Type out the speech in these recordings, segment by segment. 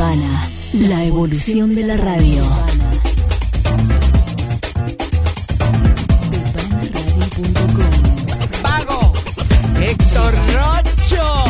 Vivana, la evolución de la radio. Vivanaradio.com. Pago, Héctor Rocho.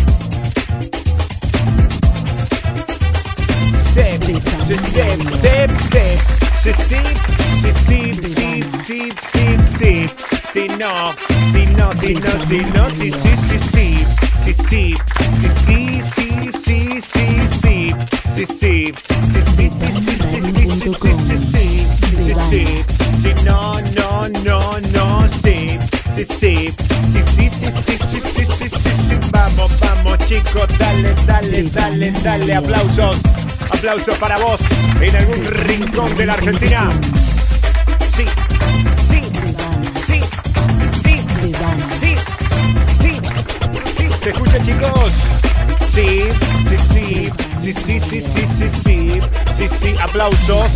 Vamos chicos, dale, aplausos para vos en algún rincón de la Argentina. Sí, ¿se escucha chicos? Sí, aplausos,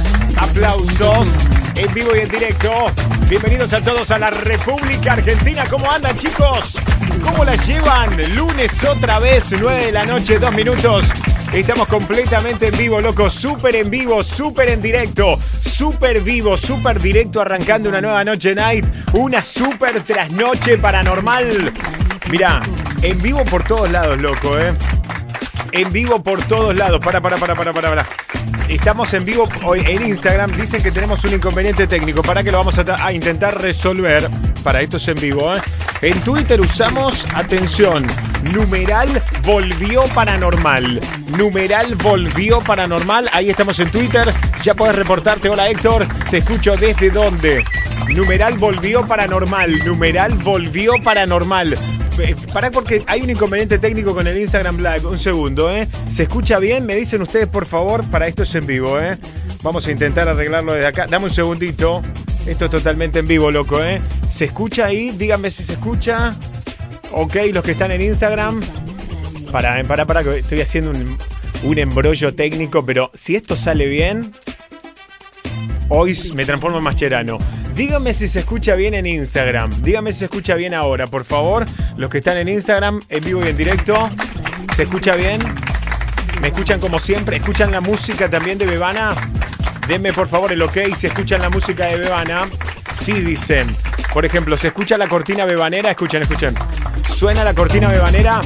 en vivo y en directo. Bienvenidos a todos a la República Argentina. ¿Cómo andan chicos? ¿Cómo la llevan? Lunes otra vez, 9 de la noche, 2 minutos. Estamos completamente en vivo, loco, súper en vivo, súper en directo, súper vivo, súper directo, arrancando una nueva noche night, una súper trasnoche paranormal. Mirá, en vivo por todos lados, loco, En vivo por todos lados. Para. Estamos en vivo hoy en Instagram. Dicen que tenemos un inconveniente técnico. Para que lo vamos a intentar resolver. Para esto es en vivo, En Twitter usamos, atención, numeral volvió paranormal. Numeral volvió paranormal. Ahí estamos en Twitter. Ya podés reportarte. Hola Héctor, te escucho desde dónde. Numeral volvió paranormal. Numeral volvió paranormal. Pará porque hay un inconveniente técnico con el Instagram Live. Un segundo, ¿Se escucha bien? Me dicen ustedes, por favor. Para esto es en vivo, Vamos a intentar arreglarlo desde acá. Dame un segundito. Esto es totalmente en vivo, loco, ¿Se escucha ahí? Díganme si se escucha. Ok, los que están en Instagram. Para, que estoy haciendo un embrollo técnico, pero si esto sale bien, hoy me transformo en Mascherano. Díganme si se escucha bien en Instagram. Díganme si se escucha bien ahora, por favor. Los que están en Instagram, en vivo y en directo. ¿Se escucha bien? ¿Me escuchan como siempre? ¿Escuchan la música también de Bebana? Denme por favor el ok si escuchan la música de Bebana. Sí, dicen. Por ejemplo, ¿se escucha la cortina bebanera? Escuchen. ¿Suena la cortina bebanera?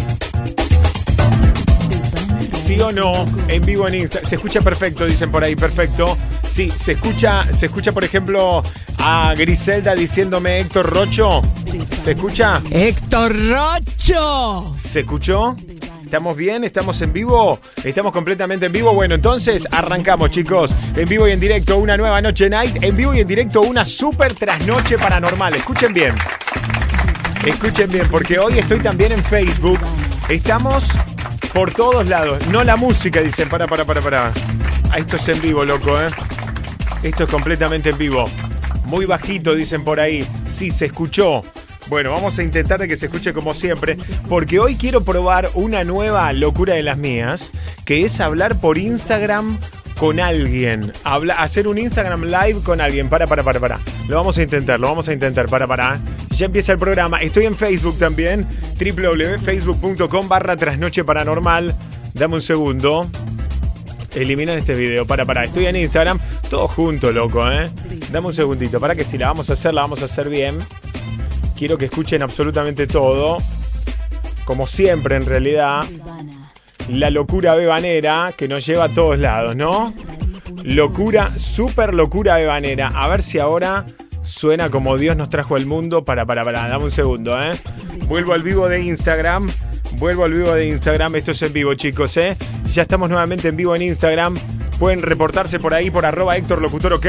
¿Sí o no? En vivo en Instagram. Se escucha perfecto, dicen por ahí, perfecto. Sí, se escucha, por ejemplo, a Griselda diciéndome Héctor Rocho. ¿Se escucha? ¡Héctor Rocho! ¿Se escuchó? ¿Estamos bien? ¿Estamos en vivo? ¿Estamos completamente en vivo? Bueno, entonces arrancamos, chicos. En vivo y en directo, una nueva noche night. En vivo y en directo, una súper trasnoche paranormal. Escuchen bien, porque hoy estoy también en Facebook. Estamos por todos lados. No la música, dicen. Para. Esto es en vivo, loco, Esto es completamente en vivo. Muy bajito, dicen por ahí. Sí, se escuchó. Bueno, vamos a intentar de que se escuche como siempre, porque hoy quiero probar una nueva locura de las mías, que es hablar por Instagram con alguien. Hacer un Instagram live con alguien. Para. Lo vamos a intentar, para. Ya empieza el programa. Estoy en Facebook también, www.facebook.com/trasnoche paranormal. Dame un segundo. Eliminan este video. Para. Estoy en Instagram. Todo junto, loco, Dame un segundito. Para que si la vamos a hacer bien. Quiero que escuchen absolutamente todo. Como siempre, en realidad. La locura bebanera que nos lleva a todos lados, ¿no? Locura, súper locura bebanera. A ver si ahora suena como Dios nos trajo al mundo. Para. Dame un segundo, Vuelvo al vivo de Instagram. Esto es en vivo, chicos, Ya estamos nuevamente en vivo en Instagram. Pueden reportarse por ahí, por @HéctorLocutorOK.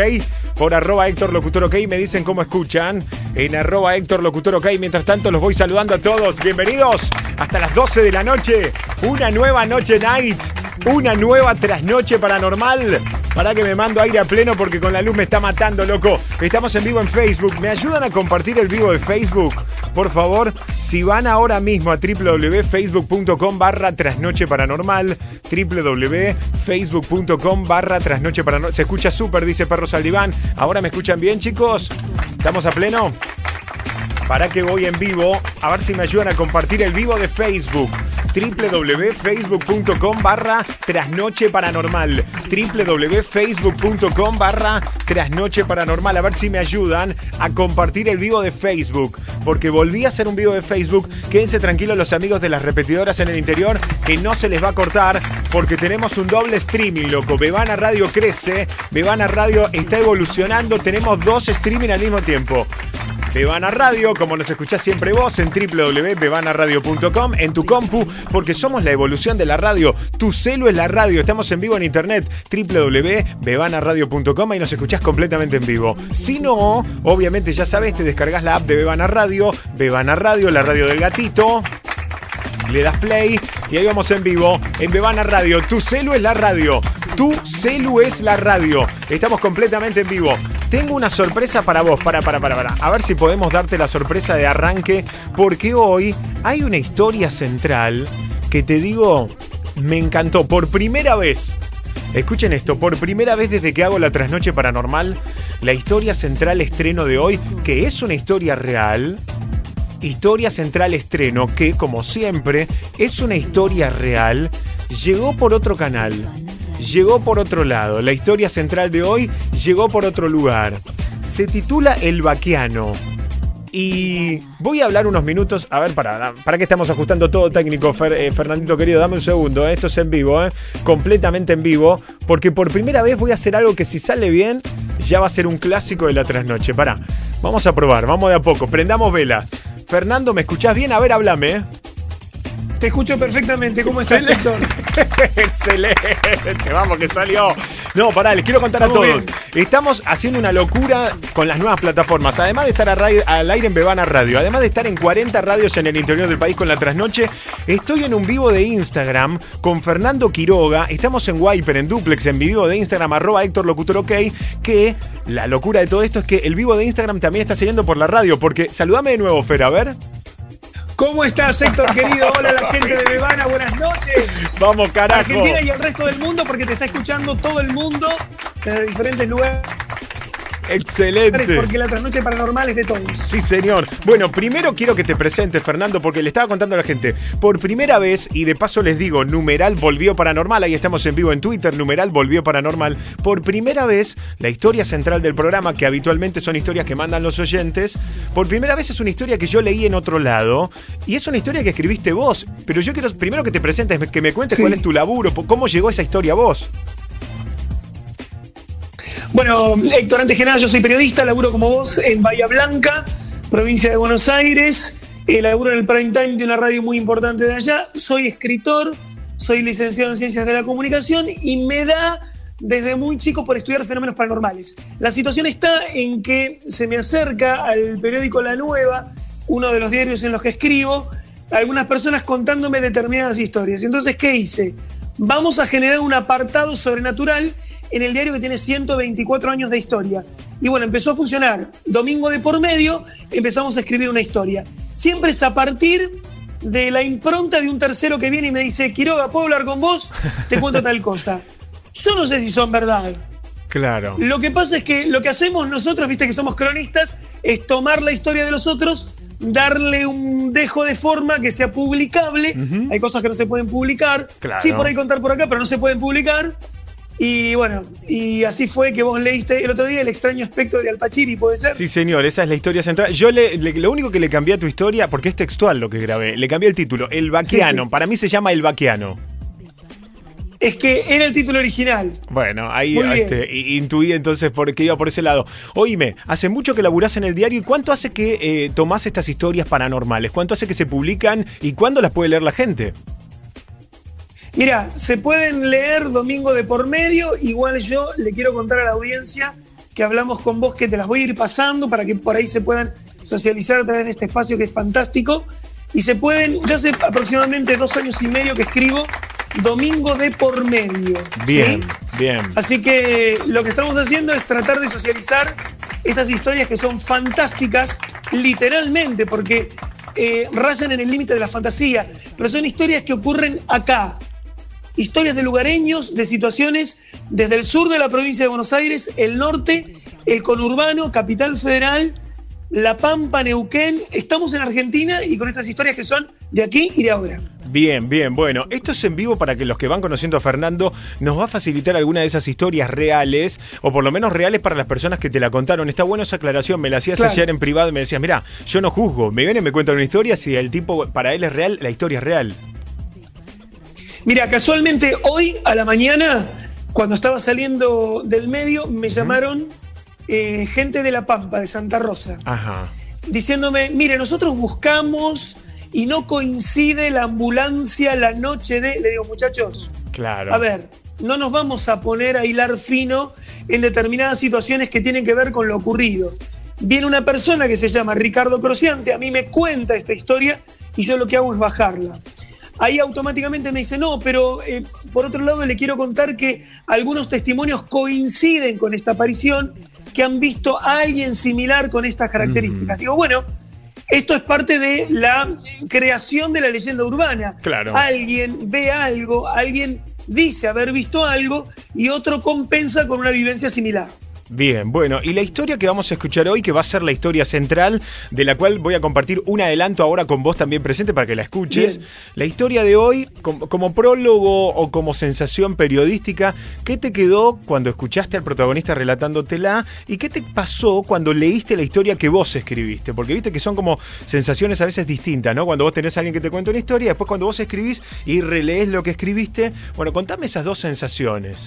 Me dicen cómo escuchan. En @HéctorLocutorOK. Mientras tanto, los voy saludando a todos. Bienvenidos hasta las 12 de la noche. Una nueva noche night. Una nueva trasnoche paranormal. Para que me mando aire a pleno porque con la luz me está matando, loco. Estamos en vivo en Facebook. ¿Me ayudan a compartir el vivo de Facebook? Por favor, si van ahora mismo a www.facebook.com/trasnoche paranormal, www.facebook.com/trasnoche paranormal. Se escucha súper, dice Perro Saldiván. ¿Ahora me escuchan bien, chicos? ¿Estamos a pleno? Para que voy en vivo. A ver si me ayudan a compartir el vivo de Facebook. www.facebook.com/trasnocheparanormal. www.facebook.com/trasnocheparanormal. A ver si me ayudan a compartir el vivo de Facebook, porque volví a hacer un vivo de Facebook. Quédense tranquilos los amigos de las repetidoras en el interior, que no se les va a cortar, porque tenemos un doble streaming, loco. Bebana Radio crece, Bebana Radio está evolucionando, tenemos 2 streaming al mismo tiempo. Bebana Radio, como nos escuchás siempre vos, en www.bebanaradio.com, en tu compu, porque somos la evolución de la radio. Tu celu es la radio. Estamos en vivo en internet, www.bebanaradio.com, y nos escuchás completamente en vivo. Si no, obviamente ya sabés, te descargas la app de Bebana Radio, la radio del gatito. Le das play y ahí vamos en vivo en Bebana Radio. Tu celu es la radio. Tu celu es la radio. Estamos completamente en vivo. Tengo una sorpresa para vos. Para. A ver si podemos darte la sorpresa de arranque, porque hoy hay una historia central que te digo, me encantó. Por primera vez, escuchen esto, por primera vez desde que hago la Trasnoche Paranormal, la historia central estreno de hoy, que es una historia real. Historia central estreno, que como siempre es una historia real, llegó por otro canal, llegó por otro lado. La historia central de hoy llegó por otro lugar. Se titula El Baquiano. Y voy a hablar unos minutos. A ver, para que estamos ajustando todo técnico, Fernandito querido, dame un segundo. Esto es en vivo, completamente en vivo, porque por primera vez voy a hacer algo que, si sale bien, ya va a ser un clásico de la trasnoche. Vamos a probar, vamos de a poco, prendamos vela. Fernando, ¿me escuchás bien? A ver, háblame. Te escucho perfectamente. ¿Cómo estás, Héctor? Excelente, vamos que salió. No, pará, les quiero contar a todos. Bien. Estamos haciendo una locura con las nuevas plataformas. Además de estar al aire en Bebana Radio, además de estar en 40 radios en el interior del país con la trasnoche, estoy en un vivo de Instagram con Fernando Quiroga. Estamos en Wiper, en Duplex, en mi vivo de Instagram, @HéctorLocutorOK, que la locura de todo esto es que el vivo de Instagram también está saliendo por la radio, porque saludame de nuevo, Fer, a ver. ¿Cómo estás, Héctor, querido? Hola, la gente de Bebana, buenas noches. Vamos, carajo. Argentina y el resto del mundo, porque te está escuchando todo el mundo desde diferentes lugares. Excelente. Porque la trasnoche paranormal es de todos. Sí, señor. Bueno, primero quiero que te presentes, Fernando, porque le estaba contando a la gente. Por primera vez, y de paso les digo, numeral volvió paranormal. Ahí estamos en vivo en Twitter, numeral volvió paranormal. Por primera vez, la historia central del programa, que habitualmente son historias que mandan los oyentes, por primera vez es una historia que yo leí en otro lado. Y es una historia que escribiste vos. Pero yo quiero primero que te presentes, que me cuentes cuál es tu laburo, cómo llegó esa historia a vos. Bueno, Héctor, antes que nada, yo soy periodista, laburo como vos en Bahía Blanca, provincia de Buenos Aires. Laburo en el prime time de una radio muy importante de allá. Soy escritor, soy licenciado en Ciencias de la Comunicación y me da desde muy chico por estudiar fenómenos paranormales. La situación está en que se me acerca al periódico La Nueva, uno de los diarios en los que escribo, algunas personas contándome determinadas historias. Entonces, ¿qué hice? Vamos a generar un apartado sobrenatural en el diario que tiene 124 años de historia. Y bueno, empezó a funcionar. Domingo de por medio empezamos a escribir una historia. Siempre es a partir de la impronta de un tercero que viene y me dice: Quiroga, ¿puedo hablar con vos? Te cuento tal cosa. Yo no sé si son verdad. Claro. Lo que pasa es que lo que hacemos nosotros, viste que somos cronistas, es tomar la historia de los otros, darle un dejo de forma que sea publicable. Hay cosas que no se pueden publicar. Claro. Sí, por ahí contar por acá, pero no se pueden publicar. Y bueno, y así fue que vos leíste el otro día El extraño espectro de Alpachiri, ¿puede ser? Sí, señor, esa es la historia central. Yo lo único que le cambié a tu historia, porque es textual lo que grabé, le cambié el título, El Baquiano. Sí, sí. Para mí se llama El Baquiano. Es que era el título original. Bueno, ahí intuí entonces porque iba por ese lado. Oíme, hace mucho que laburás en el diario. ¿Y cuánto hace que tomás estas historias paranormales? ¿Cuánto hace que se publican? ¿Y cuándo las puede leer la gente? Mira, se pueden leer domingo de por medio. Igual yo le quiero contar a la audiencia que hablamos con vos, que te las voy a ir pasando para que por ahí se puedan socializar a través de este espacio que es fantástico. Y se pueden, yo hace aproximadamente 2 años y medio que escribo domingo de por medio. Bien, ¿sí? Bien. Así que lo que estamos haciendo es tratar de socializar estas historias que son fantásticas, literalmente, porque rayan en el límite de la fantasía, pero son historias que ocurren acá. Historias de lugareños, de situaciones desde el sur de la provincia de Buenos Aires, el norte, el conurbano, Capital Federal, La Pampa, Neuquén. Estamos en Argentina y con estas historias que son de aquí y de ahora. Bien, bien, bueno, esto es en vivo para que los que van conociendo a Fernando nos va a facilitar alguna de esas historias reales, o por lo menos reales para las personas que te la contaron. Está bueno esa aclaración, me la hacías ayer en privado y me decías, mirá, yo no juzgo, me vienen y me cuentan una historia, si el tipo para él es real, la historia es real. Mira, casualmente hoy a la mañana, cuando estaba saliendo del medio, me llamaron gente de La Pampa, de Santa Rosa, diciéndome, mire, nosotros buscamos y no coincide la ambulancia la noche de... Le digo, muchachos, claro, a ver, no nos vamos a poner a hilar fino en determinadas situaciones que tienen que ver con lo ocurrido. Viene una persona que se llama Ricardo Crociante, a mí me cuenta esta historia y yo lo que hago es bajarla. Ahí automáticamente me dice, no, pero por otro lado le quiero contar que algunos testimonios coinciden con esta aparición, que han visto a alguien similar con estas características. Digo, bueno, esto es parte de la creación de la leyenda urbana. Claro. Alguien ve algo, alguien dice haber visto algo y otro compensa con una vivencia similar. Bien, bueno, y la historia que vamos a escuchar hoy, que va a ser la historia central, de la cual voy a compartir un adelanto ahora con vos también presente para que la escuches. Bien. La historia de hoy, como prólogo o como sensación periodística, ¿qué te quedó cuando escuchaste al protagonista relatándotela? ¿Y qué te pasó cuando leíste la historia que vos escribiste? Porque viste que son como sensaciones a veces distintas, ¿no? Cuando vos tenés a alguien que te cuenta una historia, después cuando vos escribís y relees lo que escribiste. Bueno, contame esas dos sensaciones.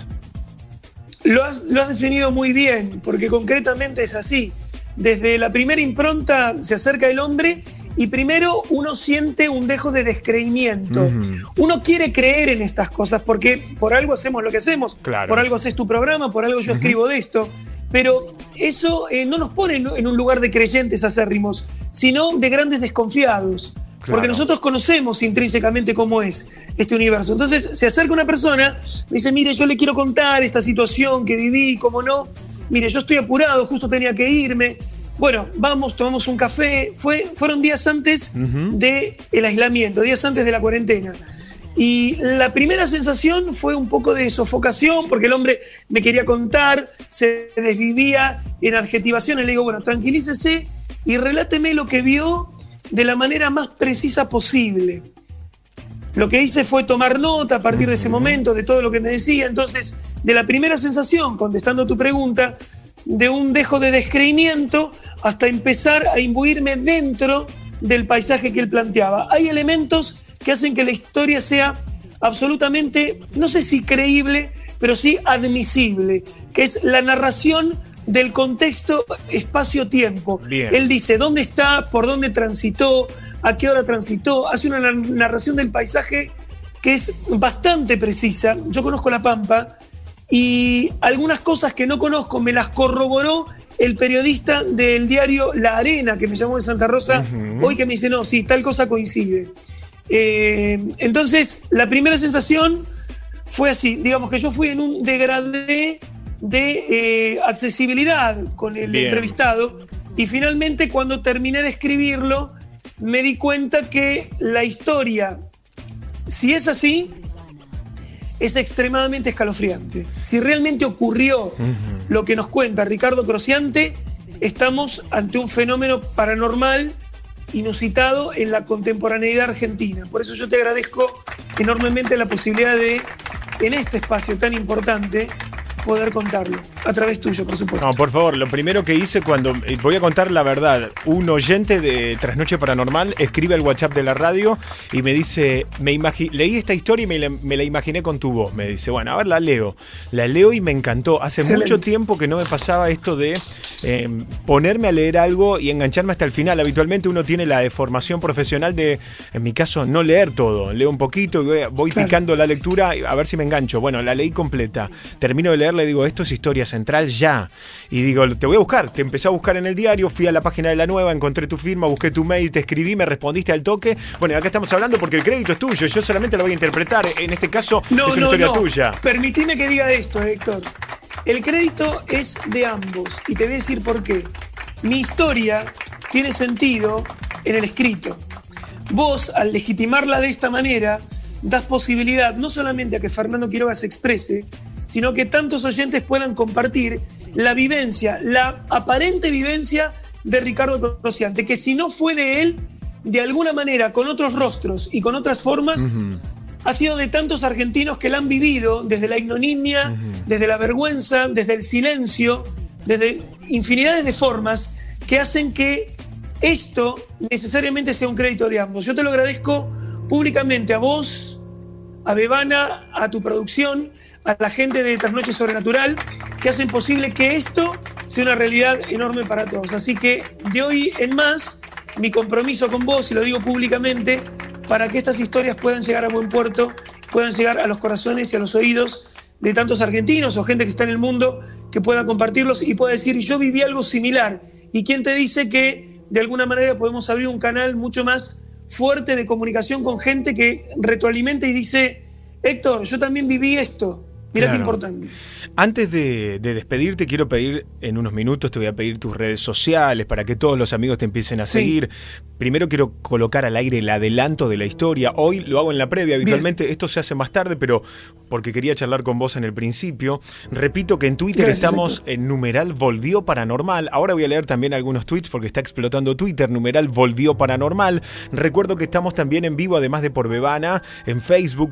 Lo has definido muy bien, porque concretamente es así. Desde la primera impronta se acerca el hombre y primero uno siente un dejo de descreimiento. Uno quiere creer en estas cosas porque por algo hacemos lo que hacemos. Claro. Por algo haces tu programa, por algo yo escribo de esto. Pero eso no nos pone en un lugar de creyentes acérrimos, sino de grandes desconfiados. Claro. Porque nosotros conocemos intrínsecamente cómo es este universo. Entonces se acerca una persona, me dice, mire, yo le quiero contar esta situación que viví, cómo no. Mire, yo estoy apurado, justo tenía que irme. Bueno, vamos, tomamos un café. Fueron días antes del aislamiento, días antes de la cuarentena. Y la primera sensación fue un poco de sofocación, porque el hombre me quería contar, se desvivía en adjetivaciones. Le digo, bueno, tranquilícese y reláteme lo que vio de la manera más precisa posible. Lo que hice fue tomar nota a partir de ese momento de todo lo que me decía. Entonces, de la primera sensación, contestando tu pregunta, de un dejo de descreimiento hasta empezar a imbuirme dentro del paisaje que él planteaba. Hay elementos que hacen que la historia sea absolutamente, no sé si creíble, pero sí admisible, que es la narración del contexto espacio-tiempo. Bien. Él dice dónde está, por dónde transitó, a qué hora transitó, hace una narración del paisaje que es bastante precisa. Yo conozco La Pampa y algunas cosas que no conozco me las corroboró el periodista del diario La Arena, que me llamó de Santa Rosa, hoy, que me dice, no, sí, tal cosa coincide. Entonces, la primera sensación fue así, digamos que yo fui en un degradé de accesibilidad con el entrevistado, y finalmente cuando terminé de escribirlo me di cuenta que la historia, si es así, es extremadamente escalofriante. Si realmente ocurrió lo que nos cuenta Ricardo Crociante, estamos ante un fenómeno paranormal inusitado en la contemporaneidad argentina. Por eso yo te agradezco enormemente la posibilidad de, en este espacio tan importante, poder contarlo, a través tuyo, por supuesto. No, por favor, lo primero que hice cuando, voy a contar la verdad, un oyente de Trasnoche Paranormal escribe al WhatsApp de la radio y me dice, leí esta historia y me la imaginé con tu voz, me dice, bueno, a ver, la leo y me encantó. Hace mucho tiempo que no me pasaba esto de ponerme a leer algo y engancharme hasta el final. Habitualmente uno tiene la deformación profesional de, en mi caso, no leer todo, leo un poquito y voy picando la lectura a ver si me engancho. Bueno, la leí completa, termino de leer, le digo, esto es historia central ya. Y digo, te voy a buscar. Te empecé a buscar en el diario, fui a la página de La Nueva, encontré tu firma, busqué tu mail, te escribí, me respondiste al toque. Bueno, acá estamos hablando porque el crédito es tuyo, yo solamente lo voy a interpretar. En este caso, es una historia tuya. Permitime que diga esto, Héctor. El crédito es de ambos y te voy a decir por qué. Mi historia tiene sentido en el escrito. Vos, al legitimarla de esta manera, das posibilidad no solamente a que Fernando Quiroga se exprese, sino que tantos oyentes puedan compartir la vivencia, la aparente vivencia de Ricardo Crociante, que si no fue de él, de alguna manera, con otros rostros y con otras formas, ha sido de tantos argentinos que la han vivido desde la ignominia, desde la vergüenza, desde el silencio, desde infinidades de formas que hacen que esto necesariamente sea un crédito de ambos. Yo te lo agradezco públicamente a vos, a Bebana, a tu producción, a la gente de Trasnoche Sobrenatural, que hacen posible que esto sea una realidad enorme para todos. Así que de hoy en más, mi compromiso con vos, y lo digo públicamente, para que estas historias puedan llegar a buen puerto, puedan llegar a los corazones y a los oídos de tantos argentinos o gente que está en el mundo, que pueda compartirlos y pueda decir, yo viví algo similar. ¿Y quién te dice que de alguna manera podemos abrir un canal mucho más fuerte de comunicación con gente que retroalimenta y dice, Héctor, yo también viví esto? Mirá qué importante. Antes de despedirte, quiero pedir, en unos minutos te voy a pedir tus redes sociales para que todos los amigos te empiecen a seguir. Primero quiero colocar al aire el adelanto de la historia. Hoy lo hago en la previa, habitualmente esto se hace más tarde, pero porque quería charlar con vos en el principio. Repito que en Twitter estamos en numeral Volvió Paranormal. Ahora voy a leer también algunos tweets porque está explotando Twitter, numeral Volvió Paranormal. Recuerdo que estamos también en vivo, además de por Bebana, en Facebook,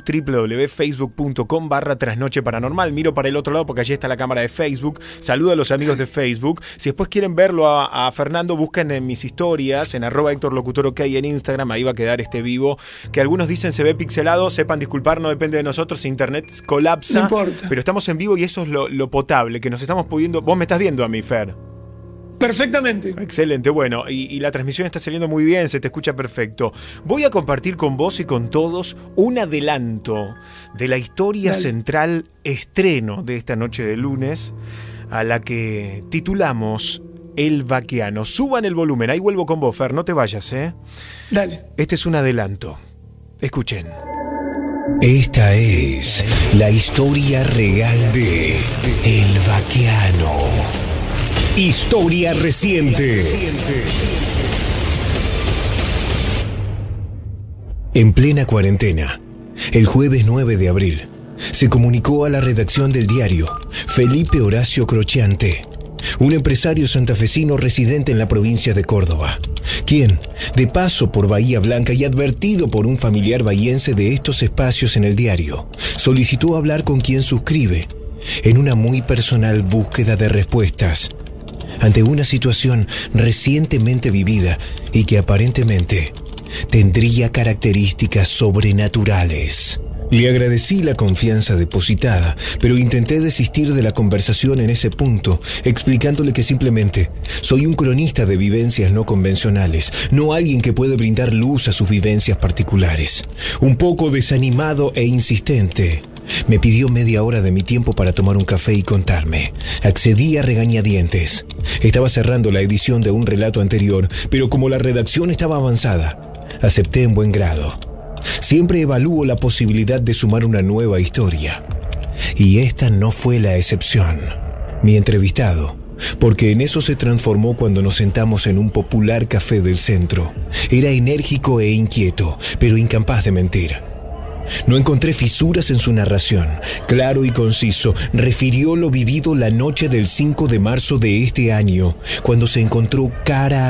www.facebook.com/Trasnoche Paranormal. Miro para el otro lado porque allí está la cámara de Facebook. Saludo a los amigos de Facebook. Si después quieren verlo a Fernando, busquen en mis historias, en @HéctorLocutorOK en Instagram, ahí va a quedar este vivo, que algunos dicen se ve pixelado, sepan disculpar, no depende de nosotros, internet colapsa, no importa. Pero estamos en vivo y eso es lo potable, que nos estamos pudiendo. Vos me estás viendo a mí, Fer. Perfectamente. Excelente, bueno, y la transmisión está saliendo muy bien, se te escucha perfecto. Voy a compartir con vos y con todos un adelanto de la historia central estreno de esta noche de lunes, a la que titulamos El Vaqueano. Suban el volumen, ahí vuelvo con vos, Fer, no te vayas, ¿eh? Dale. Este es un adelanto. Escuchen. Esta es la historia real de El Vaqueano. Historia reciente. En plena cuarentena, el jueves 9 de abril, se comunicó a la redacción del diario Felipe Horacio Crociante, un empresario santafesino residente en la provincia de Córdoba, quien, de paso por Bahía Blanca y advertido por un familiar bahiense de estos espacios en el diario, solicitó hablar con quien suscribe en una muy personal búsqueda de respuestas ante una situación recientemente vivida y que aparentemente tendría características sobrenaturales. Le agradecí la confianza depositada, pero intenté desistir de la conversación en ese punto, explicándole que simplemente soy un cronista de vivencias no convencionales, no alguien que puede brindar luz a sus vivencias particulares. Un poco desanimado e insistente, me pidió media hora de mi tiempo para tomar un café y contarme. Accedí a regañadientes. Estaba cerrando la edición de un relato anterior, pero como la redacción estaba avanzada, acepté en buen grado. Siempre evalúo la posibilidad de sumar una nueva historia. Y esta no fue la excepción. Mi entrevistado, porque en eso se transformó cuando nos sentamos en un popular café del centro, era enérgico e inquieto, pero incapaz de mentir. No encontré fisuras en su narración. Claro y conciso, refirió lo vivido la noche del 5 de marzo de este año, cuando se encontró cara a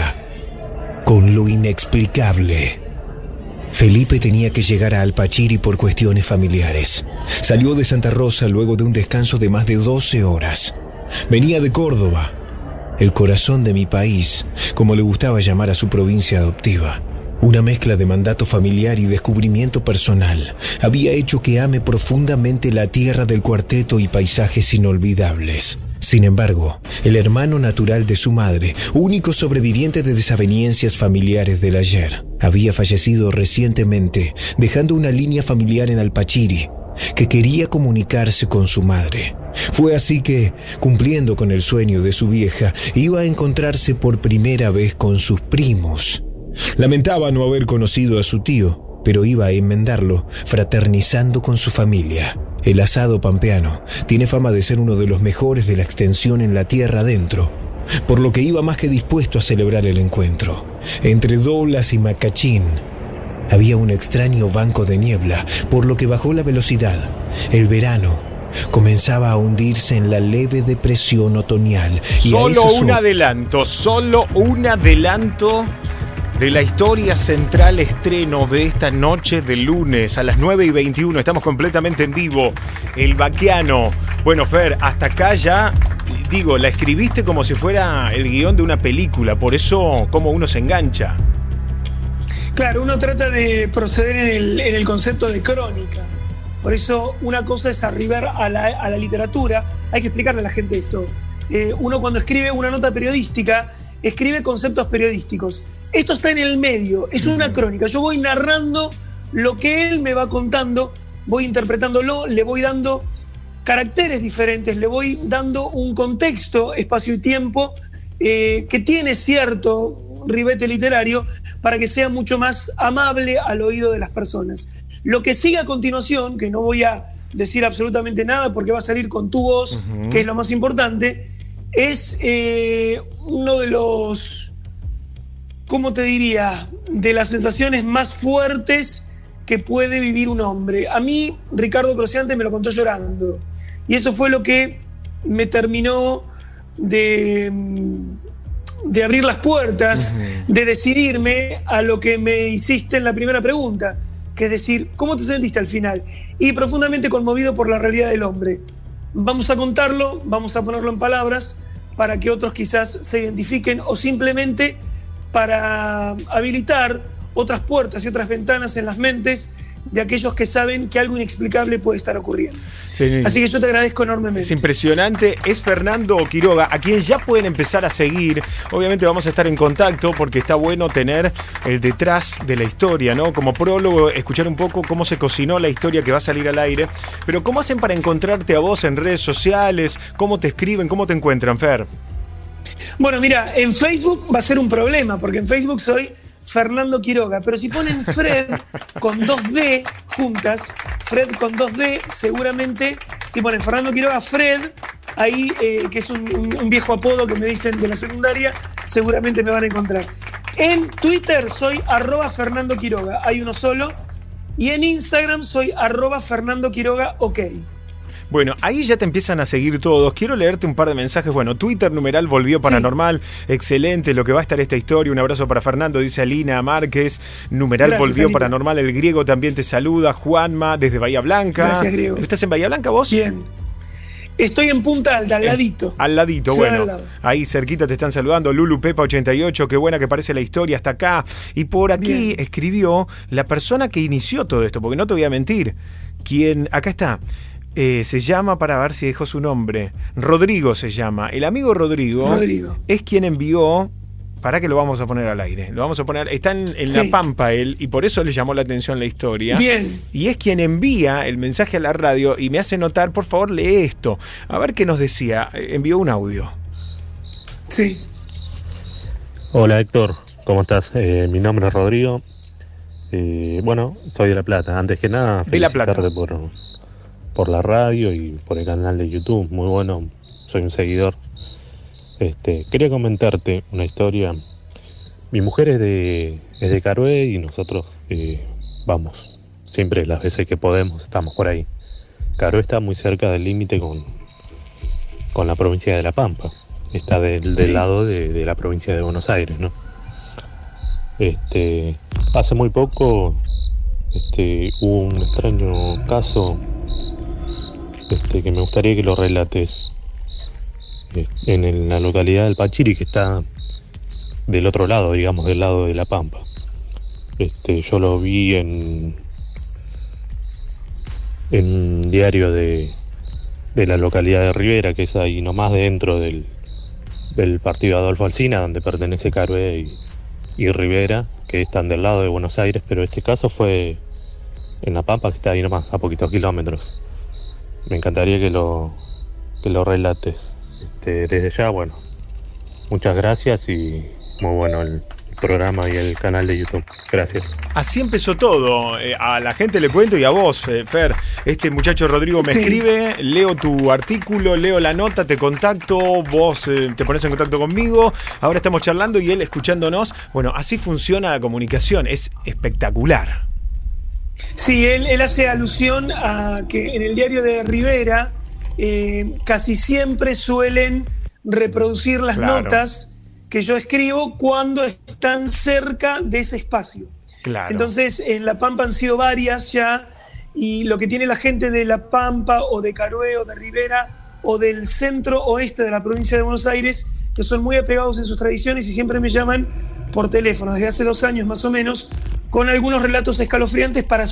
cara con lo inexplicable. Felipe tenía que llegar a Alpachiri por cuestiones familiares. Salió de Santa Rosa luego de un descanso de más de 12 horas. Venía de Córdoba, el corazón de mi país, como le gustaba llamar a su provincia adoptiva. Una mezcla de mandato familiar y descubrimiento personal había hecho que ame profundamente la tierra del cuarteto y paisajes inolvidables. Sin embargo, el hermano natural de su madre, único sobreviviente de desavenencias familiares del ayer, había fallecido recientemente, dejando una línea familiar en Alpachiri que quería comunicarse con su madre. Fue así que, cumpliendo con el sueño de su vieja, iba a encontrarse por primera vez con sus primos. Lamentaba no haber conocido a su tío, pero iba a enmendarlo, fraternizando con su familia. El asado pampeano tiene fama de ser uno de los mejores de la extensión en la tierra adentro, por lo que iba más que dispuesto a celebrar el encuentro. Entre Doblas y Macachín había un extraño banco de niebla, por lo que bajó la velocidad. El verano comenzaba a hundirse en la leve depresión otoñal. Y solo un adelanto de la historia central estreno de esta noche de lunes a las 9:21. Estamos completamente en vivo. El Baquiano. Bueno, Fer, hasta acá ya, digo, la escribiste como si fuera el guión de una película. Por eso, cómo uno se engancha. Claro, uno trata de proceder en el concepto de crónica. Por eso una cosa es arribar a la literatura. Hay que explicarle a la gente esto. Uno cuando escribe una nota periodística, escribe conceptos periodísticos. Esto está en el medio, es una crónica. Yo voy narrando lo que él me va contando, voy interpretándolo, le voy dando caracteres diferentes, le voy dando un contexto, espacio y tiempo que tiene cierto ribete literario para que sea mucho más amable al oído de las personas. Lo que sigue a continuación, que no voy a decir absolutamente nada porque va a salir con tu voz, que es lo más importante, es uno de los, ¿cómo te diría?, de las sensaciones más fuertes que puede vivir un hombre. A mí, Ricardo Crociante me lo contó llorando. Y eso fue lo que me terminó de abrir las puertas, de decidirme a lo que me hiciste en la primera pregunta, que es decir, ¿cómo te sentiste al final? Y profundamente conmovido por la realidad del hombre. Vamos a contarlo, vamos a ponerlo en palabras para que otros quizás se identifiquen o simplemente para habilitar otras puertas y otras ventanas en las mentes de aquellos que saben que algo inexplicable puede estar ocurriendo. Sí. Así que yo te agradezco enormemente. Es impresionante. Es Fernando Quiroga, a quien ya pueden empezar a seguir. Obviamente vamos a estar en contacto porque está bueno tener el detrás de la historia, ¿no? Como prólogo, escuchar un poco cómo se cocinó la historia que va a salir al aire. Pero ¿cómo hacen para encontrarte a vos en redes sociales? ¿Cómo te escriben? ¿Cómo te encuentran, Fer? Bueno, mira, en Facebook va a ser un problema, porque en Facebook soy Fernando Quiroga, pero si ponen Fred con 2D juntas, Fred con 2D, seguramente, si ponen Fernando Quiroga, Fred, ahí, que es un viejo apodo que me dicen de la secundaria, seguramente me van a encontrar. En Twitter soy @Fernando Quiroga, hay uno solo, y en Instagram soy @Fernando Quiroga, ok. Bueno, ahí ya te empiezan a seguir todos. Quiero leerte un par de mensajes. Bueno, Twitter, numeral Volvió Paranormal. Sí. Excelente lo que va a estar esta historia. Un abrazo para Fernando, dice Alina Márquez. Numeral Gracias, Volvió Alina. Paranormal. El Griego también te saluda. Juanma, desde Bahía Blanca. Gracias, Griego. ¿Estás en Bahía Blanca vos? Bien. Estoy en Punta Alta, al ladito. Al ladito, bueno. Al lado. Ahí cerquita te están saludando. Lulu Pepa 88, qué buena que parece la historia hasta acá. Y por aquí Bien. Escribió la persona que inició todo esto, porque no te voy a mentir. Acá está. Se llama, para ver si dejó su nombre, Rodrigo se llama. El amigo Rodrigo es quien envió, para que lo vamos a poner al aire. Lo vamos a poner, está en sí. La Pampa él, y por eso le llamó la atención la historia. Bien. Y es quien envía el mensaje a la radio y me hace notar, por favor, lee esto. A ver qué nos decía. Envió un audio. Sí. Hola Héctor, ¿cómo estás? Mi nombre es Rodrigo. Bueno, soy de La Plata. Antes que nada, felicitarte por la radio y por el canal de YouTube, muy bueno, soy un seguidor. Quería comentarte una historia. Mi mujer es de Carué y nosotros vamos, siempre las veces que podemos, estamos por ahí. Carué está muy cerca del límite con la provincia de La Pampa, está del sí. lado de la provincia de Buenos Aires, ¿no? Hace muy poco hubo un extraño caso que me gustaría que lo relates en la localidad del Pachiri, que está del otro lado, digamos, del lado de La Pampa. Yo lo vi en un diario de la localidad de Rivera, que es ahí nomás dentro del partido Adolfo Alsina, donde pertenece Carué y Rivera, que están del lado de Buenos Aires, pero este caso fue en La Pampa, que está ahí nomás, a poquitos kilómetros. Me encantaría que lo relates. Desde ya, bueno, muchas gracias y muy bueno el programa y el canal de YouTube. Gracias. Así empezó todo. A la gente le cuento y a vos, Fer. Este muchacho Rodrigo me escribe, leo tu artículo, leo la nota, te contacto, vos te pones en contacto conmigo. Ahora estamos charlando y él escuchándonos. Bueno, así funciona la comunicación. Es espectacular. Sí, él hace alusión a que en el diario de Rivera casi siempre suelen reproducir las notas que yo escribo cuando están cerca de ese espacio. Claro. Entonces, en La Pampa han sido varias ya, y lo que tiene la gente de La Pampa o de Carué o de Rivera o del centro oeste de la provincia de Buenos Aires, que son muy apegados en sus tradiciones y siempre me llaman por teléfono, desde hace 2 años más o menos, con algunos relatos escalofriantes para,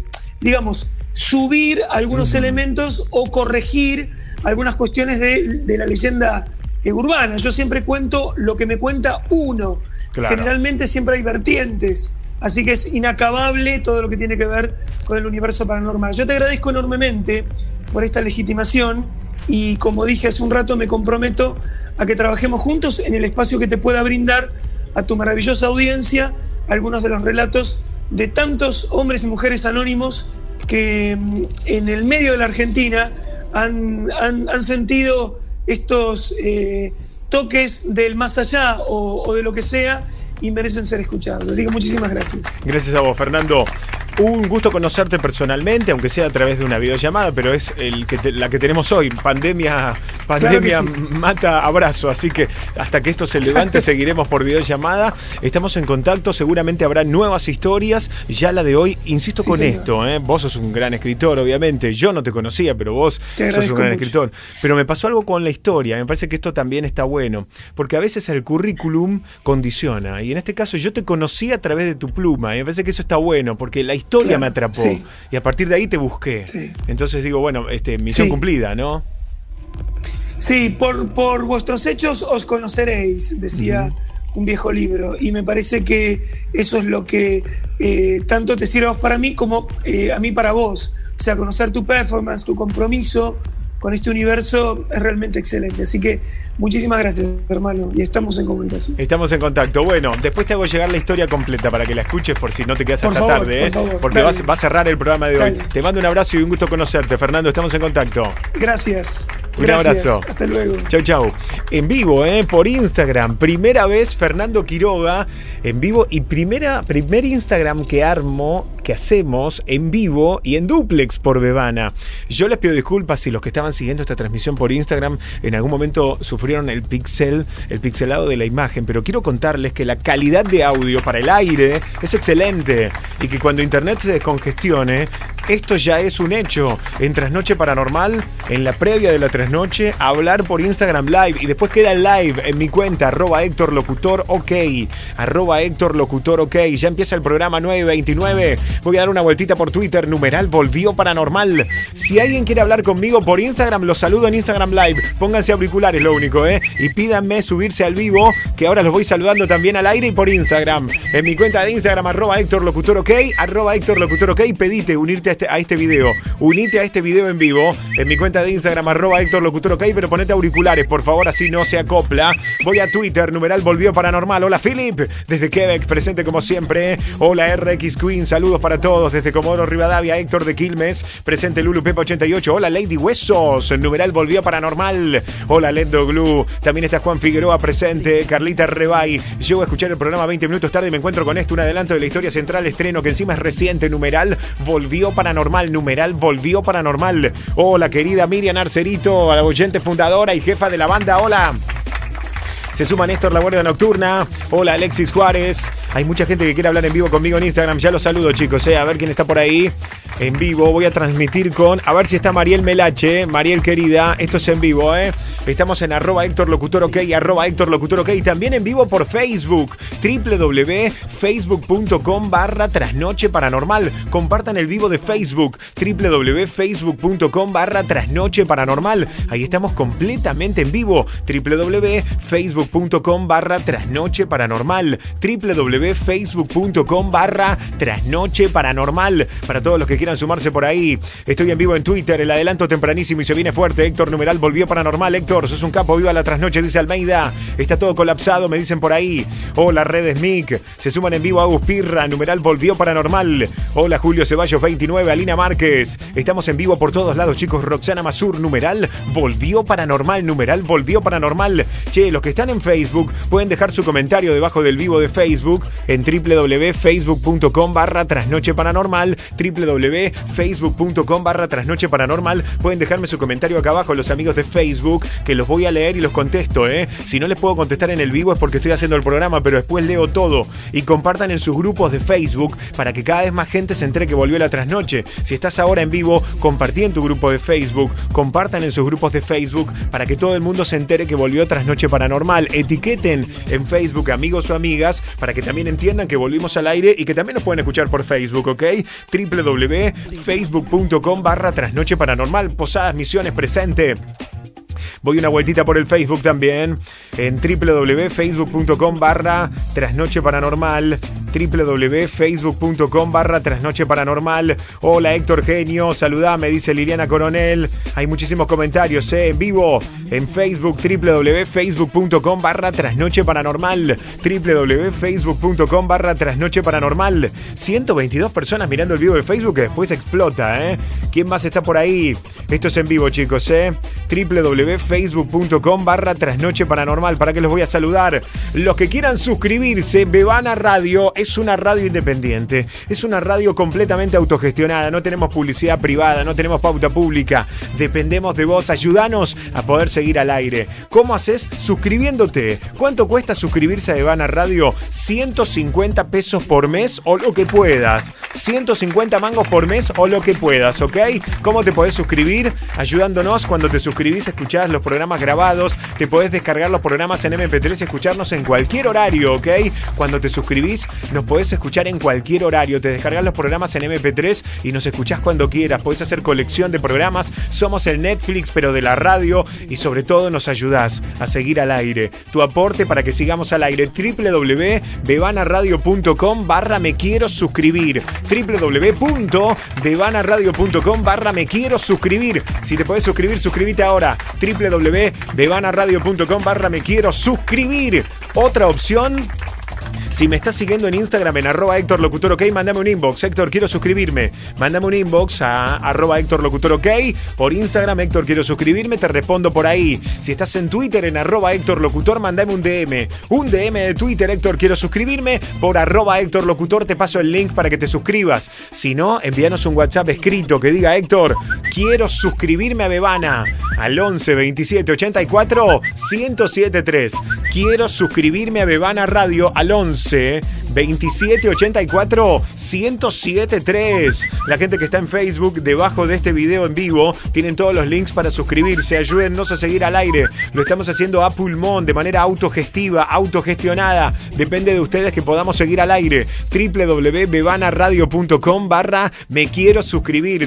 subir algunos elementos o corregir algunas cuestiones de la leyenda urbana. Yo siempre cuento lo que me cuenta uno. Claro. Generalmente siempre hay vertientes, así que es inacabable todo lo que tiene que ver con el universo paranormal. Yo te agradezco enormemente por esta legitimación y, como dije hace un rato, me comprometo a que trabajemos juntos en el espacio que te pueda brindar a tu maravillosa audiencia algunos de los relatos de tantos hombres y mujeres anónimos que en el medio de la Argentina han sentido estos toques del más allá o de lo que sea, y merecen ser escuchados. Así que muchísimas gracias. Gracias a vos, Fernando. Un gusto conocerte personalmente, aunque sea a través de una videollamada, pero es la que tenemos hoy. Pandemia claro sí. Mata abrazo, así que hasta que esto se levante seguiremos por videollamada. Estamos en contacto, seguramente habrá nuevas historias. Ya la de hoy, insisto sí, con señor. Esto, vos sos un gran escritor, obviamente. Yo no te conocía, pero vos sos un gran escritor. Pero me pasó algo con la historia, me parece que esto también está bueno, porque a veces el currículum condiciona, y en este caso yo te conocí a través de tu pluma, y me parece que eso está bueno, porque la historia claro, me atrapó, sí. Y a partir de ahí te busqué. Sí. Entonces digo, bueno, misión sí. cumplida, ¿no? Sí, por vuestros hechos os conoceréis, decía un viejo libro, y me parece que eso es lo que tanto te sirve a vos para mí como a mí para vos. O sea, conocer tu performance, tu compromiso con este universo es realmente excelente. Así que muchísimas gracias, hermano, y estamos en comunicación. Estamos en contacto. Bueno, después te hago llegar la historia completa para que la escuches por si no te quedas hasta favor, tarde, por favor, porque va a cerrar el programa de hoy. Te mando un abrazo y un gusto conocerte, Fernando. Estamos en contacto. Gracias. Un abrazo. Hasta luego. Chau, chau. En vivo, por Instagram. Primera vez Fernando Quiroga en vivo y primer Instagram que hacemos en vivo y en duplex por Bebana. Yo les pido disculpas si los que estaban siguiendo esta transmisión por Instagram en algún momento sufrieron el pixelado de la imagen, pero quiero contarles que la calidad de audio para el aire es excelente y que cuando internet se descongestione, esto ya es un hecho. En Trasnoche Paranormal, en la previa de la trasnoche, hablar por Instagram Live y después queda el live en mi cuenta @HéctorLocutorOK, @HéctorLocutorOK. Ya empieza el programa 9:29. Voy a dar una vueltita por Twitter, numeral Volvió Paranormal. Si alguien quiere hablar conmigo por Instagram, los saludo en Instagram Live. Pónganse auriculares, lo único, y pídanme subirse al vivo, que ahora los voy saludando también al aire y por Instagram. En mi cuenta de Instagram, @HéctorLocutorOK, @HéctorLocutorOK, pedite unirte a este video. Unite a este video en vivo en mi cuenta de Instagram, @HéctorLocutorOK, pero ponete auriculares, por favor, así no se acopla. Voy a Twitter, numeral Volvió Paranormal. Hola, Philip, desde Quebec, presente como siempre. Hola, RX Queen, saludos para todos desde Comodoro Rivadavia. Héctor de Quilmes, presente. Lulu Pepa 88. Hola, Lady Huesos, numeral Volvió Paranormal. Hola, Lendo Glue. También está Juan Figueroa presente. Carlita Rebay. Llego a escuchar el programa 20 minutos tarde y me encuentro con esto, un adelanto de la historia central, estreno que encima es reciente, numeral Volvió Paranormal, numeral Volvió Paranormal. Hola, querida Miriam Arcerito, a la oyente fundadora y jefa de la banda. Hola. Se suma Néstor, la Guardia Nocturna. Hola, Alexis Juárez. Hay mucha gente que quiere hablar en vivo conmigo en Instagram. Ya los saludo, chicos. A ver quién está por ahí. En vivo voy a transmitir a ver si está Mariel Melache. Mariel, querida, esto es en vivo, Estamos en @HéctorLocutorOK, @HéctorLocutorOK. Y también en vivo por Facebook. www.facebook.com/Trasnoche Paranormal. Compartan el vivo de Facebook. www.facebook.com/Trasnoche Paranormal. Ahí estamos completamente en vivo. www.facebook.com/Trasnoche Paranormal. www.facebook.com/Trasnoche Paranormal. Para todos los que quieran sumarse por ahí. Estoy en vivo en Twitter, el adelanto tempranísimo y se viene fuerte. Héctor, numeral Volvió Paranormal. Héctor, sos un capo, viva la trasnoche, dice Almeida. Está todo colapsado, me dicen por ahí. Hola, Redes Mic. Se suman en vivo Agus Pirra, numeral Volvió Paranormal. Hola, Julio Ceballos 29, Alina Márquez. Estamos en vivo por todos lados, chicos. Roxana Mazur, numeral Volvió Paranormal, numeral Volvió Paranormal. Che, los que están en Facebook pueden dejar su comentario debajo del vivo de Facebook en www.facebook.com/Trasnoche Paranormal, www www.facebook.com/trasnocheparanormal. Pueden dejarme su comentario acá abajo, los amigos de Facebook, que los voy a leer y los contesto, Si no les puedo contestar en el vivo es porque estoy haciendo el programa, pero después leo todo. Y compartan en sus grupos de Facebook para que cada vez más gente se entere que volvió la trasnoche. Si estás ahora en vivo, compartí en tu grupo de Facebook, compartan en sus grupos de Facebook para que todo el mundo se entere que volvió Trasnoche Paranormal. Etiqueten en Facebook amigos o amigas para que también entiendan que volvimos al aire y que también nos pueden escuchar por Facebook, ¿ok? www.facebook.com/Trasnoche Paranormal. Posadas Misiones presente. Voy una vueltita por el Facebook también, en www.facebook.com/Trasnoche Paranormal, www.facebook.com/Trasnoche Paranormal. Hola Héctor Genio, saludame, dice Liliana Coronel. Hay muchísimos comentarios, en vivo, en Facebook, www.facebook.com/Trasnoche Paranormal, www.facebook.com/Trasnoche Paranormal. 122 personas mirando el vivo de Facebook que después explota, ¿Quién más está por ahí? Esto es en vivo, chicos, www.facebook.com/Trasnoche Paranormal. ¿Para qué los voy a saludar? Los que quieran suscribirse, Bebana Radio es una radio independiente. Es una radio completamente autogestionada. No tenemos publicidad privada, no tenemos pauta pública. Dependemos de vos. Ayúdanos a poder seguir al aire. ¿Cómo haces? Suscribiéndote. ¿Cuánto cuesta suscribirse a Bebana Radio? 150 pesos por mes o lo que puedas. 150 mangos por mes o lo que puedas, ¿ok? ¿Cómo te podés suscribir? Ayudándonos. Cuando te suscribís, escuchás los programas grabados, te podés descargar los programas en MP3 y escucharnos en cualquier horario, ¿ok? Cuando te suscribís, nos podés escuchar en cualquier horario, te descargás los programas en MP3 y nos escuchás cuando quieras, podés hacer colección de programas, somos el Netflix pero de la radio y sobre todo nos ayudás a seguir al aire. Tu aporte para que sigamos al aire, www.bebanaradio.com/me quiero suscribir, www.bebanaradio.com/me quiero suscribir. Si te podés suscribir, suscríbete ahora, www.bebanaradio.com/me quiero suscribir. Otra opción, si me estás siguiendo en Instagram en @HéctorLocutorOK, mándame un inbox, Héctor, quiero suscribirme. Mándame un inbox a @HéctorLocutorOK. Por Instagram, Héctor, quiero suscribirme, te respondo por ahí. Si estás en Twitter en @HéctorLocutor, mándame un DM. Un DM de Twitter, Héctor, quiero suscribirme. Por @HéctorLocutor te paso el link para que te suscribas. Si no, envíanos un WhatsApp escrito que diga, Héctor, quiero suscribirme a Bebana. Al 11 27 84 1073. Quiero suscribirme a Bebana Radio al 11 27 84 1073. La gente que está en Facebook, debajo de este video en vivo, tienen todos los links para suscribirse. Ayúdennos a seguir al aire. Lo estamos haciendo a pulmón, de manera autogestiva, autogestionada. Depende de ustedes que podamos seguir al aire. www.bebanaradio.com/me quiero suscribir.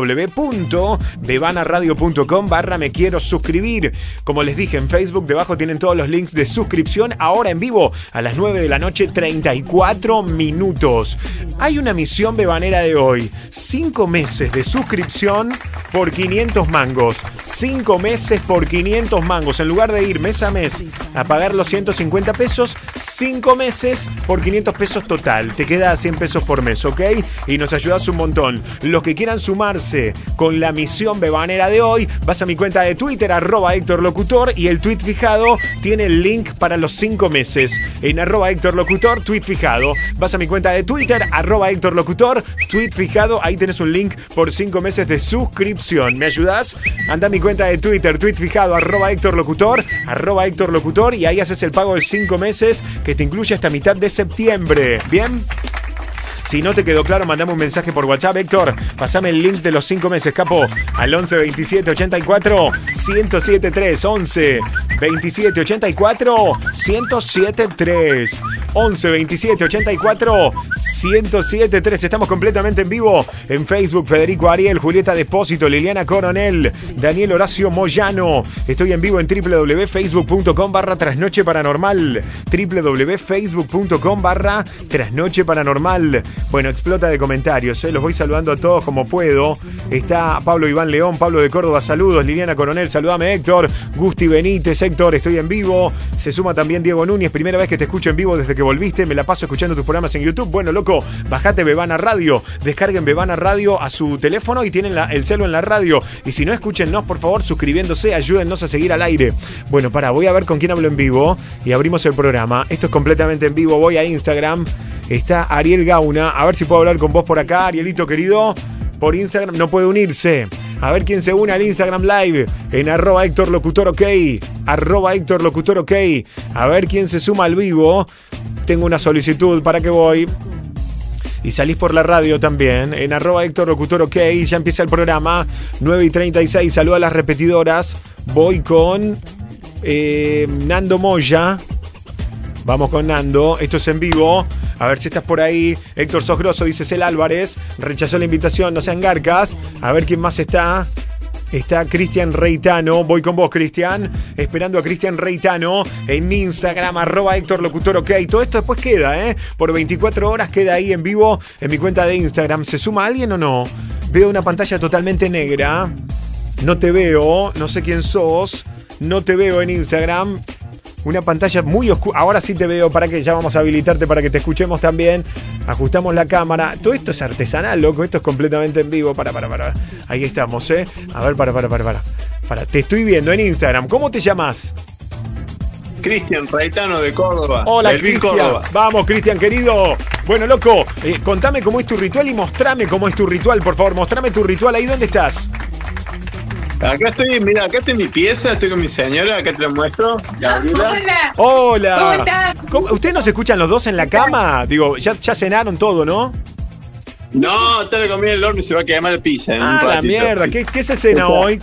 www.bebanaradio.com/me quiero suscribir. Como les dije, en Facebook debajo tienen todos los links de suscripción. Ahora en vivo a las 9 de la noche, 34 minutos. Hay una misión bebanera de hoy. 5 meses de suscripción por 500 mangos. 5 meses por 500 mangos. En lugar de ir mes a mes a pagar los 150 pesos, 5 meses por 500 pesos total. Te queda 100 pesos por mes, ¿ok? Y nos ayudas un montón. Los que quieran sumarse con la misión bebanera de hoy, vas a mi cuenta de Twitter, @HéctorLocutor, y el tweet fijado tiene el link para los 5 meses. En @HéctorLocutor, tweet fijado. Vas a mi cuenta de Twitter, @HéctorLocutor, tweet fijado. Ahí tenés un link por 5 meses de suscripción. ¿Me ayudás? Anda a mi cuenta de Twitter, tweet fijado, @HéctorLocutor, @HéctorLocutor, y ahí haces el pago de 5 meses que te incluye hasta mitad de septiembre. ¿Bien? Si no te quedó claro, mandame un mensaje por WhatsApp, Héctor. Pasame el link de los 5 meses, capo. Al 11 27 84 1073. 11 27 84 1073. 11 27 84 1073. Estamos completamente en vivo en Facebook. Federico Ariel, Julieta Despósito, Liliana Coronel, Daniel Horacio Moyano. Estoy en vivo en www.facebook.com/Trasnoche Paranormal. www.facebook.com/Trasnoche Paranormal. Bueno, explota de comentarios, los voy saludando a todos como puedo. Está Pablo Iván León, Pablo de Córdoba, saludos. Liliana Coronel, saludame, Héctor. Gusti Benítez, Héctor, estoy en vivo. Se suma también Diego Núñez, primera vez que te escucho en vivo desde que volviste. Me la paso escuchando tus programas en YouTube. Bueno, loco, bajate Bebana Radio, descarguen Bebana Radio a su teléfono y tienen el celu en la radio. Y si no, escúchennos, por favor, suscribiéndose, ayúdennos a seguir al aire. Bueno, voy a ver con quién hablo en vivo y abrimos el programa. Esto es completamente en vivo, voy a Instagram. Está Ariel Gauna, a ver si puedo hablar con vos por acá, Arielito querido. por Instagram no puede unirse. A ver quién se une al Instagram Live en @HéctorLocutorOK. @HéctorLocutorOK. A ver quién se suma al vivo. Tengo una solicitud para que voy. Y salís por la radio también en @HéctorLocutorOK. Ya empieza el programa 9:36. Saluda a las repetidoras. Voy con Nando Moya. Vamos con Nando. Esto es en vivo. A ver si estás por ahí. Héctor, sos grosso, dice Cel Álvarez. Rechazó la invitación, no sean garcas. A ver quién más está. Está Cristian Reitano. Voy con vos, Cristian. Esperando a Cristian Reitano en Instagram, @HéctorLocutorOK. Todo esto después queda, por 24 horas queda ahí en vivo en mi cuenta de Instagram. ¿Se suma alguien o no? Veo una pantalla totalmente negra. No te veo. No sé quién sos. No te veo en Instagram. Una pantalla muy oscura. Ahora sí te veo. Para que ya vamos a habilitarte para que te escuchemos también. Ajustamos la cámara. Todo esto es artesanal, loco. Esto es completamente en vivo. Para. Ahí estamos, A ver, para. Te estoy viendo en Instagram. ¿Cómo te llamas? Cristian Reitano de Córdoba. Hola, Cristian. Vamos, Cristian, querido. Bueno, loco, contame cómo es tu ritual y mostrame cómo es tu ritual, por favor. Mostrame tu ritual. ¿Ahí dónde estás? Acá estoy, mira, acá está mi pieza, estoy con mi señora, acá te lo muestro. Hola. ¿Cómo estás? ¿Ustedes no se escuchan los dos en la cama? Digo, ya cenaron todo, ¿no? No, te lo comí en el horno y se va a quemar la pizza. La mierda. Sí. ¿Qué se cena hoy?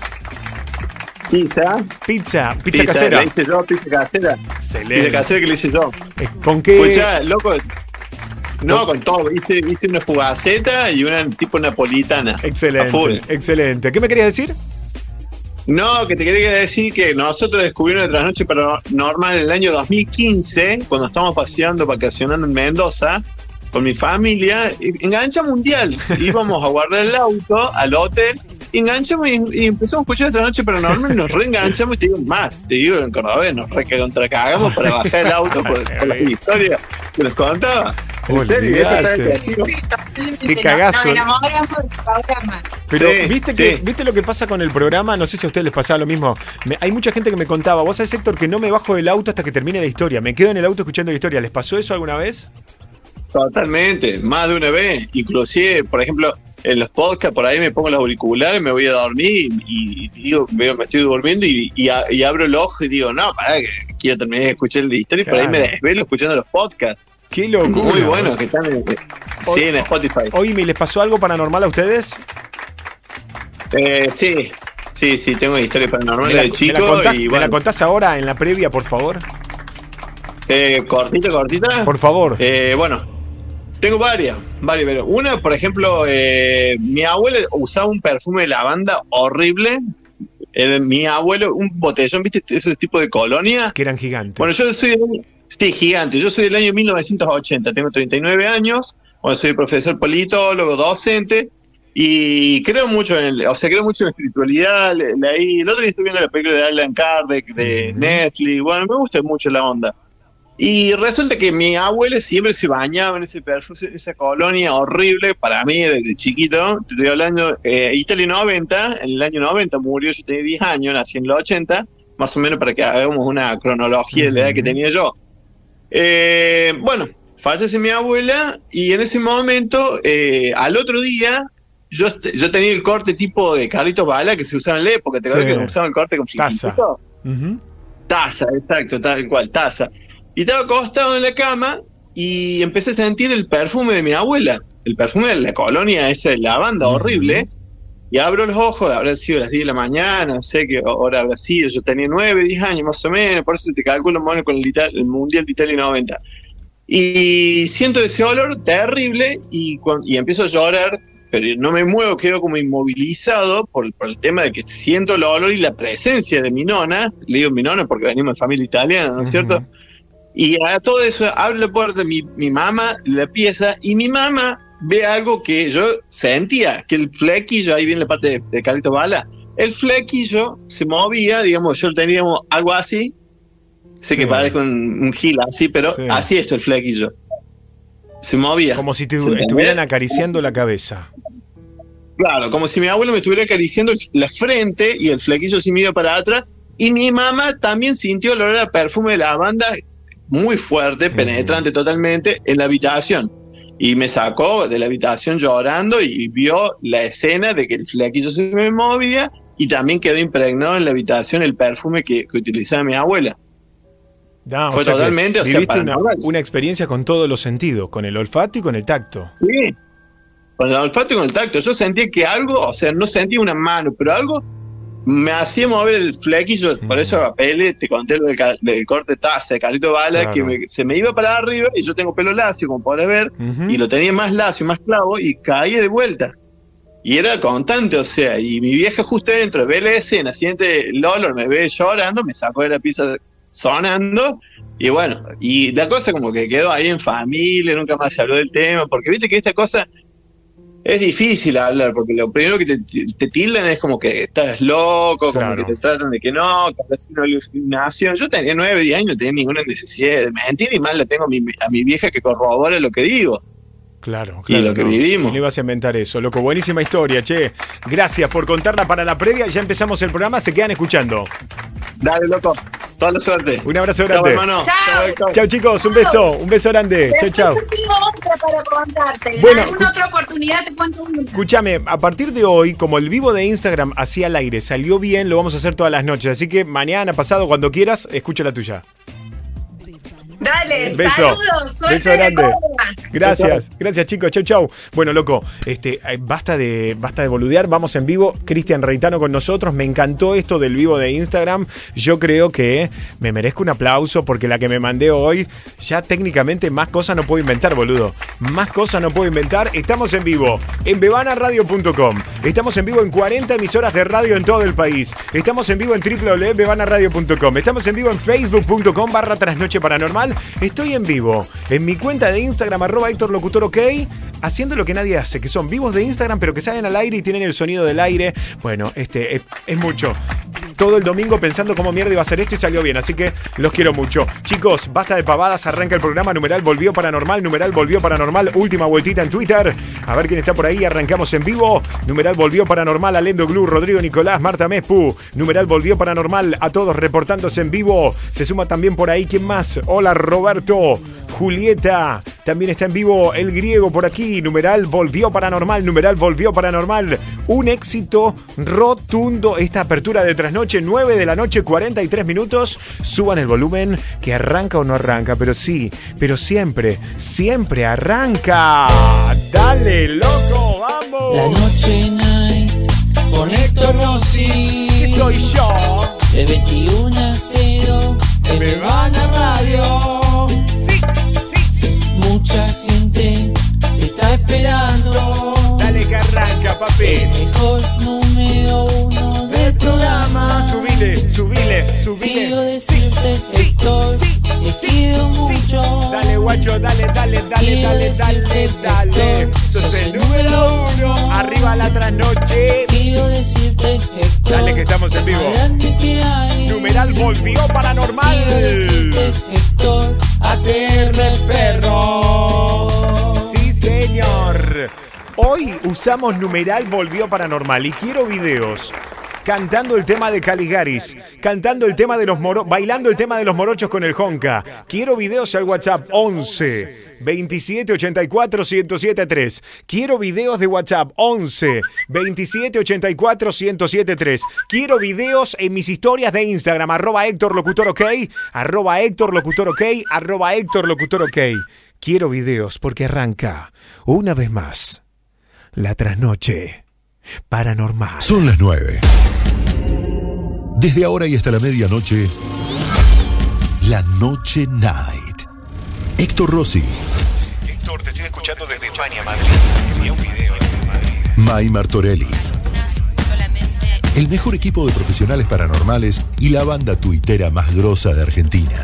Pizza casera. Le hice yo, pizza casera. Excelente. Pizza casera que le hice yo. ¿Con qué? Escuchá, loco. No, con todo. Hice una fugaceta y una tipo napolitana. Excelente. ¿Qué me querías decir? No, que te quería decir que nosotros descubrimos la trasnoche paranormal en el año 2015, cuando estábamos paseando, vacacionando en Mendoza, con mi familia, engancha mundial. Íbamos a guardar el auto al hotel, enganchamos y empezamos a escuchar la trasnoche paranormal y nos reenganchamos y te digo, en Córdoba nos recontracagamos para bajar el auto por la historia que nos contaba. En serio, eso está creativo. Qué cagazo. Nos enamoramos del programa. Pero ¿viste lo que pasa con el programa? No sé si a ustedes les pasaba lo mismo. Hay mucha gente que me contaba, vos sabés, Héctor, que no me bajo del auto hasta que termine la historia. Me quedo en el auto escuchando la historia. ¿Les pasó eso alguna vez? Totalmente, más de una vez. Inclusive, por ejemplo, en los podcasts, por ahí me pongo los auriculares, me voy a dormir y digo, me estoy durmiendo y abro el ojo y digo, no, pará, que quiero terminar de escuchar la historia y por ahí me desvelo escuchando los podcasts. Qué locura. Muy bueno que están en Spotify. Oye, ¿les pasó algo paranormal a ustedes? Sí, tengo historia paranormal de chico. ¿Me la contás ahora en la previa, por favor? Cortita. Por favor. Bueno, tengo varias. Pero una, por ejemplo, mi abuela usaba un perfume de lavanda horrible. Mi abuelo, un botellón, ¿viste? Esos tipos de colonias. Es que eran gigantes. Bueno, yo soy gigante. Yo soy del año 1980, tengo 39 años. Bueno, soy profesor politólogo, docente. Y creo mucho en la espiritualidad. Leí, el otro día estuve viendo la película de Allan Kardec, de Netflix. Bueno, me gusta mucho la onda. Y resulta que mi abuela siempre se bañaba en ese perfume, esa colonia horrible. Para mí, desde chiquito, te estoy hablando, Italia 90, en el año 90 murió, yo tenía 10 años, nací en el 80, más o menos para que hagamos una cronología de la edad que tenía yo. Bueno, fallece mi abuela y en ese momento, al otro día, yo tenía el corte tipo de Carlitos Bala que se usaba en la época. ¿Te acuerdas que usaban el corte con flequillito? Taza, exacto, tal cual, taza. Y estaba acostado en la cama y empecé a sentir el perfume de mi abuela, el perfume de la colonia esa de lavanda horrible. Y abro los ojos, habrá sido las 10 de la mañana, no sé qué hora habrá sido, yo tenía 9, 10 años más o menos, por eso te calculo más o menos con el Mundial de Italia 90. Y siento ese olor terrible y empiezo a llorar, pero no me muevo, quedo como inmovilizado por el tema de que siento el olor y la presencia de mi nona. Le digo mi nona porque venimos de familia italiana, ¿no es cierto? Y a todo eso abre la puerta mi mamá, la pieza, y mi mamá ve algo que yo sentía, que el flequillo, ahí viene la parte de Carlito Bala, el flequillo se movía, digamos, yo teníamos algo así, sé que parece un gil así, pero así es el flequillo. Se movía. Como si te estuvieran acariciando la cabeza. Claro, como si mi abuelo me estuviera acariciando la frente y el flequillo se me iba para atrás, y mi mamá también sintió el olor a perfume de lavanda muy fuerte, penetrante totalmente, en la habitación. y me sacó de la habitación llorando y vio la escena de que el flequillo se me movía y también quedó impregnado en la habitación el perfume que utilizaba mi abuela. No, fue totalmente, o sea, viviste una experiencia con todos los sentidos, con el olfato y con el tacto. Sí, con el olfato y con el tacto. Yo sentía que algo, o sea, no sentía una mano, pero algo me hacía mover el flequillo. Por eso a Pele te conté lo del corte taza de Carlito Bala, claro, que se me iba para arriba y yo tengo pelo lacio, como podés ver, y lo tenía más lacio, más clavo, y caía de vuelta. Y era constante, o sea, y mi vieja justo dentro ve la escena, siente el olor, me ve llorando, me sacó de la pieza sonando, y bueno, y la cosa como que quedó ahí en familia, nunca más se habló del tema, porque viste que esta cosa es difícil hablar, porque lo primero que te tildan es como que estás loco, claro, como que te tratan de que no, que es una alucinación. Yo tenía 9, 10 años, no tenía ninguna necesidad de mentir, y más le tengo a mi vieja que corrobora lo que digo. Claro, y lo que vivimos. No ibas a inventar eso, loco. Buenísima historia, che. Gracias por contarla para la previa. Ya empezamos el programa, se quedan escuchando. Dale, loco. Toda la suerte. Un abrazo grande. Chao, hermano. Chao, chicos. Un beso. Un beso grande. Chao. Yo tengo otra para contarte. Bueno, en alguna otra oportunidad te cuento una. Escúchame, a partir de hoy, como el vivo de Instagram hacia el aire salió bien, lo vamos a hacer todas las noches. Así que mañana, pasado, cuando quieras, escucha la tuya. Dale, beso. Saludos, beso grande. Gracias chicos, chau. Bueno, loco, basta de boludear, vamos en vivo. Cristian Reitano con nosotros, me encantó esto del vivo de Instagram. Yo creo que me merezco un aplauso porque la que me mandé hoy, ya técnicamente más cosas no puedo inventar, boludo. Más cosas no puedo inventar. Estamos en vivo en bebanaradio.com. Estamos en vivo en 40 emisoras de radio en todo el país. Estamos en vivo en www.bebanaradio.com. Estamos en vivo en facebook.com/trasnoche paranormal. Estoy en vivo en mi cuenta de Instagram @HéctorLocutorOK, haciendo lo que nadie hace, que son vivos de Instagram pero que salen al aire y tienen el sonido del aire. Bueno, es mucho. Todo el domingo pensando cómo mierda iba a ser esto y salió bien, así que los quiero mucho. Chicos, basta de pavadas, arranca el programa. Numeral volvió paranormal, última vueltita en Twitter. A ver quién está por ahí, arrancamos en vivo. Numeral volvió paranormal, Alendo Glue, Rodrigo Nicolás, Marta Mespu. Numeral volvió paranormal, a todos reportándose en vivo. Se suma también por ahí, ¿quién más? Hola Roberto, Julieta. También está en vivo el griego por aquí. Numeral volvió paranormal. Un éxito rotundo esta apertura de Trasnoche, 9 de la noche, 43 minutos. Suban el volumen, que arranca o no arranca, pero sí, pero siempre arranca. Dale, loco, vamos. La noche night con Héctor Rossi. ¿Qué soy yo? De 21 a 0 en Bebana Radio. Sí. Mucha gente te está esperando. Dale que arranca, papi. El mejor número 1 del programa. Subile. Quiero decirte, Héctor, te quiero mucho. Dale, guacho, dale. Sos el número 1. Arriba la Trasnoche. Quiero decirte, Héctor, dale que estamos en vivo. Numeral volvió paranormal. Quiero decirte, Héctor, ATR perro. Sí, señor. Hoy usamos numeral volvió paranormal y quiero videos cantando el tema de Caligaris, cantando el tema de los bailando el tema de los morochos con el Honka. Quiero videos al WhatsApp 11 27 84 1073. Quiero videos de WhatsApp 11 27 84 1073. Quiero videos en mis historias de Instagram @HéctorLocutorOK, @HéctorLocutorOK. Quiero videos porque arranca una vez más la Trasnoche paranormal. Son las 9. Desde ahora y hasta la medianoche, la Noche Night. Héctor Rossi. Héctor, te estoy escuchando desde España, Madrid. Envía un video desde Madrid. May Martorelli. El mejor equipo de profesionales paranormales y la banda tuitera más grosa de Argentina.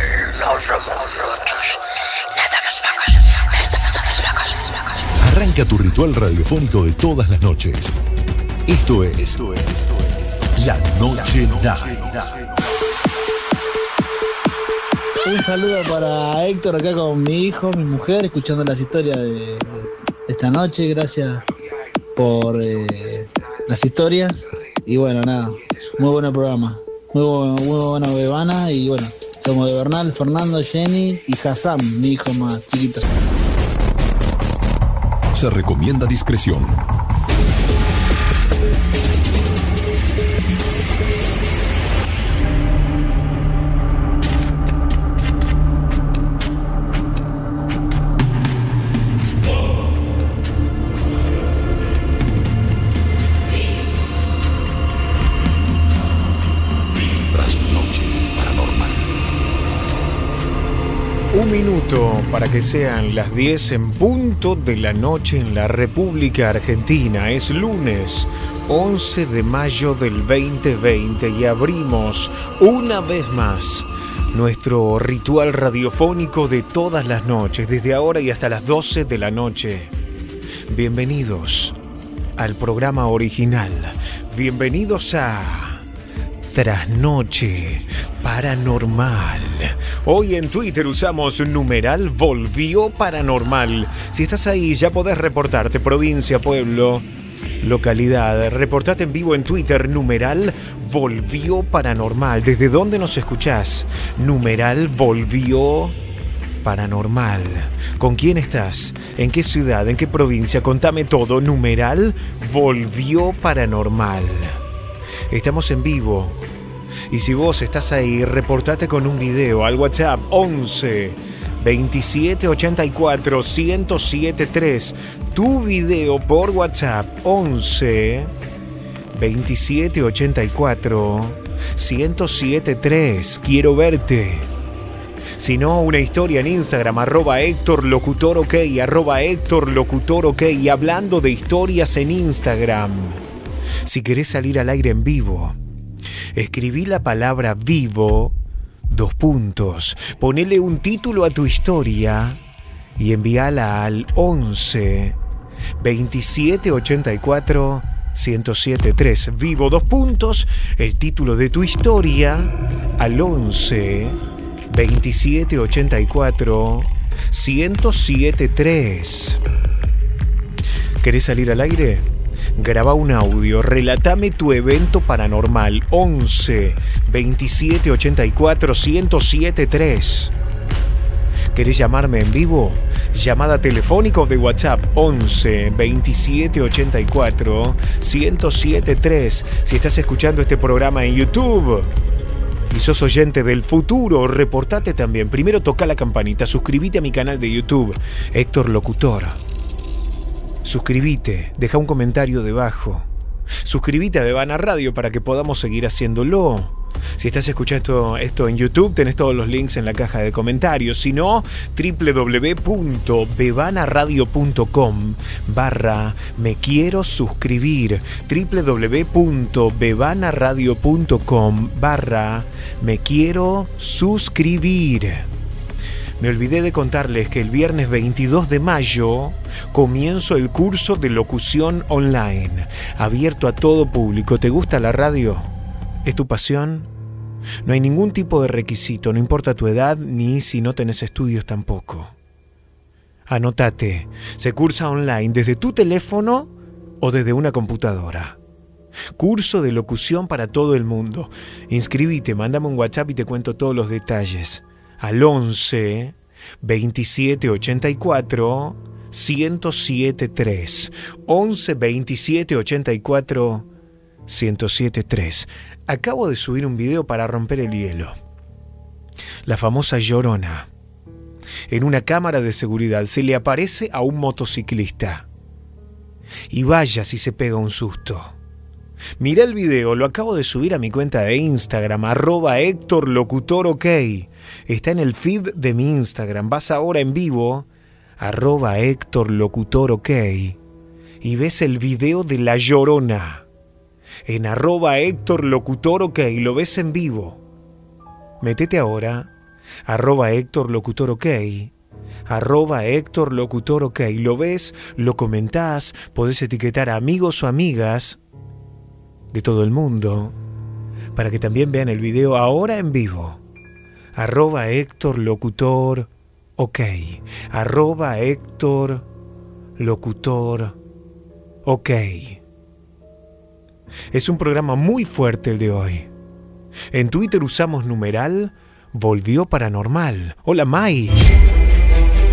Arranca tu ritual radiofónico de todas las noches. Esto es La Noche Night. Un saludo para Héctor acá con mi hijo, mi mujer, escuchando las historias de esta noche. Gracias por las historias. Y bueno, nada, muy buen programa. Muy buena bebana. Y bueno, somos de Bernal, Fernando, Jenny y Hassan, mi hijo más chiquito. Se recomienda discreción. Un minuto para que sean las 10 en punto de la noche en la República Argentina. Es lunes 11 de mayo del 2020 y abrimos una vez más nuestro ritual radiofónico de todas las noches, desde ahora y hasta las 12 de la noche. Bienvenidos al programa original. Bienvenidos a Trasnoche Paranormal. Hoy en Twitter usamos numeral Volvió Paranormal. Si estás ahí ya podés reportarte, provincia, pueblo, localidad. Reportate en vivo en Twitter, numeral Volvió Paranormal. ¿Desde dónde nos escuchás? Numeral Volvió Paranormal. ¿Con quién estás? ¿En qué ciudad? ¿En qué provincia? Contame todo. Numeral Volvió Paranormal. Estamos en vivo. Y si vos estás ahí, reportate con un video al WhatsApp 11 27 84 1073. Tu video por WhatsApp 11 27 84 1073. Quiero verte. Si no, una historia en Instagram, @HéctorLocutorOK, @HéctorLocutorOK. Y hablando de historias en Instagram, si querés salir al aire en vivo, escribí la palabra vivo, 2 puntos, ponele un título a tu historia y envíala al 11 27 84 1073. Vivo, 2 puntos, el título de tu historia al 11 27 84 1073. ¿Querés salir al aire? Graba un audio, relatame tu evento paranormal. 11 27 84 1073. ¿Querés llamarme en vivo? Llamada telefónica o de WhatsApp 11 27 84 1073. Si estás escuchando este programa en YouTube y sos oyente del futuro, reportate también. Primero toca la campanita, suscríbete a mi canal de YouTube, Héctor Locutor. Suscríbete, deja un comentario debajo. Suscríbete a Bebana Radio para que podamos seguir haciéndolo. Si estás escuchando esto en YouTube, tenés todos los links en la caja de comentarios. Si no, www.bebanaradio.com/me quiero suscribir. www.bebanaradio.com/me quiero suscribir. Me olvidé de contarles que el viernes 22 de mayo comienzo el curso de locución online, abierto a todo público. ¿Te gusta la radio? ¿Es tu pasión? No hay ningún tipo de requisito, no importa tu edad ni si no tenés estudios tampoco. Anótate, se cursa online desde tu teléfono o desde una computadora. Curso de locución para todo el mundo. Inscribite, mándame un WhatsApp y te cuento todos los detalles. Al 11 27 84 1073. 11 27 84 1073. Acabo de subir un video para romper el hielo. La famosa Llorona. En una cámara de seguridad se le aparece a un motociclista. Y vaya si se pega un susto. Mirá el video, lo acabo de subir a mi cuenta de Instagram, @HéctorLocutorOK. Está en el feed de mi Instagram. Vas ahora en vivo, @HéctorLocutorOK, y ves el video de La Llorona. En @HéctorLocutorOK, lo ves en vivo. Métete ahora, @HéctorLocutorOK, @HéctorLocutorOK. Lo ves, lo comentás, podés etiquetar a amigos o amigas de todo el mundo para que también vean el video ahora en vivo. @HéctorLocutorOK, @HéctorLocutorOK. Es un programa muy fuerte el de hoy. En Twitter usamos numeral Volvió Paranormal. Hola Mai.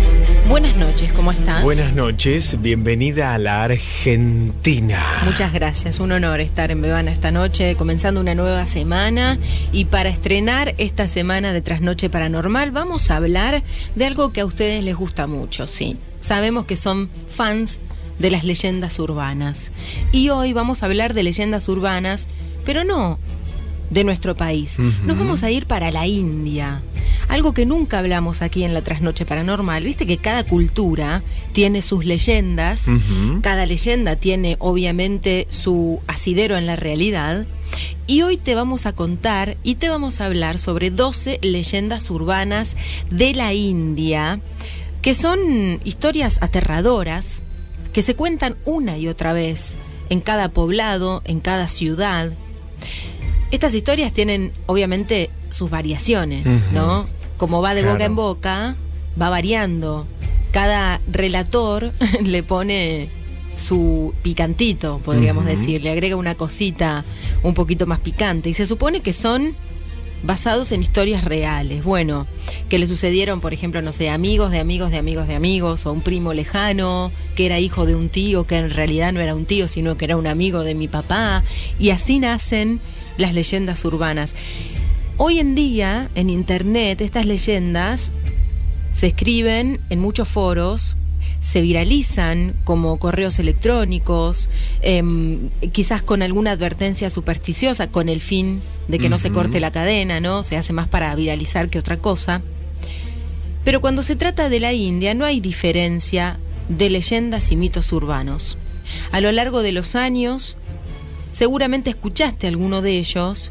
Buenas noches, ¿cómo estás? Buenas noches, bienvenida a la Argentina. Muchas gracias, un honor estar en Bebana esta noche, comenzando una nueva semana. Y para estrenar esta semana de Trasnoche Paranormal, vamos a hablar de algo que a ustedes les gusta mucho, sí. Sabemos que son fans de las leyendas urbanas. Y hoy vamos a hablar de leyendas urbanas, pero no de nuestro país. Nos vamos a ir para la India. Algo que nunca hablamos aquí en la Trasnoche Paranormal. Viste que cada cultura tiene sus leyendas. Cada leyenda tiene obviamente su asidero en la realidad. Y hoy te vamos a contar y te vamos a hablar sobre 12 leyendas urbanas de la India, que son historias aterradoras, que se cuentan una y otra vez en cada poblado, en cada ciudad. Estas historias tienen obviamente sus variaciones, ¿no? Como va de boca en boca, va variando. Cada relator le pone su picantito, podríamos decir, le agrega una cosita un poquito más picante. Y se supone que son basados en historias reales. Bueno, que le sucedieron, por ejemplo, no sé, amigos de amigos de amigos de amigos, o un primo lejano que era hijo de un tío que en realidad no era un tío, sino que era un amigo de mi papá. Y así nacen las leyendas urbanas. Hoy en día, en internet, estas leyendas se escriben en muchos foros, se viralizan como correos electrónicos, quizás con alguna advertencia supersticiosa, con el fin de que no se corte la cadena, ¿no? Se hace más para viralizar que otra cosa. Pero cuando se trata de la India, no hay diferencia de leyendas y mitos urbanos. A lo largo de los años, seguramente escuchaste alguno de ellos,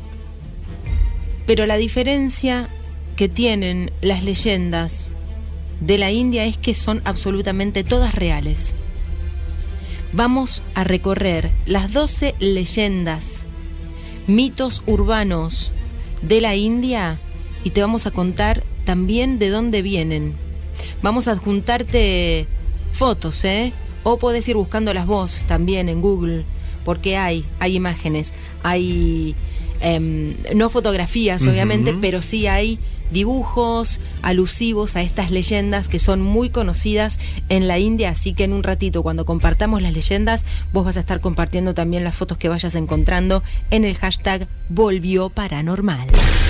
pero la diferencia que tienen las leyendas de la India es que son absolutamente todas reales. Vamos a recorrer las 12 leyendas, mitos urbanos de la India y te vamos a contar también de dónde vienen. Vamos a adjuntarte fotos, o podés ir buscándolas vos también en Google, porque hay imágenes, hay no fotografías obviamente, pero sí hay dibujos alusivos a estas leyendas que son muy conocidas en la India, así que en un ratito cuando compartamos las leyendas vos vas a estar compartiendo también las fotos que vayas encontrando en el hashtag Volvió Paranormal.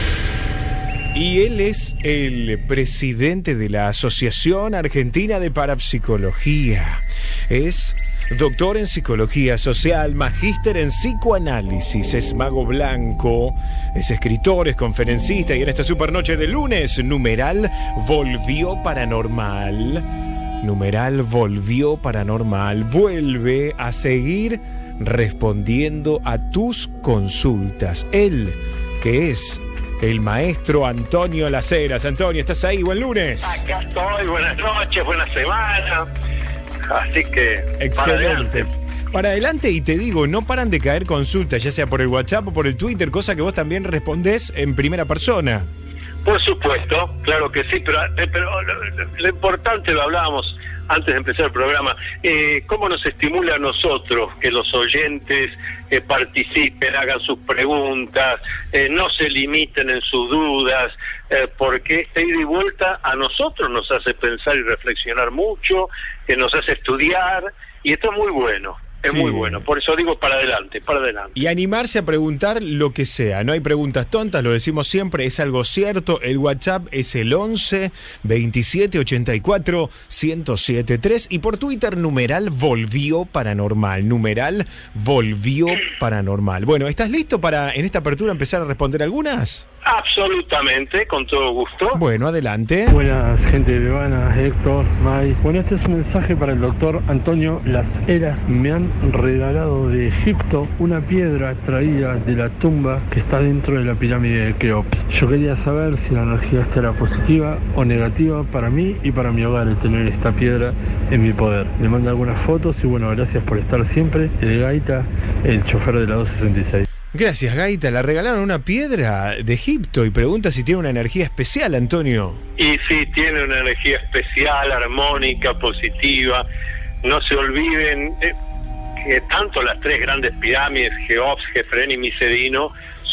Y él es el presidente de la Asociación Argentina de Parapsicología. Es doctor en psicología social, magíster en psicoanálisis, es mago blanco, es escritor, es conferencista y en esta supernoche de lunes, numeral Volvió Paranormal. Numeral Volvió Paranormal. Vuelve a seguir respondiendo a tus consultas. Él, que es el maestro Antonio Las Heras. Antonio, ¿estás ahí? Buen lunes. Acá estoy, buenas noches, buena semana. Así que, excelente. Para adelante, y te digo, no paran de caer consultas, ya sea por el WhatsApp o por el Twitter, cosa que vos también respondés en primera persona. Por supuesto, claro que sí, pero lo importante, lo hablábamos antes de empezar el programa, cómo nos estimula a nosotros que los oyentes participen, hagan sus preguntas, no se limiten en sus dudas, porque esta ida y vuelta a nosotros nos hace pensar y reflexionar mucho, nos hace estudiar, y esto es muy bueno. Es muy bueno, por eso digo para adelante, para adelante. Y animarse a preguntar lo que sea, no hay preguntas tontas, lo decimos siempre, es algo cierto. El WhatsApp es el 11 27 84 1073 y por Twitter numeral Volvió Paranormal, numeral Volvió Paranormal. Bueno, ¿estás listo para en esta apertura empezar a responder algunas? Absolutamente, con todo gusto. Bueno, adelante. Buenas, gente de Bebana, Héctor, May. Bueno, este es un mensaje para el doctor Antonio Las Heras. Me han regalado de Egipto una piedra traída de la tumba que está dentro de la pirámide de Keops. Yo quería saber si la energía esta era positiva o negativa para mí y para mi hogar el tener esta piedra en mi poder. Le mando algunas fotos y bueno, gracias por estar siempre. El Gaita, el chofer de la 266. Gracias, Gaita. Le regalaron una piedra de Egipto y pregunta si tiene una energía especial, Antonio. Y sí, tiene una energía especial, armónica, positiva. No se olviden que tanto las tres grandes pirámides, Keops, Jefren y Micerino,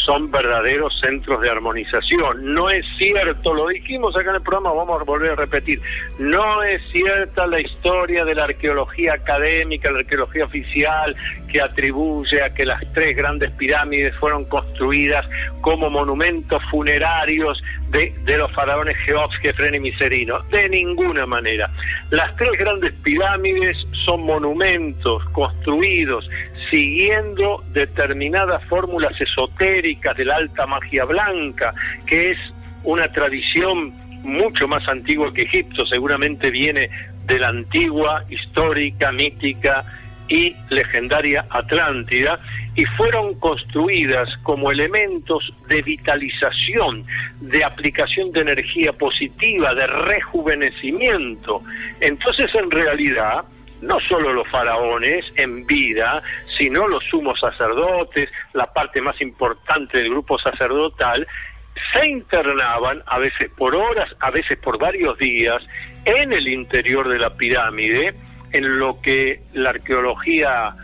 son verdaderos centros de armonización. No es cierto, lo dijimos acá en el programa, vamos a volver a repetir, no es cierta la historia de la arqueología académica, la arqueología oficial, que atribuye a que las 3 grandes pirámides fueron construidas como monumentos funerarios de los faraones Geops, Kefren y Miserino. De ninguna manera. Las 3 grandes pirámides son monumentos construidos siguiendo determinadas fórmulas esotéricas de la alta magia blanca, que es una tradición mucho más antigua que Egipto, seguramente viene de la antigua, histórica, mítica y legendaria Atlántida, y fueron construidas como elementos de vitalización, de aplicación de energía positiva, de rejuvenecimiento. Entonces, en realidad, no solo los faraones en vida, sino los sumos sacerdotes, la parte más importante del grupo sacerdotal, se internaban, a veces por horas, a veces por varios días, en el interior de la pirámide, en lo que la arqueología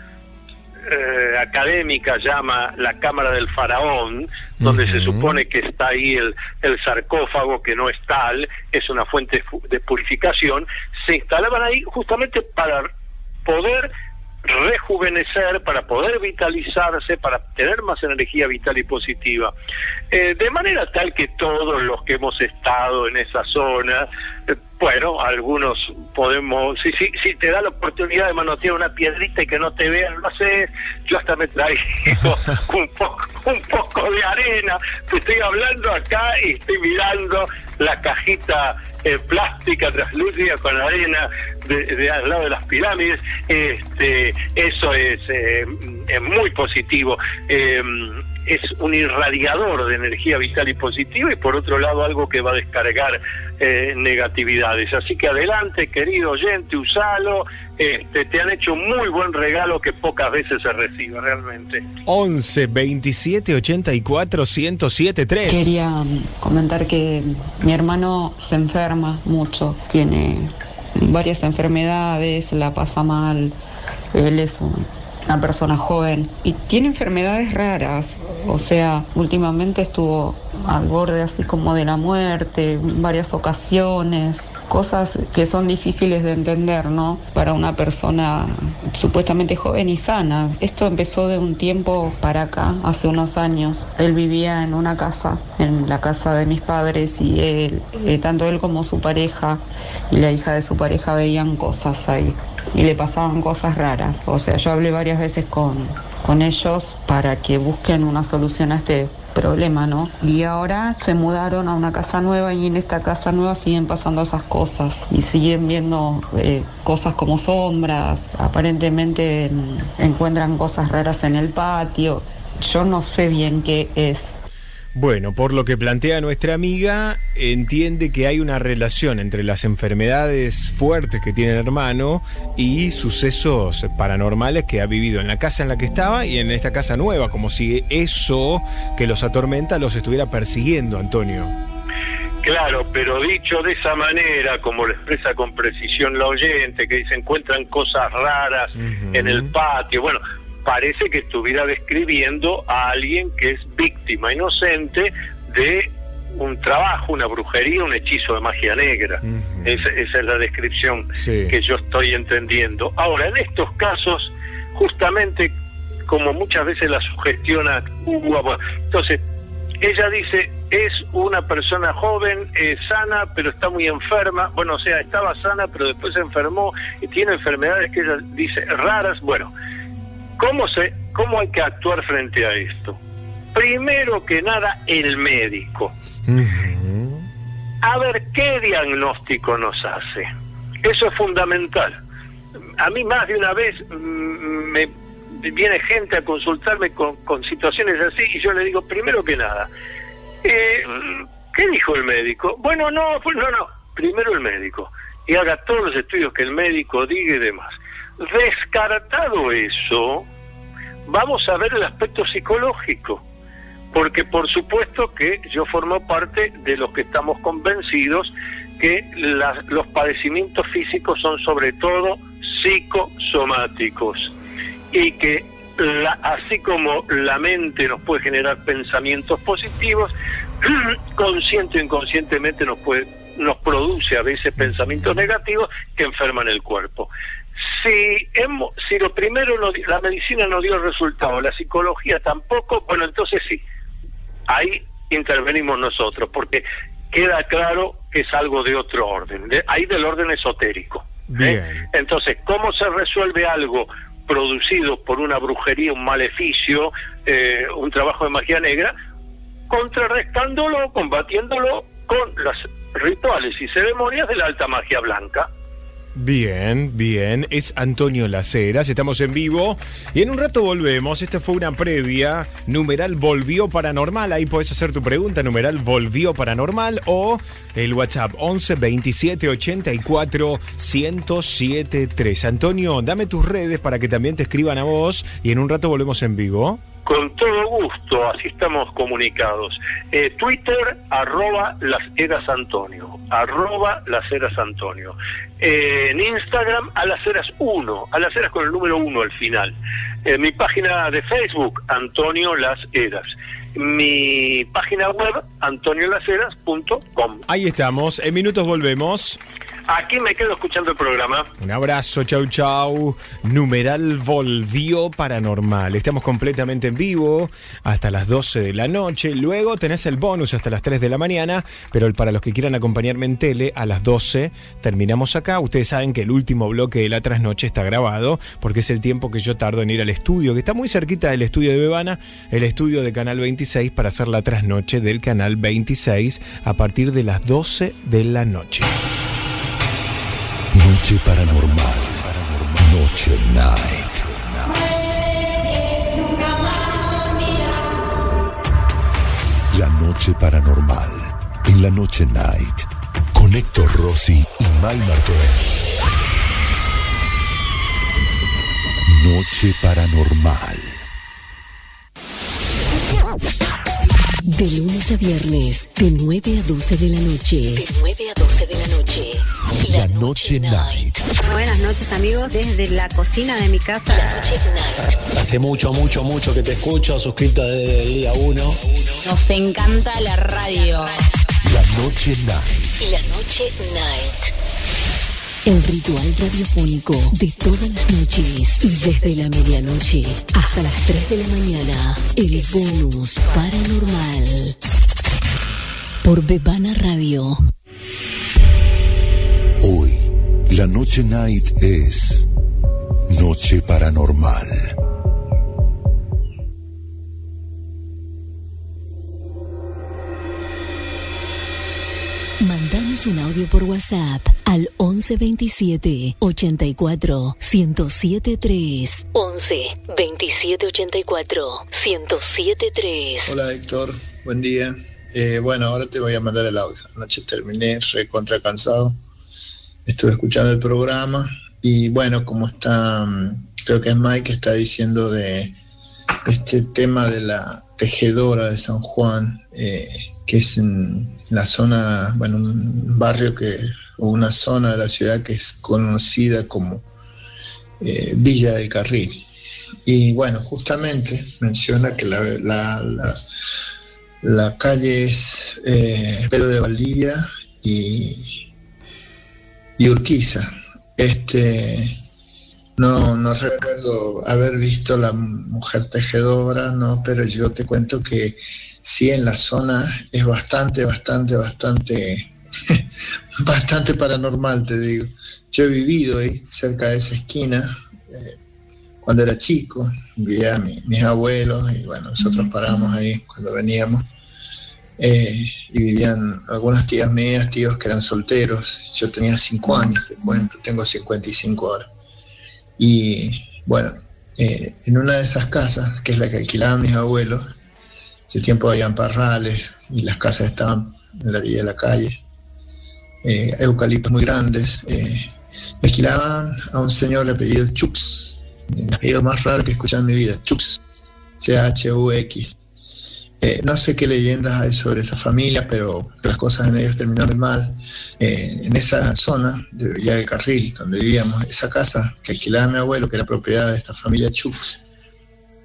académica llama la cámara del faraón, donde se supone que está ahí el sarcófago, que no es tal, es una fuente de purificación. Se instalaban ahí justamente para poder rejuvenecer, para poder vitalizarse, para tener más energía vital y positiva, de manera tal que todos los que hemos estado en esa zona, bueno, algunos podemos, si te da la oportunidad de manotear una piedrita y que no te vean, lo haces. Yo hasta me traigo un poco de arena, te estoy hablando acá y estoy mirando la cajita plástica translúcida con arena de al lado de las pirámides. Eso es muy positivo. Es un irradiador de energía vital y positiva, y por otro lado algo que va a descargar negatividades. Así que adelante, querido oyente, usalo. Te han hecho un muy buen regalo que pocas veces se recibe realmente. 11 27 84 107 3. Quería comentar que mi hermano se enferma mucho, tiene varias enfermedades, la pasa mal, él es una persona joven y tiene enfermedades raras, o sea, últimamente estuvo al borde así como de la muerte en varias ocasiones, cosas que son difíciles de entender, ¿no? Para una persona supuestamente joven y sana. Esto empezó de un tiempo para acá, hace unos años. Él vivía en una casa, en la casa de mis padres, y tanto él como su pareja y la hija de su pareja veían cosas ahí y le pasaban cosas raras. O sea, yo hablé varias veces con ellos para que busquen una solución a este problema, ¿no? Y ahora se mudaron a una casa nueva, y en esta casa nueva siguen pasando esas cosas y siguen viendo cosas como sombras. Aparentemente encuentran cosas raras en el patio. Yo no sé bien qué es. Bueno, por lo que plantea nuestra amiga, entiende que hay una relación entre las enfermedades fuertes que tiene el hermano y sucesos paranormales que ha vivido en la casa en la que estaba y en esta casa nueva, como si eso que los atormenta los estuviera persiguiendo, Antonio. Claro, pero dicho de esa manera, como lo expresa con precisión la oyente, que dice encuentran cosas raras en el patio, bueno, parece que estuviera describiendo a alguien que es víctima inocente de un trabajo, una brujería, un hechizo de magia negra. Esa es la descripción que yo estoy entendiendo. Ahora, en estos casos, justamente, como muchas veces la sugestión actúa, entonces, ella dice, es una persona joven, sana, pero está muy enferma. Bueno, o sea, estaba sana, pero después se enfermó y tiene enfermedades que ella dice raras. Bueno, ¿cómo hay que actuar frente a esto? Primero que nada, el médico. A ver qué diagnóstico nos hace. Eso es fundamental. A mí más de una vez me viene gente a consultarme con situaciones así, y yo le digo, primero que nada, ¿qué dijo el médico? Bueno, no, primero el médico, y haga todos los estudios que el médico diga y demás. Descartado eso, vamos a ver el aspecto psicológico, porque por supuesto que yo formo parte de los que estamos convencidos que los padecimientos físicos son sobre todo psicosomáticos, y que así como la mente nos puede generar pensamientos positivos, consciente o inconscientemente nos produce a veces pensamientos negativos que enferman el cuerpo. Si lo primero la medicina no dio resultado, la psicología tampoco, bueno, entonces sí, ahí intervenimos nosotros, porque queda claro que es algo de otro orden, ahí del orden esotérico. Entonces, ¿cómo se resuelve algo producido por una brujería, un maleficio, un trabajo de magia negra? Contrarrestándolo, combatiéndolo con los rituales y ceremonias de la alta magia blanca. Bien, bien, es Antonio Las Heras, estamos en vivo y en un rato volvemos. Esta fue una previa, numeral volvió paranormal, ahí podés hacer tu pregunta, numeral volvió paranormal, o el WhatsApp 11 27 84 1073. Antonio, dame tus redes para que también te escriban a vos y en un rato volvemos en vivo. Con todo gusto, así estamos comunicados. Twitter, @LasHerasAntonio, @LasHerasAntonio. En Instagram, @LasHeras1, @LasHeras con el número 1 al final. Mi página de Facebook, Antonio Las Heras. Mi página web, antoniolaseras.com. Ahí estamos, en minutos volvemos. Aquí me quedo escuchando el programa. Un abrazo, chau chau. Numeral volvió paranormal. Estamos completamente en vivo hasta las 12 de la noche. Luego tenés el bonus hasta las 3 de la mañana. Pero para los que quieran acompañarme en tele, a las 12 terminamos acá. Ustedes saben que el último bloque de la trasnoche está grabado, porque es el tiempo que yo tardo en ir al estudio, que está muy cerquita del estudio de Bebana, el estudio de Canal 26, para hacer la trasnoche del Canal 26 a partir de las 12 de la noche. Noche paranormal. Noche Night. La noche paranormal. En la Noche Night. Con Héctor Rossi y May Martorell. Noche paranormal. De lunes a viernes, de 9 a 12 de la noche. De 9 a 12 de la noche. La Noche Night. Buenas noches, amigos, desde la cocina de mi casa. La Noche Night. Hace mucho que te escucho, suscrita desde el día 1. Nos encanta la radio. La Noche Night. La Noche Night. El ritual radiofónico de todas las noches y desde la medianoche hasta las 3 de la mañana. El bonus paranormal. Por Bebana Radio. Hoy, la Noche Night es Noche Paranormal. Mandanos un audio por WhatsApp al 11 27 84 1073. 11 27 84 1073. Hola Héctor, buen día. Bueno, ahora te voy a mandar el audio. Anoche terminé recontra cansado. Estuve escuchando el programa y bueno, como está, creo que es Mike que está diciendo de este tema de la tejedora de San Juan, que es en la zona, bueno, un barrio o una zona de la ciudad que es conocida como Villa del Carril. Y bueno, justamente menciona que la calle es Pedro de Valdivia y Urquiza. No recuerdo haber visto la mujer tejedora, no, pero yo te cuento que sí, en la zona es bastante paranormal, te digo. Yo he vivido ahí, cerca de esa esquina, cuando era chico, vivía mis abuelos, y bueno, nosotros parábamos ahí cuando veníamos, y vivían algunas tías mías, tíos que eran solteros. Yo tenía 5 años, te cuento, tengo 55 ahora. Y bueno, en una de esas casas, que es la que alquilaban mis abuelos, ese tiempo habían parrales y las casas estaban en la orilla de la calle, eucaliptos muy grandes. Alquilaban a un señor de apellido Chux, el apellido más raro que he escuchado en mi vida, Chux, C-H-U-X. No sé qué leyendas hay sobre esa familia, pero las cosas en ellos terminaron mal. En esa zona de Villa del Carril, donde vivíamos, esa casa que alquilaba mi abuelo, que era propiedad de esta familia Chux,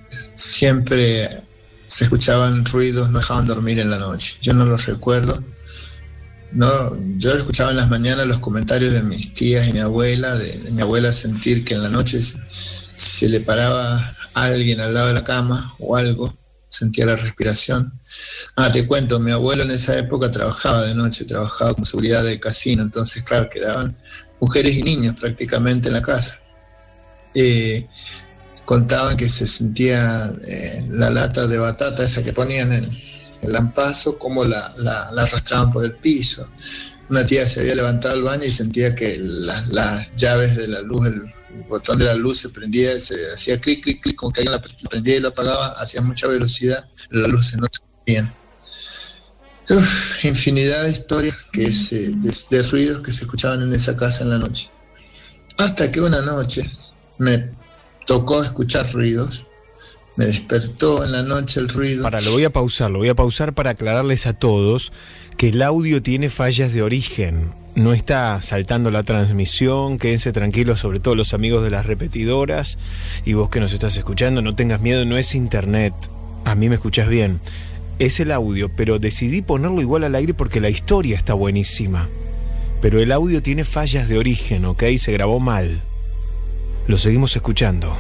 siempre se escuchaban ruidos, no dejaban dormir en la noche. Yo no los recuerdo. No, yo escuchaba en las mañanas los comentarios de mis tías y mi abuela, de mi abuela sentir que en la noche se le paraba alguien al lado de la cama o algo, sentía la respiración. Te cuento, mi abuelo en esa época trabajaba de noche, trabajaba como seguridad del casino, entonces claro, quedaban mujeres y niños prácticamente en la casa. Contaban que se sentía la lata de batata esa que ponían en el lampazo, como la arrastraban por el piso. Una tía se había levantado al baño y sentía que las llaves de la luz, el botón de la luz se prendía, se hacía clic, clic, clic, como que alguien la prendía y lo apagaba, hacía mucha velocidad, las luces no se prendían. Infinidad de historias de ruidos que se escuchaban en esa casa en la noche. Hasta que una noche me tocó escuchar ruidos, me despertó en la noche el ruido. Lo voy a pausar para aclararles a todos que el audio tiene fallas de origen. No está saltando la transmisión, quédense tranquilos, sobre todo los amigos de las repetidoras, y vos que nos estás escuchando, no tengas miedo, no es internet, a mí me escuchás bien, es el audio, pero decidí ponerlo igual al aire porque la historia está buenísima, pero el audio tiene fallas de origen, ¿ok? Se grabó mal. Lo seguimos escuchando.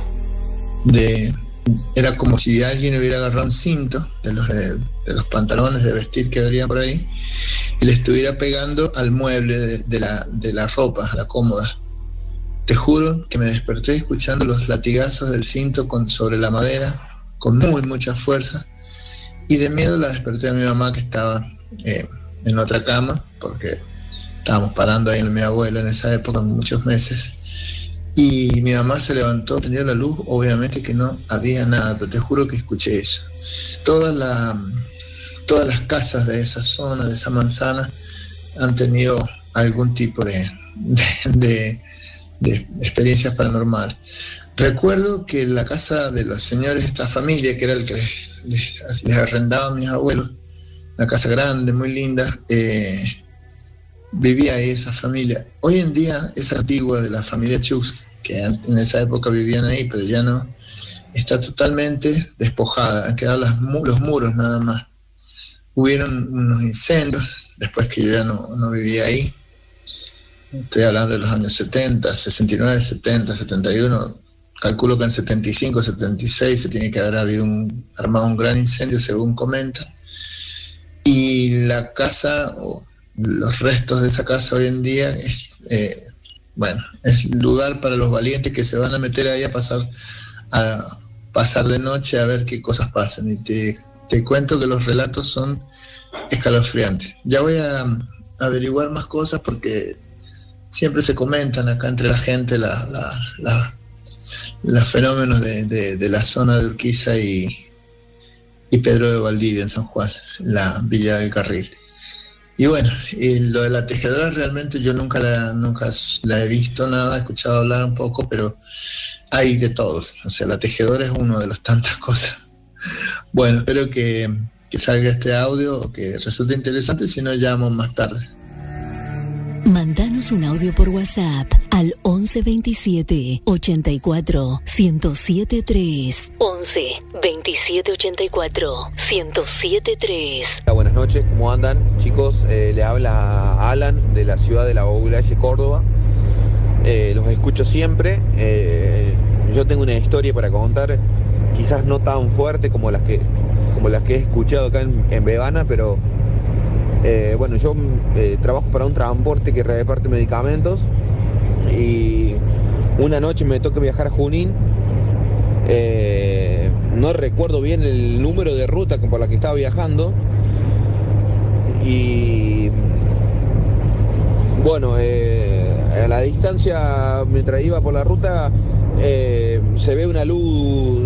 Era como si alguien hubiera agarrado un cinto de los pantalones de vestir que habría por ahí y le estuviera pegando al mueble de la ropa, a la cómoda. Te juro que me desperté escuchando los latigazos del cinto sobre la madera con mucha fuerza, y de miedo la desperté a mi mamá, que estaba en otra cama, porque estábamos parando ahí en mi abuelo en esa época, muchos meses. Y mi mamá se levantó, prendió la luz, obviamente que no había nada, pero te juro que escuché eso. Todas las casas de esa zona, de esa manzana, han tenido algún tipo de experiencias paranormales. Recuerdo que la casa de los señores de esta familia, que era el que les arrendaba a mis abuelos, una casa grande, muy linda, vivía ahí esa familia. Hoy en día es antigua, de la familia Chux, que en esa época vivían ahí, pero ya no, está totalmente despojada, han quedado los muros nada más. Hubieron unos incendios después que yo ya no vivía ahí. Estoy hablando de los años 70, 69, 70, 71, calculo que en 75, 76 se tiene que haber armado un gran incendio, según comentan. Y la casa, o los restos de esa casa hoy en día, es lugar para los valientes que se van a meter ahí a pasar de noche a ver qué cosas pasan. Y te cuento que los relatos son escalofriantes. Ya voy a averiguar más cosas, porque siempre se comentan acá entre la gente los fenómenos de la zona de Urquiza y Pedro de Valdivia en San Juan, la Villa del Carril. Y bueno, y lo de la tejedora realmente yo nunca la he visto nada, he escuchado hablar un poco, pero hay de todo. O sea, la tejedora es uno de las tantas cosas. Bueno, espero que salga este audio o que resulte interesante, si no llamo más tarde. Mandanos un audio por WhatsApp al 11 27 84 1073. 11 27 84 1073. Buenas noches, ¿cómo andan, chicos? Le habla Alan de la ciudad de La Bauglaye, Córdoba. Los escucho siempre. Yo tengo una historia para contar, quizás no tan fuerte como las que he escuchado acá en Bebana, pero bueno, yo trabajo para un transporte que reparte medicamentos, y una noche me toca viajar a Junín. No recuerdo bien el número de ruta por la que estaba viajando, y bueno, a la distancia, mientras iba por la ruta, se ve una luz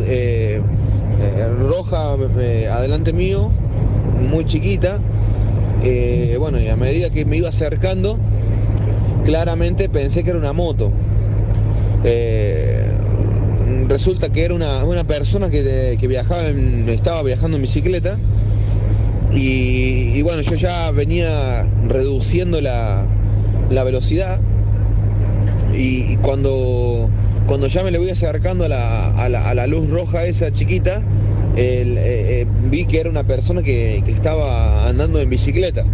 roja adelante mío, muy chiquita. Bueno, y a medida que me iba acercando, claramente pensé que era una moto. Resulta que era una persona que estaba viajando en bicicleta, y bueno, yo ya venía reduciendo la velocidad, y cuando cuando ya me le voy acercando a la luz roja esa chiquita, vi que era una persona que estaba andando en bicicleta.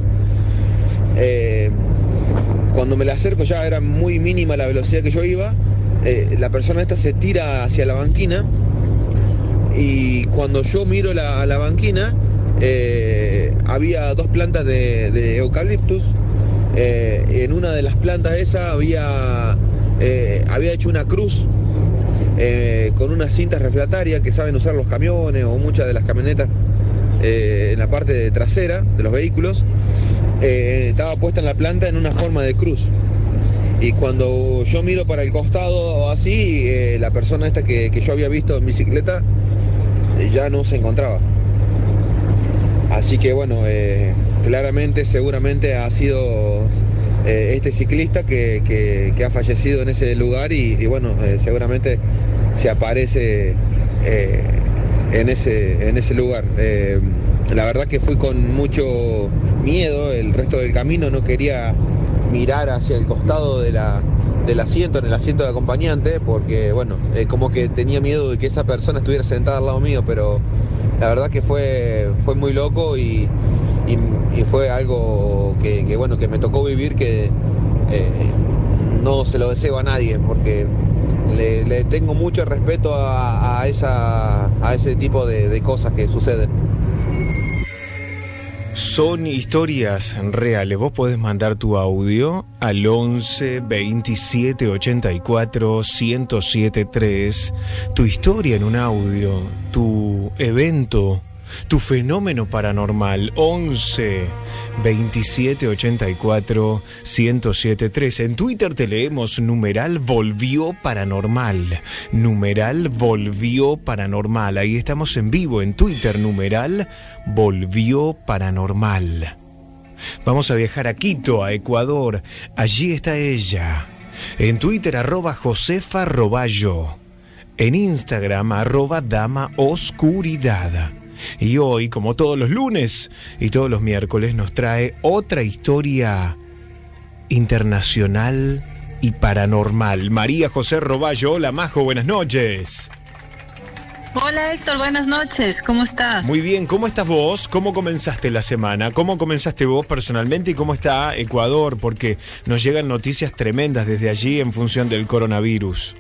Cuando me la acerco ya era muy mínima la velocidad que yo iba. La persona esta se tira hacia la banquina y cuando yo miro la banquina había 2 plantas de eucaliptus. En una de las plantas esas había hecho una cruz con unas cintas refractarias que saben usar los camiones o muchas de las camionetas en la parte trasera de los vehículos. Estaba puesta en la planta en una forma de cruz. Y cuando yo miro para el costado así, la persona esta que yo había visto en bicicleta ya no se encontraba. Así que bueno, claramente, seguramente ha sido este ciclista que ha fallecido en ese lugar y bueno, seguramente se aparece en ese lugar. La verdad que fui con mucho miedo el resto del camino, no quería mirar hacia el costado del asiento, en el asiento de acompañante, porque bueno, como que tenía miedo de que esa persona estuviera sentada al lado mío, pero la verdad que fue muy loco y fue algo que bueno, que me tocó vivir, que no se lo deseo a nadie, porque le tengo mucho respeto a ese tipo de cosas que suceden. Son historias reales. Vos podés mandar tu audio al 11 27 84 1073. Tu historia en un audio, tu evento, tu fenómeno paranormal. 11 27 84 1073. En Twitter te leemos numeral volvió paranormal. Numeral volvió paranormal. Ahí estamos en vivo en Twitter. Numeral volvió paranormal. Vamos a viajar a Quito, a Ecuador. Allí está ella. En Twitter @Josefa Roballo. En Instagram @Dama Oscuridad. Y hoy, como todos los lunes y todos los miércoles, nos trae otra historia internacional y paranormal. María José Roballo. Hola, Majo, buenas noches. Hola, Héctor, buenas noches. ¿Cómo estás? Muy bien, ¿cómo estás vos? ¿Cómo comenzaste la semana? ¿Cómo comenzaste vos personalmente y cómo está Ecuador? Porque nos llegan noticias tremendas desde allí en función del coronavirus.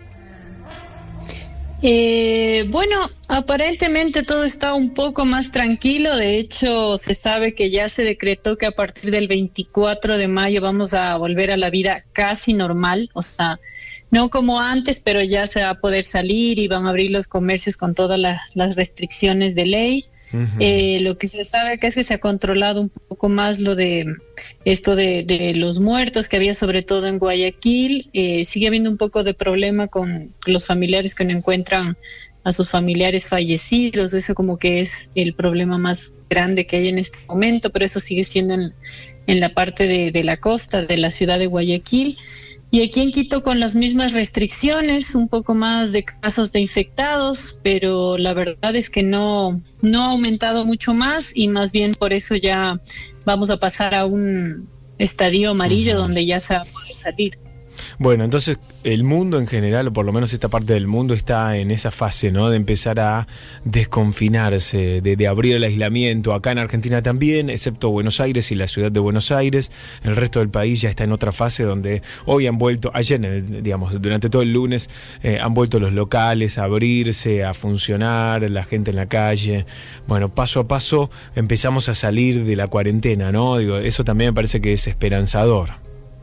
Bueno, aparentemente todo está un poco más tranquilo. De hecho, se sabe que ya se decretó que a partir del 24 de mayo vamos a volver a la vida casi normal. O sea, no como antes, pero ya se va a poder salir y van a abrir los comercios con todas las restricciones de ley. Lo que se sabe acá es que se ha controlado un poco más lo de esto de los muertos que había, sobre todo en Guayaquil. Sigue habiendo un poco de problema con los familiares que no encuentran a sus familiares fallecidos. Eso como que es el problema más grande que hay en este momento, pero eso sigue siendo en la parte de la costa de la ciudad de Guayaquil. Y aquí en Quito con las mismas restricciones, un poco más de casos de infectados, pero la verdad es que no ha aumentado mucho más y más bien por eso ya vamos a pasar a un estadio amarillo donde ya se va a poder salir. Bueno, entonces el mundo en general, o por lo menos esta parte del mundo, está en esa fase, ¿no? De empezar a desconfinarse, de abrir el aislamiento. Acá en Argentina también, excepto Buenos Aires y la ciudad de Buenos Aires. El resto del país ya está en otra fase donde hoy han vuelto, ayer, digamos, durante todo el lunes, han vuelto los locales a abrirse, a funcionar, la gente en la calle. Bueno, paso a paso empezamos a salir de la cuarentena, ¿no? Digo, eso también me parece que es esperanzador.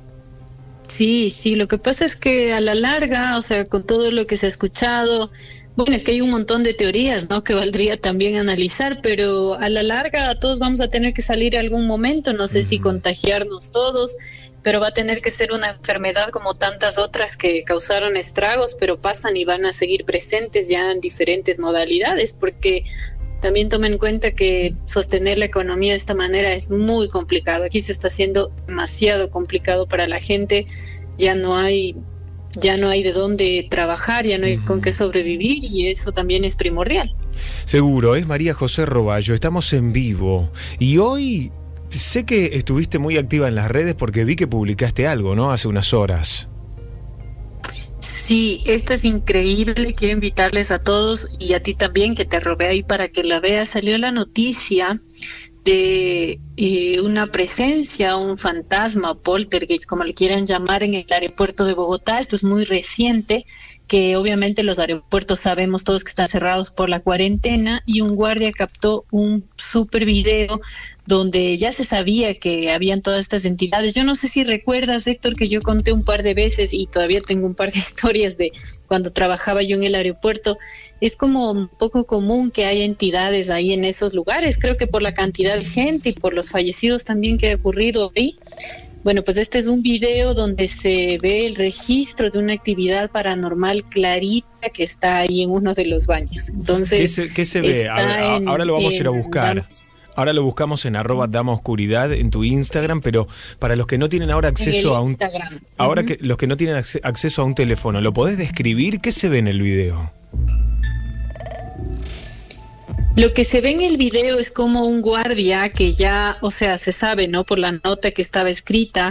Sí, lo que pasa es que a la larga, o sea, con todo lo que se ha escuchado, bueno, es que hay un montón de teorías, ¿no?, que valdría también analizar, pero a la larga todos vamos a tener que salir en algún momento, no sé si contagiarnos todos, pero va a tener que ser una enfermedad como tantas otras que causaron estragos, pero pasan y van a seguir presentes ya en diferentes modalidades, porque también tomen en cuenta que sostener la economía de esta manera es muy complicado. Aquí se está haciendo demasiado complicado para la gente. Ya no hay de dónde trabajar, ya no hay con qué sobrevivir y eso también es primordial. Seguro, es María José Roballo, estamos en vivo y hoy sé que estuviste muy activa en las redes porque vi que publicaste algo, ¿no?, hace unas horas. Sí, esto es increíble. Quiero invitarles a todos y a ti también, que te robé ahí para que la veas. Salió la noticia de una presencia, un fantasma, poltergeist, como le quieran llamar, en el aeropuerto de Bogotá. Esto es muy reciente, que obviamente los aeropuertos sabemos todos que están cerrados por la cuarentena, y un guardia captó un super video donde ya se sabía que habían todas estas entidades. Yo no sé si recuerdas, Héctor, que yo conté un par de veces y todavía tengo un par de historias de cuando trabajaba yo en el aeropuerto. Es como un poco común que haya entidades ahí en esos lugares, creo que por la cantidad de gente y por los fallecidos también que ha ocurrido ahí. Bueno, pues este es un video donde se ve el registro de una actividad paranormal clarita que está ahí en uno de los baños. Entonces, ¿qué se ve? Ahora lo vamos a ir a buscar. Ahora lo buscamos en @damaoscuridad en tu Instagram, pero para los que no tienen ahora acceso a un Instagram. Ahora que los que no tienen acceso a un teléfono, ¿lo podés describir? ¿Qué se ve en el video? Lo que se ve en el video es como un guardia que ya, o sea, se sabe, ¿no? Por la nota que estaba escrita,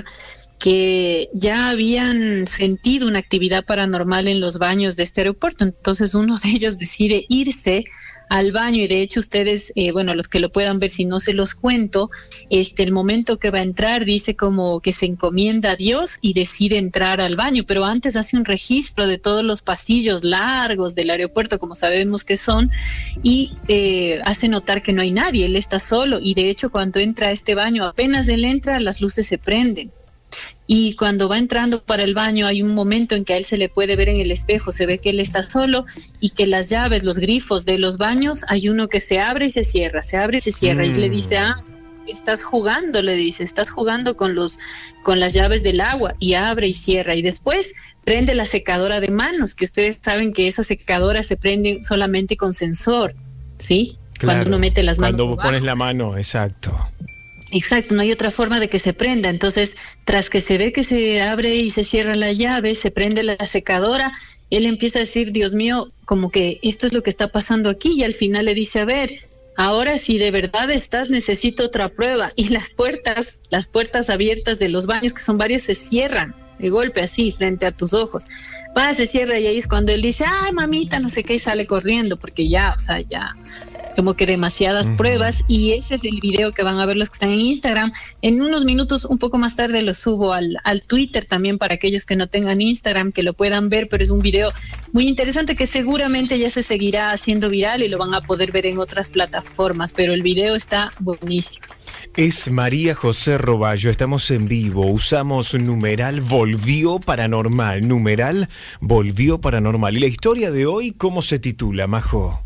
que ya habían sentido una actividad paranormal en los baños de este aeropuerto. Entonces uno de ellos decide irse al baño, y de hecho ustedes, bueno, los que lo puedan ver, si no se los cuento, el momento que va a entrar dice como que se encomienda a Dios y decide entrar al baño, pero antes hace un registro de todos los pasillos largos del aeropuerto, como sabemos que son, y hace notar que no hay nadie, él está solo, y de hecho cuando entra a este baño, apenas él entra, las luces se prenden. Y cuando va entrando para el baño hay un momento en que a él se le puede ver en el espejo, se ve que él está solo, y que las llaves, los grifos de los baños, hay uno que se abre y se cierra, se abre y se cierra, y le dice, estás jugando, le dice, estás jugando con las llaves del agua, y abre y cierra, y después prende la secadora de manos, que ustedes saben que esa secadora se prende solamente con sensor, ¿sí? Claro, cuando uno mete las manos cuando debajo. pones la mano, exacto. Exacto, no hay otra forma de que se prenda. Entonces, tras que se ve que se abre y se cierra la llave, se prende la secadora, él empieza a decir, Dios mío, como que esto es lo que está pasando aquí, y al final le dice, a ver, ahora si de verdad estás, necesito otra prueba. Y las puertas abiertas de los baños, que son varios, se cierran de golpe así frente a tus ojos. Se cierra, y ahí es cuando él dice, ay mamita, no sé qué, y sale corriendo, porque ya, o sea, ya como que demasiadas pruebas. Y ese es el video que van a ver los que están en Instagram. En unos minutos, un poco más tarde, lo subo al Twitter también, para aquellos que no tengan Instagram, que lo puedan ver, pero es un video muy interesante que seguramente ya se seguirá haciendo viral y lo van a poder ver en otras plataformas, pero el video está buenísimo. Es María José Roballo, estamos en vivo, usamos numeral volvió paranormal, numeral volvió paranormal. ¿Y la historia de hoy cómo se titula, Majo?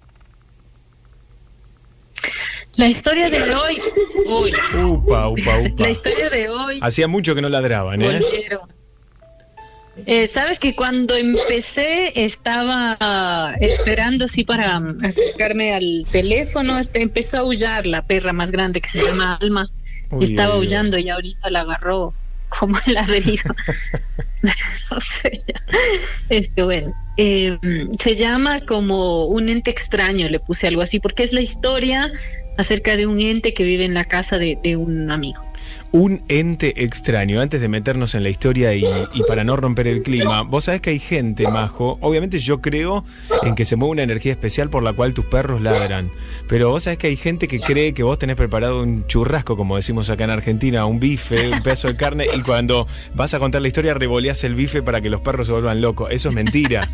La historia de hoy... Upa. La historia de hoy... Hacía mucho que no ladraban, ¿eh? Volvieron. Sabes que cuando empecé estaba esperando así para acercarme al teléfono, empezó a aullar la perra más grande, que se llama Alma. Estaba aullando y ahorita la agarró como el ladrido. No sé. Bueno, se llama como un ente extraño, le puse algo así, porque es la historia acerca de un ente que vive en la casa de un amigo. Un ente extraño. Antes de meternos en la historia y para no romper el clima, vos sabés que hay gente, Majo, obviamente yo creo en que se mueve una energía especial por la cual tus perros ladran, pero vos sabés que hay gente que cree que vos tenés preparado un churrasco, como decimos acá en Argentina, un bife, un pedazo de carne, y cuando vas a contar la historia revoleás el bife para que los perros se vuelvan locos. Eso es mentira.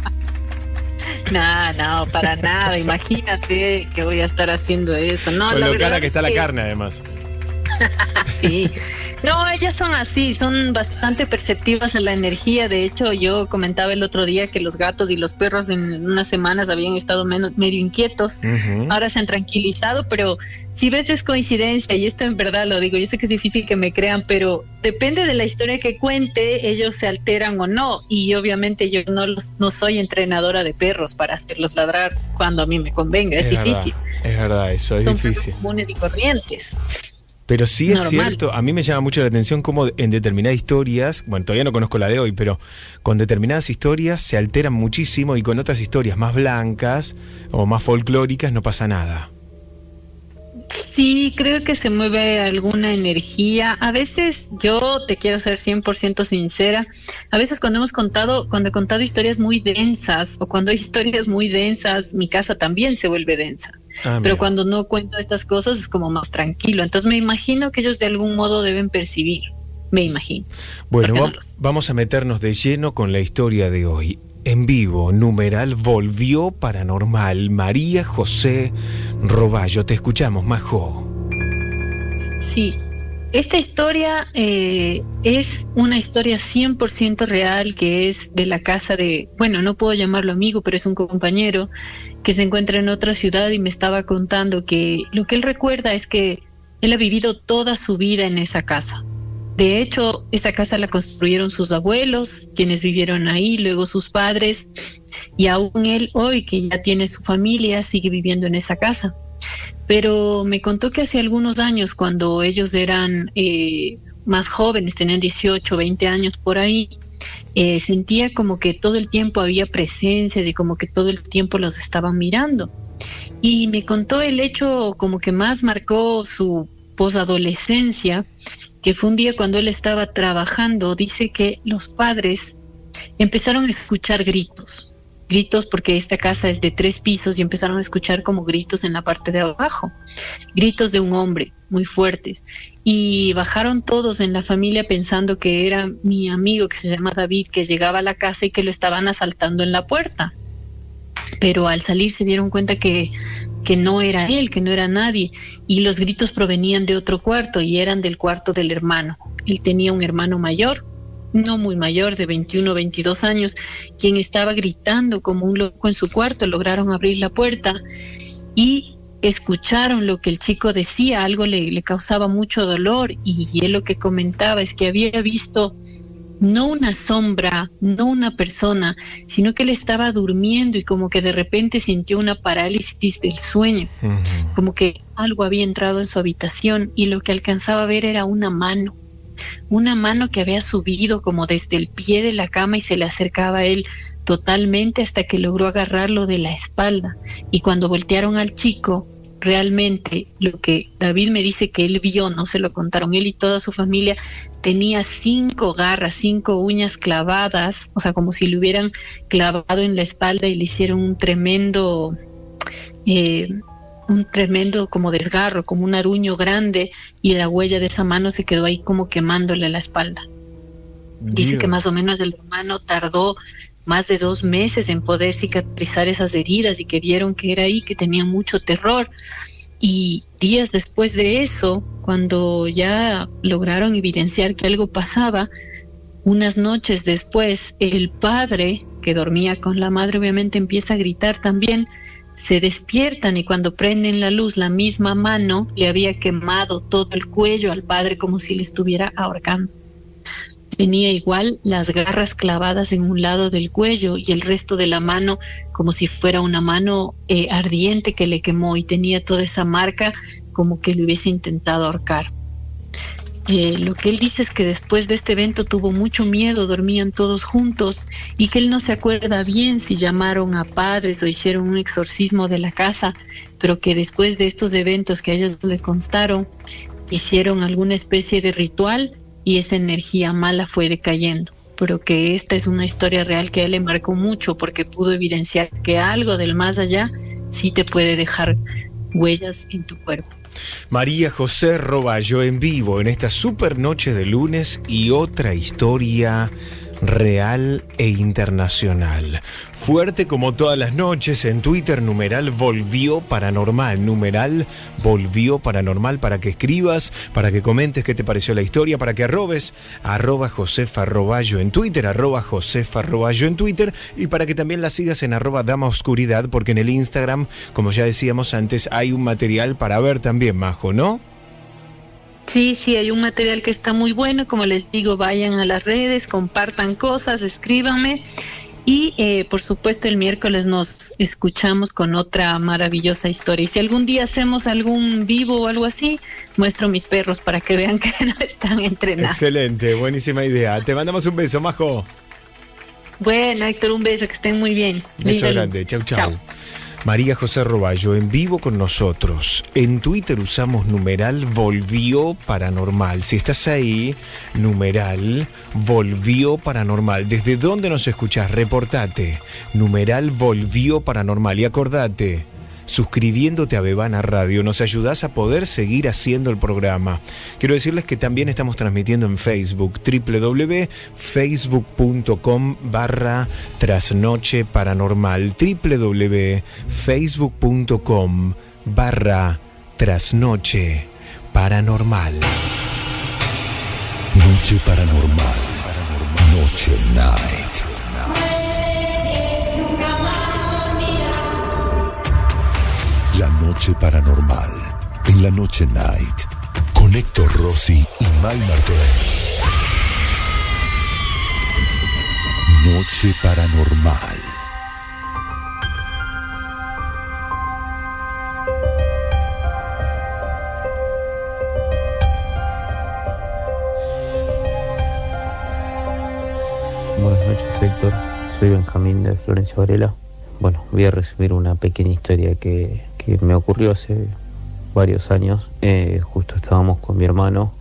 No, para nada. Imagínate que voy a estar haciendo eso. No, con la lo verdad cara que está la carne, además. Sí, no, ellas son así, son bastante perceptivas en la energía. De hecho, yo comentaba el otro día que los gatos y los perros en unas semanas habían estado medio inquietos. Ahora se han tranquilizado, pero si ves es coincidencia, y esto en verdad lo digo, yo sé que es difícil que me crean, pero depende de la historia que cuente, ellos se alteran o no. Y obviamente yo no soy entrenadora de perros para hacerlos ladrar cuando a mí me convenga, es difícil. Es verdad, eso es difícil. Son perros comunes y corrientes. Pero sí es cierto, a mí me llama mucho la atención cómo en determinadas historias, bueno, todavía no conozco la de hoy, pero con determinadas historias se alteran muchísimo, y con otras historias más blancas o más folclóricas no pasa nada. Sí, creo que se mueve alguna energía. A veces, yo te quiero ser 100% sincera, a veces cuando he contado historias muy densas, o cuando hay historias muy densas, mi casa también se vuelve densa. Pero cuando no cuento estas cosas es como más tranquilo. Entonces me imagino que ellos de algún modo deben percibir. Me imagino. Bueno, vamos a meternos de lleno con la historia de hoy. En vivo, numeral volvió paranormal. María José Roballo, te escuchamos, Majo. Sí, esta historia es una historia 100% real, que es de la casa de, bueno, no puedo llamarlo amigo, pero es un compañero que se encuentra en otra ciudad y me estaba contando que lo que él recuerda es que él ha vivido toda su vida en esa casa. De hecho, esa casa la construyeron sus abuelos, quienes vivieron ahí, luego sus padres, y aún él hoy, que ya tiene su familia, sigue viviendo en esa casa. Pero me contó que hace algunos años, cuando ellos eran más jóvenes, tenían 18, 20 años por ahí, sentía como que todo el tiempo había presencia, de como que todo el tiempo los estaban mirando. Y me contó el hecho como que más marcó su posadolescencia, que fue un día cuando él estaba trabajando. Dice que los padres empezaron a escuchar gritos porque esta casa es de 3 pisos y empezaron a escuchar como gritos en la parte de abajo, gritos de un hombre muy fuertes, y bajaron todos en la familia pensando que era mi amigo que se llama David, que llegaba a la casa y que lo estaban asaltando en la puerta. Pero al salir se dieron cuenta que no era él, que no era nadie, y los gritos provenían de otro cuarto y eran del cuarto del hermano. Él tenía un hermano mayor, no muy mayor, de 21 o 22 años, quien estaba gritando como un loco en su cuarto. Lograron abrir la puerta y escucharon lo que el chico decía, algo le causaba mucho dolor, y él lo que comentaba es que había visto no una sombra, no una persona, sino que él estaba durmiendo y como que de repente sintió una parálisis del sueño, como que algo había entrado en su habitación, y lo que alcanzaba a ver era una mano que había subido como desde el pie de la cama y se le acercaba a él totalmente hasta que logró agarrarlo de la espalda. Y cuando voltearon al chico, realmente lo que David me dice que él vio, no se lo contaron, él y toda su familia, tenía 5 garras, 5 uñas clavadas, o sea, como si le hubieran clavado en la espalda y le hicieron un tremendo como desgarro, como un aruño grande, y la huella de esa mano se quedó ahí como quemándole la espalda. Dice que más o menos el hermano tardó más de 2 meses en poder cicatrizar esas heridas, y que vieron que era ahí, que tenía mucho terror. Y días después de eso, cuando ya lograron evidenciar que algo pasaba, unas noches después, el padre, que dormía con la madre, obviamente empieza a gritar también. Se despiertan y cuando prenden la luz, la misma mano le había quemado todo el cuello al padre como si le estuviera ahorcando. Tenía igual las garras clavadas en un lado del cuello y el resto de la mano como si fuera una mano ardiente que le quemó, y tenía toda esa marca como que le hubiese intentado ahorcar. Lo que él dice es que después de este evento tuvo mucho miedo, dormían todos juntos, y que él no se acuerda bien si llamaron a padres o hicieron un exorcismo de la casa, pero que después de estos eventos que a ellos le constaron, hicieron alguna especie de ritual y esa energía mala fue decayendo. Pero que esta es una historia real que a él le marcó mucho, porque pudo evidenciar que algo del más allá sí te puede dejar huellas en tu cuerpo. María José Roballo en vivo en esta super noche de lunes, y otra historia real e internacional. Fuerte como todas las noches en Twitter, numeral volvió paranormal, numeral volvió paranormal, para que escribas, para que comentes qué te pareció la historia, para que arrobes @Josefa Roballo en Twitter, @Josefa Roballo en Twitter, y para que también la sigas en @DamaOscuridad, porque en el Instagram, como ya decíamos antes, hay un material para ver también, Majo, ¿no? Sí, hay un material que está muy bueno. Como les digo, vayan a las redes, compartan cosas, escríbanme. Y por supuesto el miércoles nos escuchamos con otra maravillosa historia. Y si algún día hacemos algún vivo o algo así, muestro mis perros para que vean que no están entrenados. Excelente, buenísima idea. Te mandamos un beso, Majo. Bueno, Héctor, un beso, que estén muy bien. Beso grande, chau. María José Roballo, en vivo con nosotros. En Twitter usamos numeral Volvió Paranormal. Si estás ahí, numeral Volvió Paranormal. ¿Desde dónde nos escuchás? Reportate. Numeral Volvió Paranormal. Y acordate, suscribiéndote a Bebana Radio, nos ayudás a poder seguir haciendo el programa. Quiero decirles que también estamos transmitiendo en Facebook, www.facebook.com/Trasnoche Paranormal, www.facebook.com/Trasnoche Paranormal. Noche Paranormal. Noche Night. La Noche Paranormal, en la Noche Night, con Héctor Rossi y May Martorell. Noche Paranormal. Buenas noches, Héctor. Soy Benjamín de Florencio Varela. Bueno, voy a resumir una pequeña historia que me ocurrió hace varios años. Justo estábamos con mi hermano,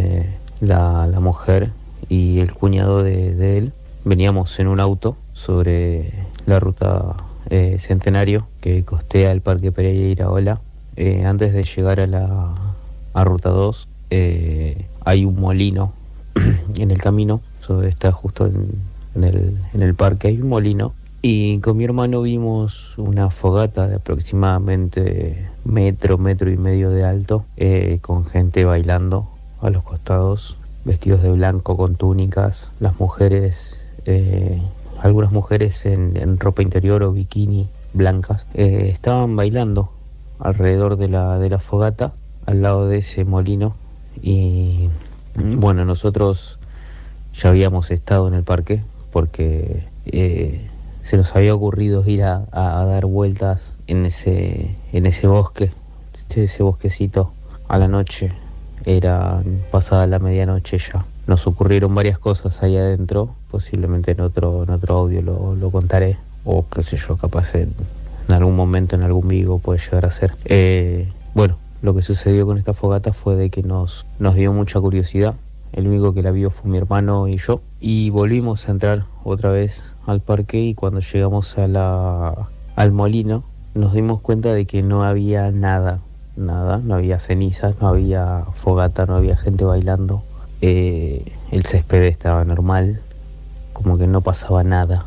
la mujer y el cuñado de él. Veníamos en un auto sobre la ruta Centenario que costea el Parque Pereira Iraola. Antes de llegar a Ruta 2 hay un molino en el camino. Está justo en el parque, hay un molino. Y con mi hermano vimos una fogata de aproximadamente metro y medio de alto, con gente bailando a los costados, vestidos de blanco con túnicas. Las mujeres, algunas mujeres en ropa interior o bikini blancas, estaban bailando alrededor de la fogata, al lado de ese molino. Y bueno, nosotros ya habíamos estado en el parque porque se nos había ocurrido ir a dar vueltas en ese bosque, ese bosquecito a la noche. Era pasada la medianoche ya. Nos ocurrieron varias cosas ahí adentro, posiblemente en otro audio lo contaré, o qué sé yo, capaz en algún momento, en algún vivo puede llegar a ser. Bueno, lo que sucedió con esta fogata fue de que nos dio mucha curiosidad. El único que la vio fue mi hermano y yo, y volvimos a entrar otra vez al parque, y cuando llegamos al molino nos dimos cuenta de que no había nada, no había cenizas, no había fogata, no había gente bailando. El césped estaba normal, como que no pasaba nada.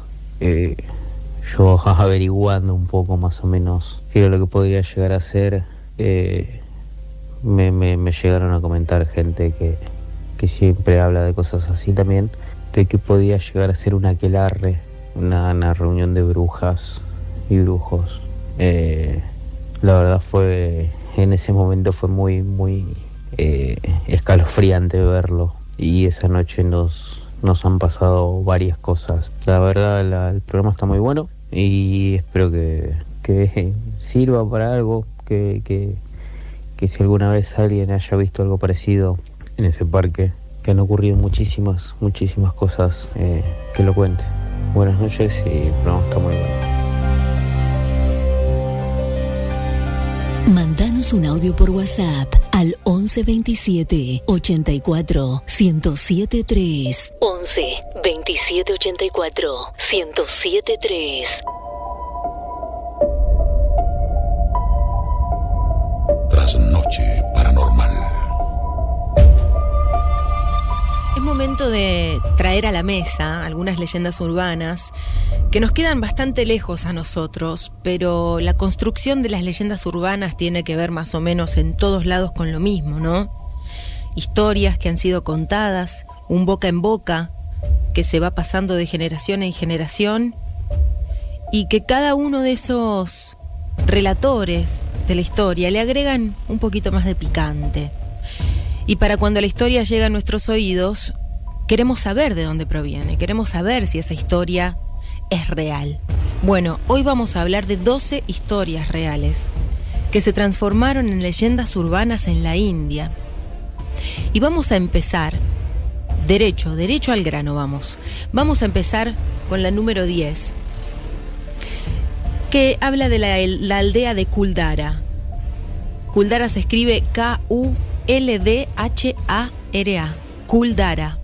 Yo averiguando un poco más o menos qué era lo que podría llegar a ser, me llegaron a comentar gente que siempre habla de cosas así también, de que podía llegar a ser un aquelarre, una reunión de brujas y brujos. La verdad en ese momento fue muy escalofriante verlo, y esa noche nos han pasado varias cosas. La verdad el programa está muy bueno y espero que sirva para algo, que si alguna vez alguien haya visto algo parecido en ese parque, que han ocurrido muchísimas cosas, que lo cuente. Buenas noches, y el programa está muy bueno. Mandanos un audio por WhatsApp al 11 27 84 107 3. 11 27 84 107 3. Trasnoche Paranormal. Es momento de traer a la mesa algunas leyendas urbanas que nos quedan bastante lejos a nosotros, pero la construcción de las leyendas urbanas tiene que ver más o menos en todos lados con lo mismo, ¿no? Historias que han sido contadas, un boca en boca, que se va pasando de generación en generación, y que cada uno de esos relatores de la historia le agregan un poquito más de picante. Y para cuando la historia llega a nuestros oídos, queremos saber de dónde proviene, queremos saber si esa historia es real. Bueno, hoy vamos a hablar de 12 historias reales que se transformaron en leyendas urbanas en la India. Y vamos a empezar derecho al grano, vamos a empezar con la número 10, que habla de la aldea de Kuldara. Kuldara se escribe Kuldhara. Kuldara.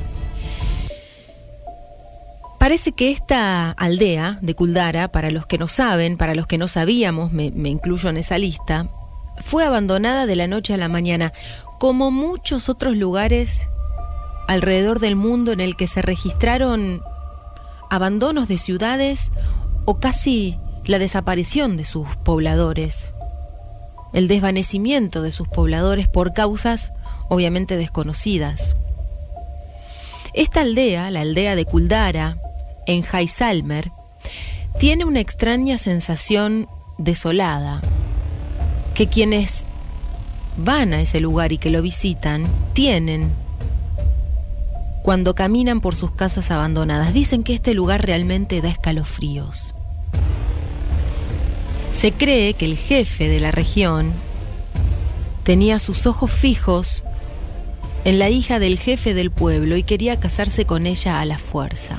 Parece que esta aldea de Kuldara, para los que no saben, para los que no sabíamos, me incluyo en esa lista, fue abandonada de la noche a la mañana, como muchos otros lugares alrededor del mundo en el que se registraron abandonos de ciudades o casi la desaparición de sus pobladores, el desvanecimiento de sus pobladores por causas obviamente desconocidas. Esta aldea, la aldea de Kuldara, en Jaisalmer, tiene una extraña sensación desolada que quienes van a ese lugar y que lo visitan tienen cuando caminan por sus casas abandonadas. Dicen que este lugar realmente da escalofríos. Se cree que el jefe de la región tenía sus ojos fijos en la hija del jefe del pueblo y quería casarse con ella a la fuerza.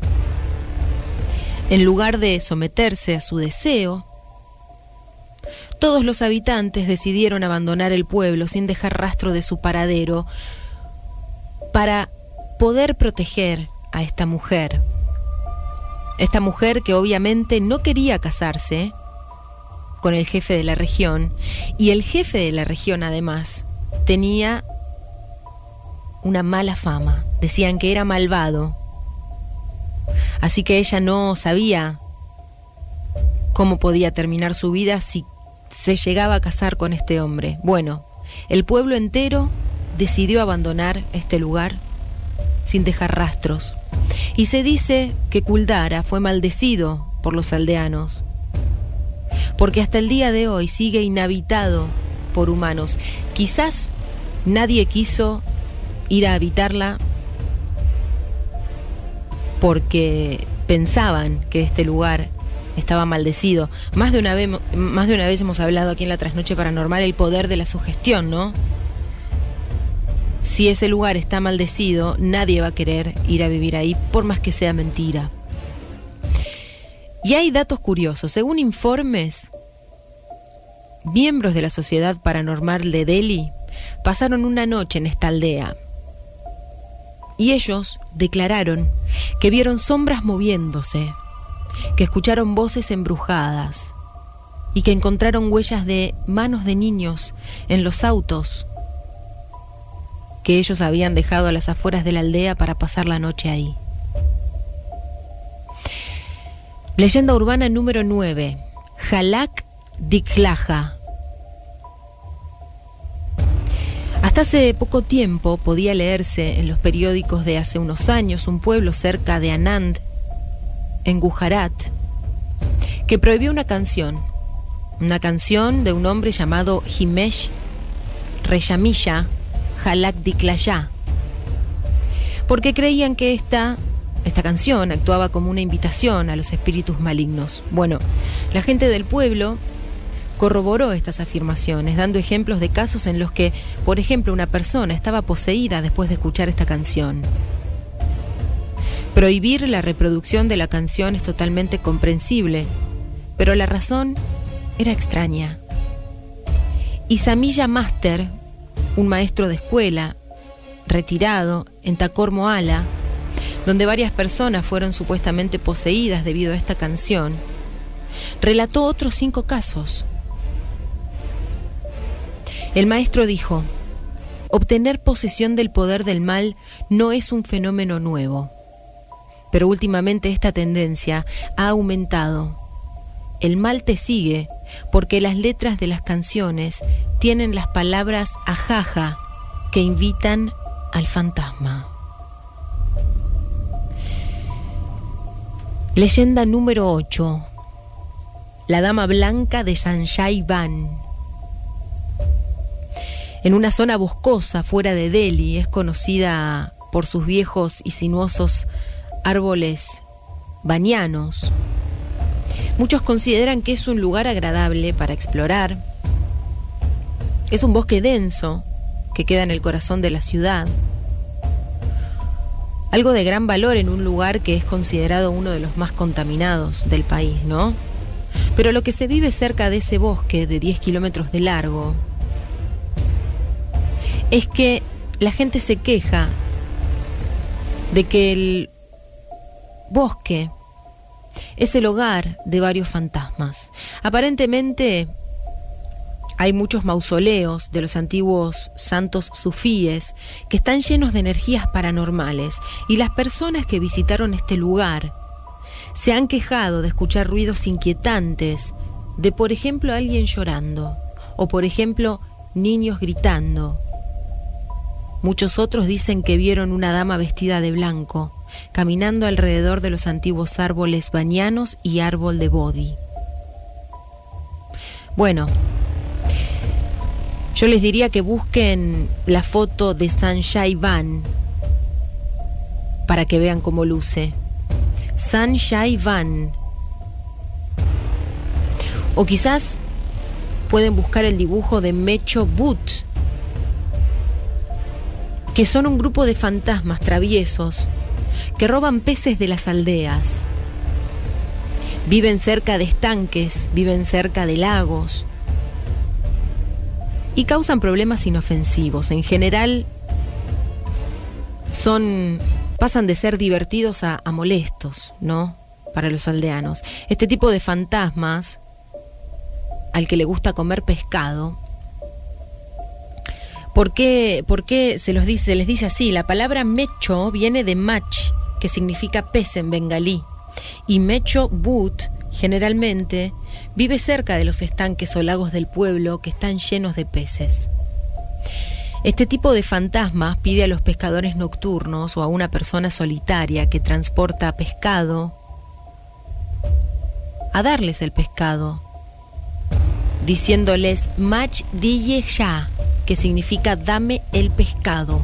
En lugar de someterse a su deseo, todos los habitantes decidieron abandonar el pueblo sin dejar rastro de su paradero para poder proteger a esta mujer. Esta mujer que obviamente no quería casarse con el jefe de la región, y el jefe de la región además tenía una mala fama. Decían que era malvado. Así que ella no sabía cómo podía terminar su vida si se llegaba a casar con este hombre. Bueno, el pueblo entero decidió abandonar este lugar sin dejar rastros. Y se dice que Kuldara fue maldecido por los aldeanos, porque hasta el día de hoy sigue inhabitado por humanos. Quizás nadie quiso ir a habitarla porque pensaban que este lugar estaba maldecido. Más de una vez hemos hablado aquí en la Trasnoche Paranormal el poder de la sugestión, ¿no? Si ese lugar está maldecido, nadie va a querer ir a vivir ahí, por más que sea mentira. Y hay datos curiosos. Según informes, miembros de la Sociedad Paranormal de Delhi pasaron una noche en esta aldea. Y ellos declararon que vieron sombras moviéndose, que escucharon voces embrujadas y que encontraron huellas de manos de niños en los autos que ellos habían dejado a las afueras de la aldea para pasar la noche ahí. Leyenda urbana número 9, Jalak Dikhlaja. Hasta hace poco tiempo podía leerse en los periódicos de hace unos años un pueblo cerca de Anand, en Gujarat, que prohibió una canción de un hombre llamado Himesh Reshamilla Jalak Dikhlaja, porque creían que esta canción actuaba como una invitación a los espíritus malignos. Bueno, la gente del pueblo corroboró estas afirmaciones, dando ejemplos de casos en los que, por ejemplo, una persona estaba poseída después de escuchar esta canción. Prohibir la reproducción de la canción es totalmente comprensible, pero la razón era extraña. Isamilla Master, un maestro de escuela retirado en Takor Moala, donde varias personas fueron supuestamente poseídas debido a esta canción, relató otros 5 casos. El maestro dijo: obtener posesión del poder del mal no es un fenómeno nuevo, pero últimamente esta tendencia ha aumentado. El mal te sigue porque las letras de las canciones tienen las palabras ajaja que invitan al fantasma. Leyenda número 8, la Dama Blanca de Sanjay Van. En una zona boscosa fuera de Delhi, es conocida por sus viejos y sinuosos árboles banianos. Muchos consideran que es un lugar agradable para explorar. Es un bosque denso que queda en el corazón de la ciudad. Algo de gran valor en un lugar que es considerado uno de los más contaminados del país, ¿no? Pero lo que se vive cerca de ese bosque de 10 kilómetros de largo es que la gente se queja de que el bosque es el hogar de varios fantasmas. Aparentemente hay muchos mausoleos de los antiguos santos sufíes que están llenos de energías paranormales, y las personas que visitaron este lugar se han quejado de escuchar ruidos inquietantes, de por ejemplo alguien llorando, o por ejemplo niños gritando. Muchos otros dicen que vieron una dama vestida de blanco, caminando alrededor de los antiguos árboles banianos y árbol de Bodhi. Bueno, yo les diría que busquen la foto de Sanjay Van para que vean cómo luce. Sanjay Van. O quizás pueden buscar el dibujo de Mecho Boot, que son un grupo de fantasmas traviesos que roban peces de las aldeas. Viven cerca de estanques, viven cerca de lagos y causan problemas inofensivos. En general pasan de ser divertidos a molestos, ¿no? Para los aldeanos. Este tipo de fantasmas, al que le gusta comer pescado. ¿Por qué se les dice así? La palabra mecho viene de mach, que significa pez en bengalí, y Mecho Boot generalmente vive cerca de los estanques o lagos del pueblo que están llenos de peces. Este tipo de fantasmas pide a los pescadores nocturnos o a una persona solitaria que transporta pescado a darles el pescado, diciéndoles mach diye ya, que significa dame el pescado.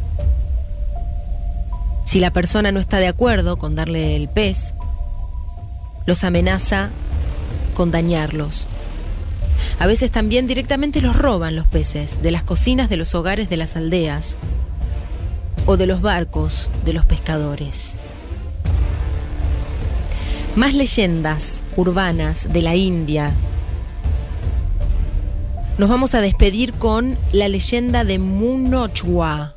Si la persona no está de acuerdo con darle el pez, los amenaza con dañarlos. A veces también directamente los roban los peces de las cocinas de los hogares de las aldeas o de los barcos de los pescadores. Más leyendas urbanas de la India. Nos vamos a despedir con la leyenda de Munochwa.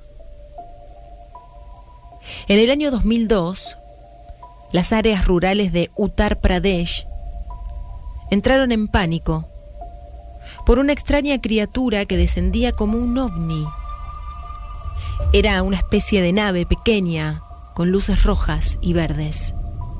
En el año 2002, las áreas rurales de Uttar Pradesh entraron en pánico por una extraña criatura que descendía como un ovni. Era una especie de nave pequeña con luces rojas y verdes.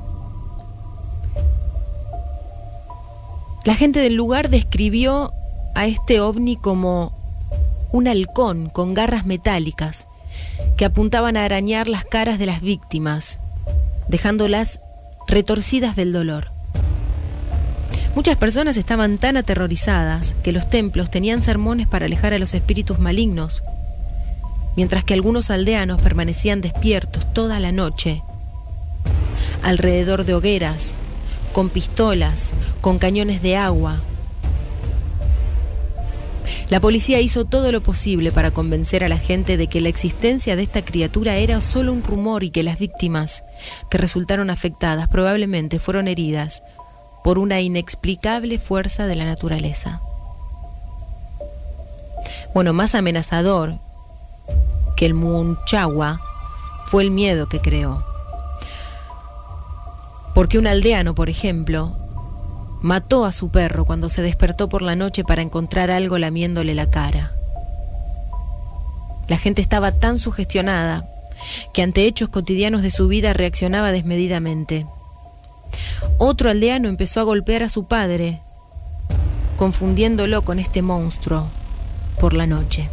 La gente del lugar describió a este ovni como un halcón con garras metálicas que apuntaban a arañar las caras de las víctimas, dejándolas retorcidas del dolor. Muchas personas estaban tan aterrorizadas que los templos tenían sermones para alejar a los espíritus malignos, mientras que algunos aldeanos permanecían despiertos toda la noche, alrededor de hogueras, con pistolas, con cañones de agua. La policía hizo todo lo posible para convencer a la gente de que la existencia de esta criatura era solo un rumor y que las víctimas que resultaron afectadas probablemente fueron heridas por una inexplicable fuerza de la naturaleza. Bueno, más amenazador que el Munochwa fue el miedo que creó. Porque un aldeano, por ejemplo, mató a su perro cuando se despertó por la noche para encontrar algo lamiéndole la cara. La gente estaba tan sugestionada que ante hechos cotidianos de su vida reaccionaba desmedidamente. Otro aldeano empezó a golpear a su padre, confundiéndolo con este monstruo por la noche.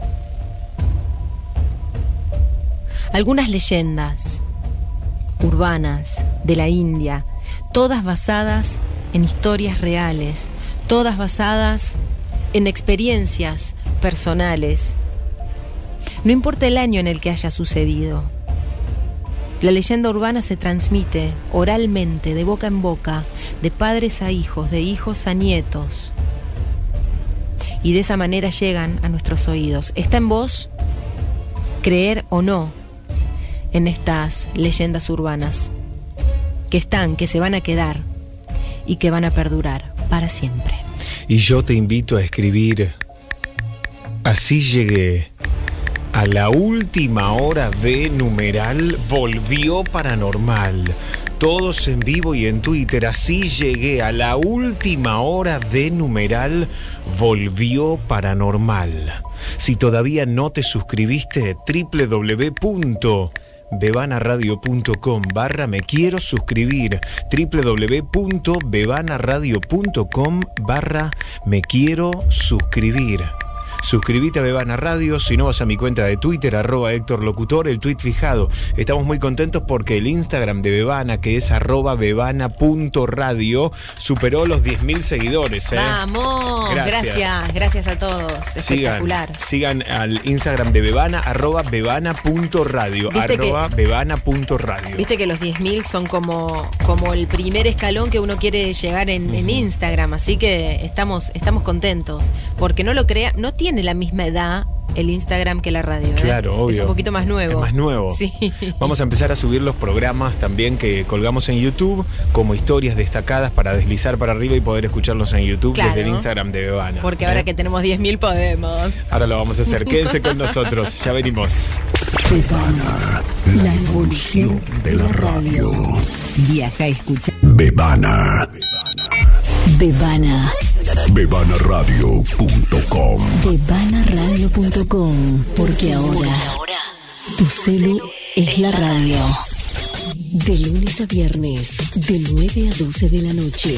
Algunas leyendas urbanas de la India, todas basadas en historias reales, todas basadas en experiencias personales. No importa el año en el que haya sucedido. La leyenda urbana se transmite oralmente, de boca en boca, de padres a hijos, de hijos a nietos. Y de esa manera llegan a nuestros oídos. Está en vos creer o no en estas leyendas urbanas, que están, que se van a quedar y que van a perdurar. para siempre. Y yo te invito a escribir: así llegué a la última hora de numeral volvió paranormal. Todos en vivo y en Twitter. Así llegué a la última hora de numeral volvió paranormal. Si todavía no te suscribiste, www.bebanaradio.com/me quiero suscribir, www.bebanaradio.com/me quiero suscribir. Suscríbete a Bebana Radio, si no vas a mi cuenta de Twitter, @HéctorLocutor, el tweet fijado. Estamos muy contentos porque el Instagram de Bebana, que es @bebana.radio, superó los 10.000 seguidores. ¡Vamos! Gracias a todos. Espectacular. Sigan al Instagram de Bebana, @bebana.radio, @bebana.radio. Viste que los 10.000 son como el primer escalón que uno quiere llegar en Instagram, así que estamos contentos, porque no tiene la misma edad el Instagram que la radio. Claro, obvio. Es un poquito más nuevo. Es más nuevo. Sí. Vamos a empezar a subir los programas también que colgamos en YouTube como historias destacadas para deslizar para arriba y poder escucharlos en YouTube, claro, desde el Instagram de Bebana. Porque ahora que tenemos 10.000 podemos. Ahora lo vamos a hacer. Quédense con nosotros. Ya venimos. Bebana, la evolución de la radio. Viaja a escuchar. Bebana. Bebanaradio.com. Bebanaradio.com. Porque ahora tu celu es la radio. De lunes a viernes, de 9 a 12 de la noche.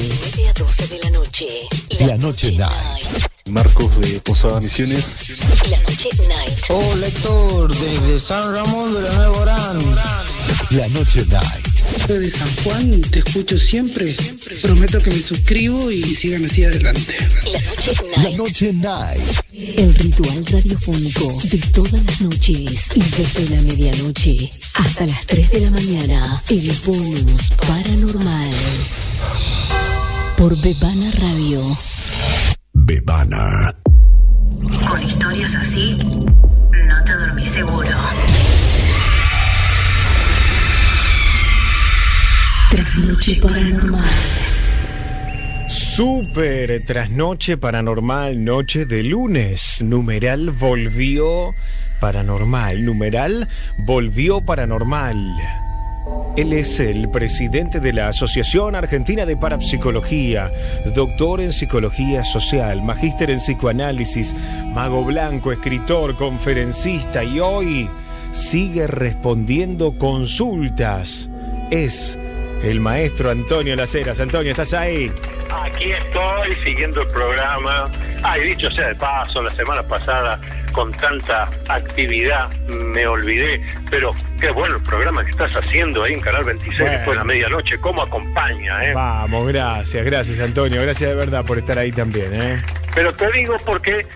La Noche Night. Marcos de Posada Misiones. La Noche Night. Hola Héctor, desde San Ramón de la Nueva Orán. La Noche Night. De San Juan, te escucho siempre. Prometo que me suscribo y sigan así adelante. La Noche Night. El ritual radiofónico de todas las noches y desde la medianoche hasta las 3 de la mañana. El bonus paranormal. Por Bebana Radio. Bebana. Con historias así, no te dormís seguro. Trasnoche paranormal. Super trasnoche paranormal, noche de lunes. Numeral volvió paranormal. Numeral volvió paranormal. Él es el presidente de la Asociación Argentina de Parapsicología, doctor en psicología social, magíster en psicoanálisis, mago blanco, escritor, conferencista y hoy sigue respondiendo consultas. Es el maestro Antonio Las Heras. Antonio, ¿estás ahí? Aquí estoy siguiendo el programa. Y dicho sea de paso, la semana pasada con tanta actividad me olvidé, pero qué bueno el programa que estás haciendo ahí en Canal 26 después de la medianoche. ¿Cómo acompaña? Vamos, gracias Antonio, gracias de verdad por estar ahí también. Pero te digo porque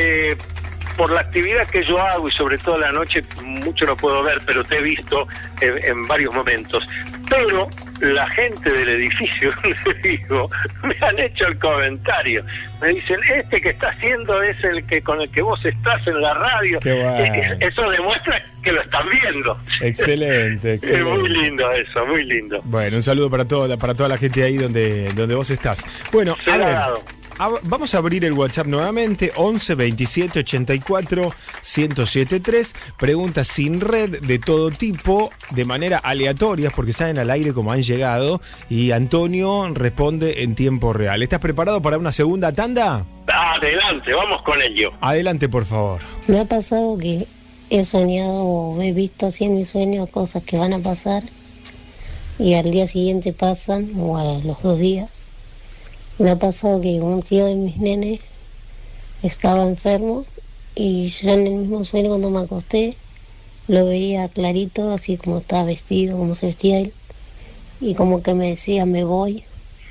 por la actividad que yo hago y sobre todo la noche mucho no puedo ver, pero te he visto en varios momentos. Pero la gente del edificio donde vivo me han hecho el comentario. Me dicen, este que está haciendo es el que con el que vos estás en la radio. Qué bueno. Eso demuestra que lo están viendo. Excelente. Es muy lindo eso, muy lindo. Bueno, un saludo para toda la gente ahí donde vos estás. Bueno, a ver, vamos a abrir el WhatsApp nuevamente, 11 27 84 1073. Preguntas sin red de todo tipo, de manera aleatoria, porque salen al aire como han llegado. Y Antonio responde en tiempo real. ¿Estás preparado para una segunda tanda? Adelante, vamos con ello. Adelante, por favor. Me ha pasado que he soñado o he visto así en mis sueños cosas que van a pasar y al día siguiente pasan, o a los 2 días. Me ha pasado que un tío de mis nenes estaba enfermo y yo en el mismo sueño cuando me acosté lo veía clarito, así como estaba vestido, como se vestía él, y como que me decía me voy,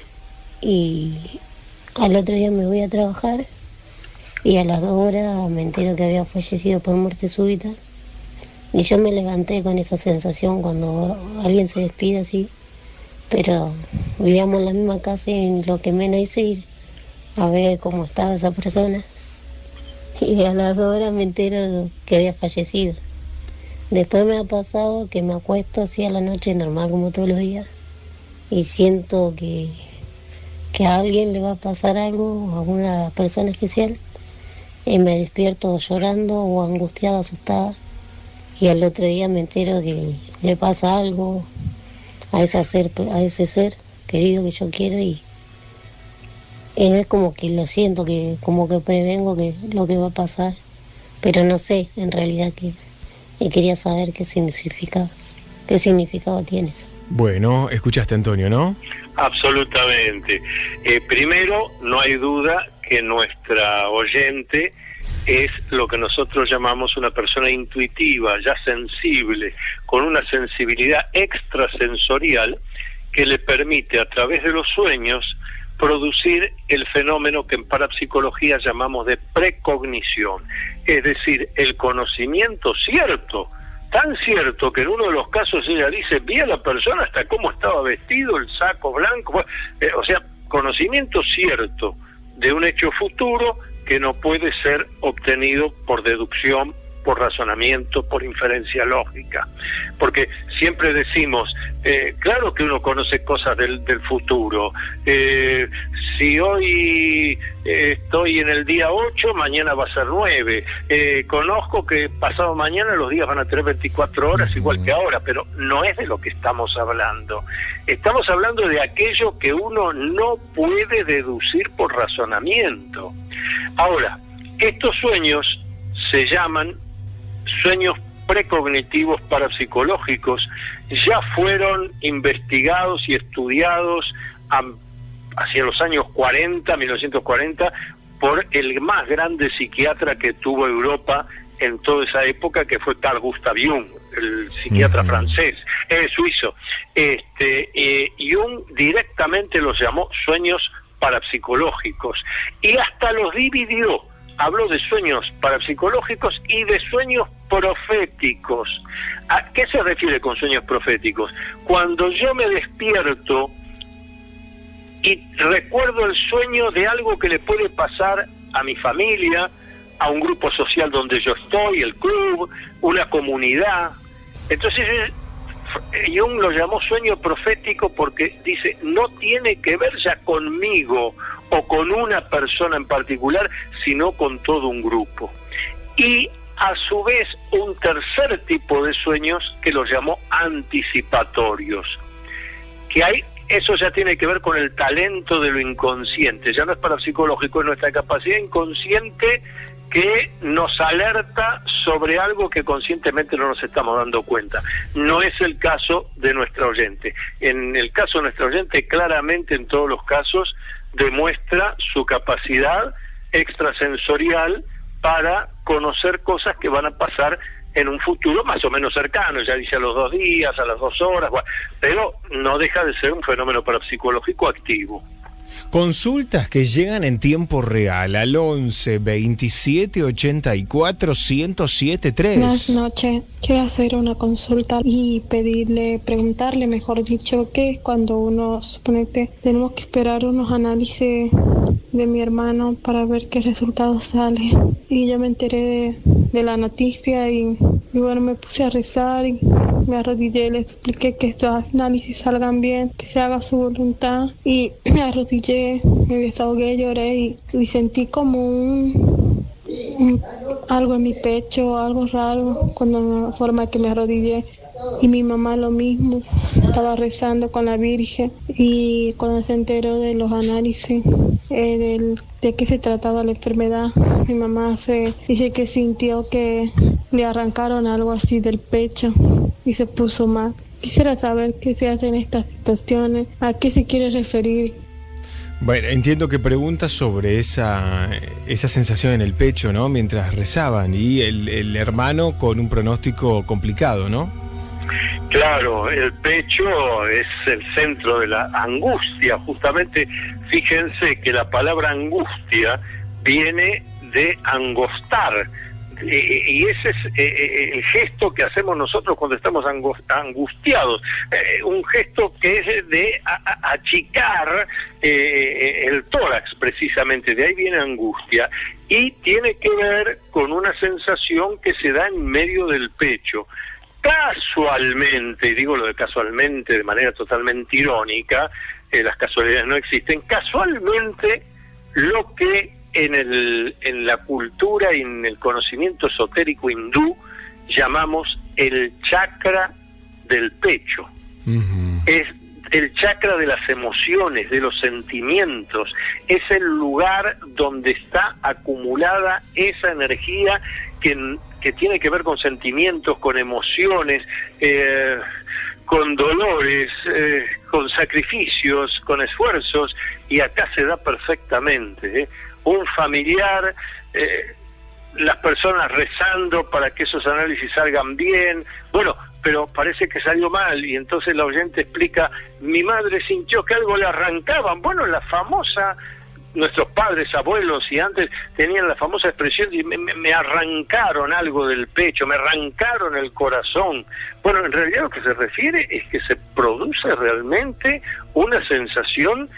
y al otro día me voy a trabajar y a las 2 horas me entero que había fallecido por muerte súbita y yo me levanté con esa sensación cuando alguien se despide así. Pero vivíamos en la misma casa y lo que menos hice ir a ver cómo estaba esa persona. Y a las 2 horas me entero que había fallecido. Después me ha pasado que me acuesto así a la noche normal como todos los días y siento que que a alguien le va a pasar algo, a una persona especial, y me despierto llorando o angustiada, asustada, y al otro día me entero que le pasa algo a ese ser querido que yo quiero, y es como que lo siento, que como que prevengo que lo que va a pasar, pero no sé en realidad qué es, y quería saber qué significado tiene eso. Bueno, escuchaste, Antonio, ¿no? Absolutamente. Primero, no hay duda que nuestra oyente es lo que nosotros llamamos una persona intuitiva, ya sensible, con una sensibilidad extrasensorial que le permite a través de los sueños producir el fenómeno que en parapsicología llamamos de precognición, es decir, el conocimiento cierto, tan cierto que en uno de los casos ella dice, vi a la persona hasta cómo estaba vestido, el saco blanco, o sea, conocimiento cierto de un hecho futuro que no puede ser obtenido por deducción, por razonamiento, por inferencia lógica. Porque siempre decimos, claro que uno conoce cosas del futuro. Si hoy estoy en el día 8, mañana va a ser 9. Conozco que pasado mañana los días van a tener 24 horas igual que ahora, pero no es de lo que estamos hablando. Estamos hablando de aquello que uno no puede deducir por razonamiento. Ahora, estos sueños se llaman sueños precognitivos parapsicológicos, ya fueron investigados y estudiados hacia los años 40, 1940, por el más grande psiquiatra que tuvo Europa en toda esa época, que fue Carl Gustav Jung, el psiquiatra francés, suizo. Jung directamente los llamó sueños parapsicológicos y hasta los dividió. Habló de sueños parapsicológicos y de sueños proféticos. ¿A qué se refiere con sueños proféticos? Cuando yo me despierto y recuerdo el sueño de algo que le puede pasar a mi familia, a un grupo social donde yo estoy, el club, una comunidad. Entonces Jung lo llamó sueño profético porque dice, no tiene que ver ya conmigo o con una persona en particular, sino con todo un grupo. Y a su vez un tercer tipo de sueños que los llamó anticipatorios, que hay, eso ya tiene que ver con el talento de lo inconsciente, ya no es parapsicológico, es nuestra capacidad inconsciente que nos alerta sobre algo que conscientemente no nos estamos dando cuenta. No es el caso de nuestra oyente. En el caso de nuestra oyente, claramente en todos los casos, demuestra su capacidad extrasensorial para conocer cosas que van a pasar en un futuro más o menos cercano, ya dice a los 2 días, a las 2 horas, pero no deja de ser un fenómeno parapsicológico activo. Consultas que llegan en tiempo real al 11 27 84 107 3. Buenas noches. Quiero hacer una consulta y preguntarle, mejor dicho, que es cuando uno, suponete, tenemos que esperar unos análisis de mi hermano para ver qué resultados sale. Y yo me enteré de la noticia y bueno, me puse a rezar y me arrodillé y le supliqué que estos análisis salgan bien, que se haga su voluntad, y me arrodillé, me desahogué, lloré y sentí como algo en mi pecho, algo raro cuando la forma que me arrodillé. Y mi mamá lo mismo, estaba rezando con la Virgen, y cuando se enteró de los análisis de qué se trataba la enfermedad, mi mamá dice que sintió que le arrancaron algo así del pecho y se puso mal. Quisiera saber qué se hace en estas situaciones, a qué se quiere referir. Bueno, entiendo que preguntas sobre esa sensación en el pecho, ¿no? Mientras rezaban, y el hermano con un pronóstico complicado, ¿no? Claro, el pecho es el centro de la angustia, justamente. Fíjense que la palabra angustia viene de angostar, y ese es el gesto que hacemos nosotros cuando estamos angustiados, un gesto que es de achicar el tórax, precisamente, de ahí viene angustia, y tiene que ver con una sensación que se da en medio del pecho. Casualmente, y digo lo de casualmente de manera totalmente irónica, las casualidades no existen. Casualmente, lo que en la cultura y en el conocimiento esotérico hindú llamamos el chakra del pecho. Es el chakra de las emociones, de los sentimientos. Es el lugar donde está acumulada esa energía que tiene que ver con sentimientos, con emociones, con dolores, con sacrificios, con esfuerzos, y acá se da perfectamente. Un familiar, las personas rezando para que esos análisis salgan bien, bueno, pero parece que salió mal, y entonces la oyente explica, mi madre sintió que algo le arrancaban. Bueno, la famosa, nuestros padres, abuelos y antes tenían la famosa expresión de me arrancaron algo del pecho, me arrancaron el corazón. Bueno, en realidad lo que se refiere es que se produce realmente una sensación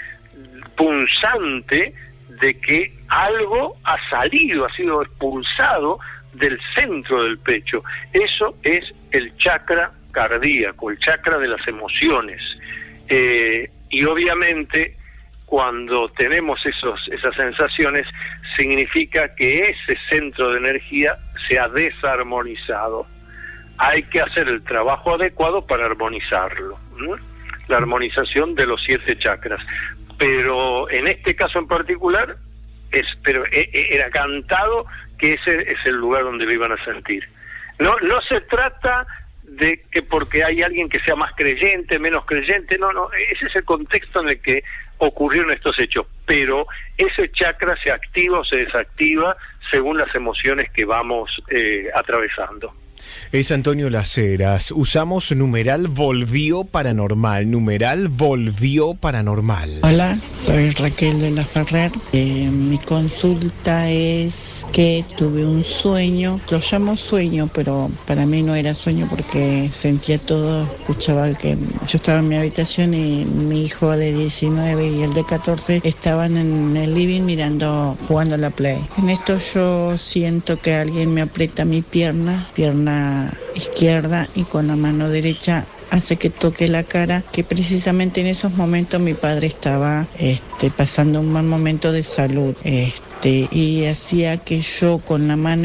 punzante de que algo ha salido, ha sido expulsado del centro del pecho. Eso es el chakra cardíaco, el chakra de las emociones. Y obviamente cuando tenemos esas sensaciones, significa que ese centro de energía se ha desarmonizado. Hay que hacer el trabajo adecuado para armonizarlo, ¿no? La armonización de los 7 chakras. Pero en este caso en particular, era cantado que ese es el lugar donde lo iban a sentir. No se trata de que porque hay alguien que sea más creyente, menos creyente, no, ese es el contexto en el que ocurrieron estos hechos, pero ese chakra se activa o se desactiva según las emociones que vamos atravesando. Es Antonio Las Heras. Usamos numeral volvió paranormal. Numeral volvió paranormal. Hola, soy Raquel de la Ferrer. Mi consulta es que tuve un sueño. Lo llamo sueño, pero para mí no era sueño porque sentía todo. Escuchaba que yo estaba en mi habitación y mi hijo de 19 y el de 14 estaban en el living jugando a la Play. En esto yo siento que alguien me aprieta mi pierna izquierda, y con la mano derecha hace que toque la cara, que precisamente en esos momentos mi padre estaba pasando un mal momento de salud, y hacía que yo con la mano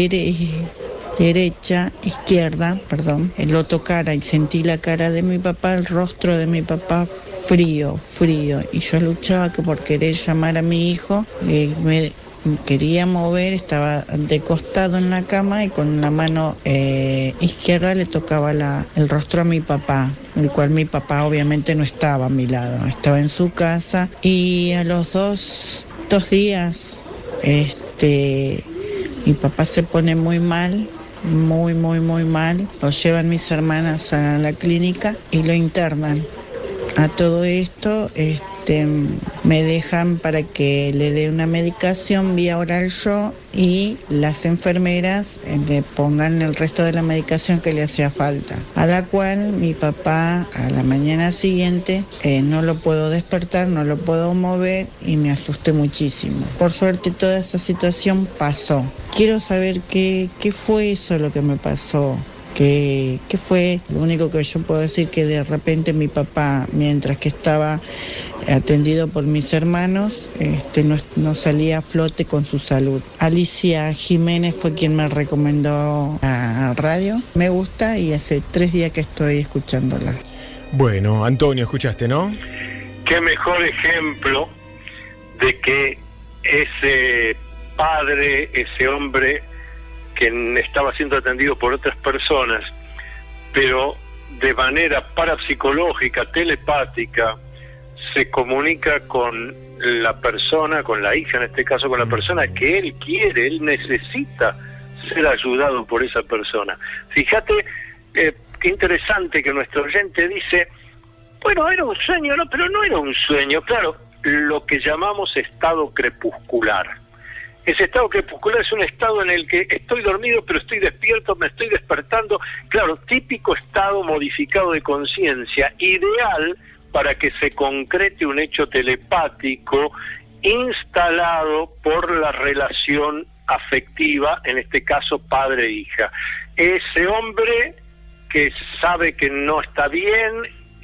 izquierda, lo tocara y sentí la cara de mi papá, el rostro de mi papá frío, y yo luchaba por querer llamar a mi hijo, me quería mover, estaba de costado en la cama y con la mano izquierda le tocaba el rostro a mi papá, el cual mi papá obviamente no estaba a mi lado, estaba en su casa, y a los dos días mi papá se pone muy mal, muy mal, lo llevan mis hermanas a la clínica y lo internan. A todo esto me dejan para que le dé una medicación vía oral yo, y las enfermeras le pongan el resto de la medicación que le hacía falta, a la cual mi papá a la mañana siguiente no lo puedo despertar, no lo puedo mover, y me asusté muchísimo. Por suerte toda esa situación pasó. Quiero saber qué fue eso lo que me pasó. ¿Qué fue? Lo único que yo puedo decir que de repente mi papá, mientras que estaba atendido por mis hermanos, no salía a flote con su salud. Alicia Jiménez fue quien me recomendó a radio. Me gusta y hace 3 días que estoy escuchándola. Bueno, Antonio, escuchaste, ¿no? Qué mejor ejemplo de que ese padre, ese hombre que estaba siendo atendido por otras personas, pero de manera parapsicológica, telepática, se comunica con la persona, con la hija en este caso, con la persona que él quiere, él necesita ser ayudado por esa persona. Fíjate qué interesante que nuestro oyente dice, bueno, era un sueño, no, pero no era un sueño, claro, lo que llamamos estado crepuscular. Ese estado crepuscular es un estado en el que estoy dormido pero estoy despierto, me estoy despertando. Claro, típico estado modificado de conciencia, ideal para que se concrete un hecho telepático instalado por la relación afectiva, en este caso padre-hija. Ese hombre que sabe que no está bien,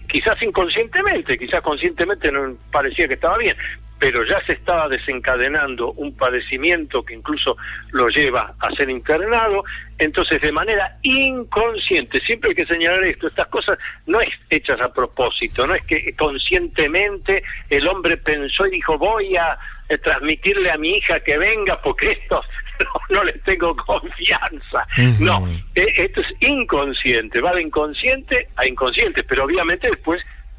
quizás inconscientemente, quizás conscientemente no parecía que estaba bien, pero ya se estaba desencadenando un padecimiento que incluso lo lleva a ser internado. Entonces, de manera inconsciente, siempre hay que señalar esto, estas cosas no es hechas a propósito, no es que conscientemente el hombre pensó y dijo, voy a transmitirle a mi hija que venga porque estos no les tengo confianza. No, esto es inconsciente, va de inconsciente a inconsciente, pero obviamente después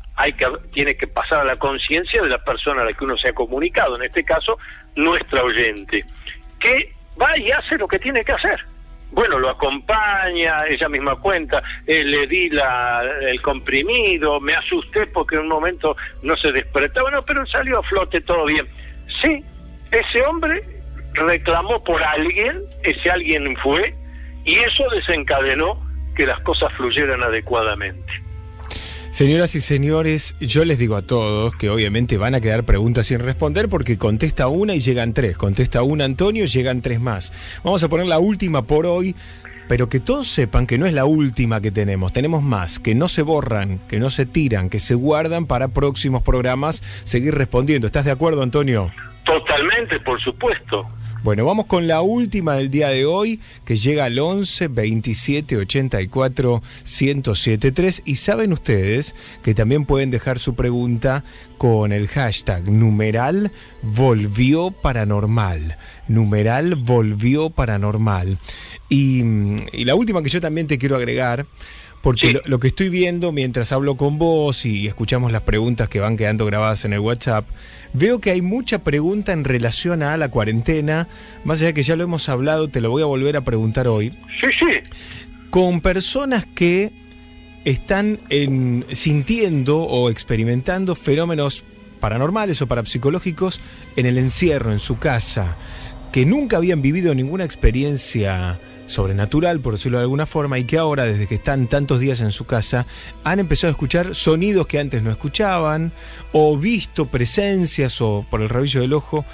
tiene que pasar a la conciencia de la persona a la que uno se ha comunicado, en este caso nuestra oyente, que va y hace lo que tiene que hacer. Bueno, lo acompaña, ella misma cuenta, le di el comprimido, me asusté porque en un momento no se despertaba, no, pero salió a flote, todo bien. Sí, ese hombre reclamó por alguien, ese alguien fue, y eso desencadenó que las cosas fluyeran adecuadamente. Señoras y señores, yo les digo a todos que obviamente van a quedar preguntas sin responder porque contesta una y llegan 3. Contesta una Antonio, llegan 3 más. Vamos a poner la última por hoy, pero que todos sepan que no es la última que tenemos. Tenemos más, que no se borran, que no se tiran, que se guardan para próximos programas seguir respondiendo. ¿Estás de acuerdo, Antonio? Totalmente, por supuesto. Bueno, vamos con la última del día de hoy, que llega al 11 27 84 1073. Y saben ustedes que también pueden dejar su pregunta con el hashtag numeral volvió paranormal. Numeral volvió paranormal. Y la última que yo también te quiero agregar, porque sí, lo que estoy viendo mientras hablo con vos y escuchamos las preguntas que van quedando grabadas en el WhatsApp, veo que hay mucha pregunta en relación a la cuarentena, más allá de que ya lo hemos hablado, te lo voy a volver a preguntar hoy. Sí, sí. Con personas que están sintiendo o experimentando fenómenos paranormales o parapsicológicos en el encierro, en su casa, que nunca habían vivido ninguna experiencia sobrenatural, por decirlo de alguna forma, y que ahora, desde que están tantos días en su casa, han empezado a escuchar sonidos que antes no escuchaban, o visto presencias, o por el rabillo del ojo,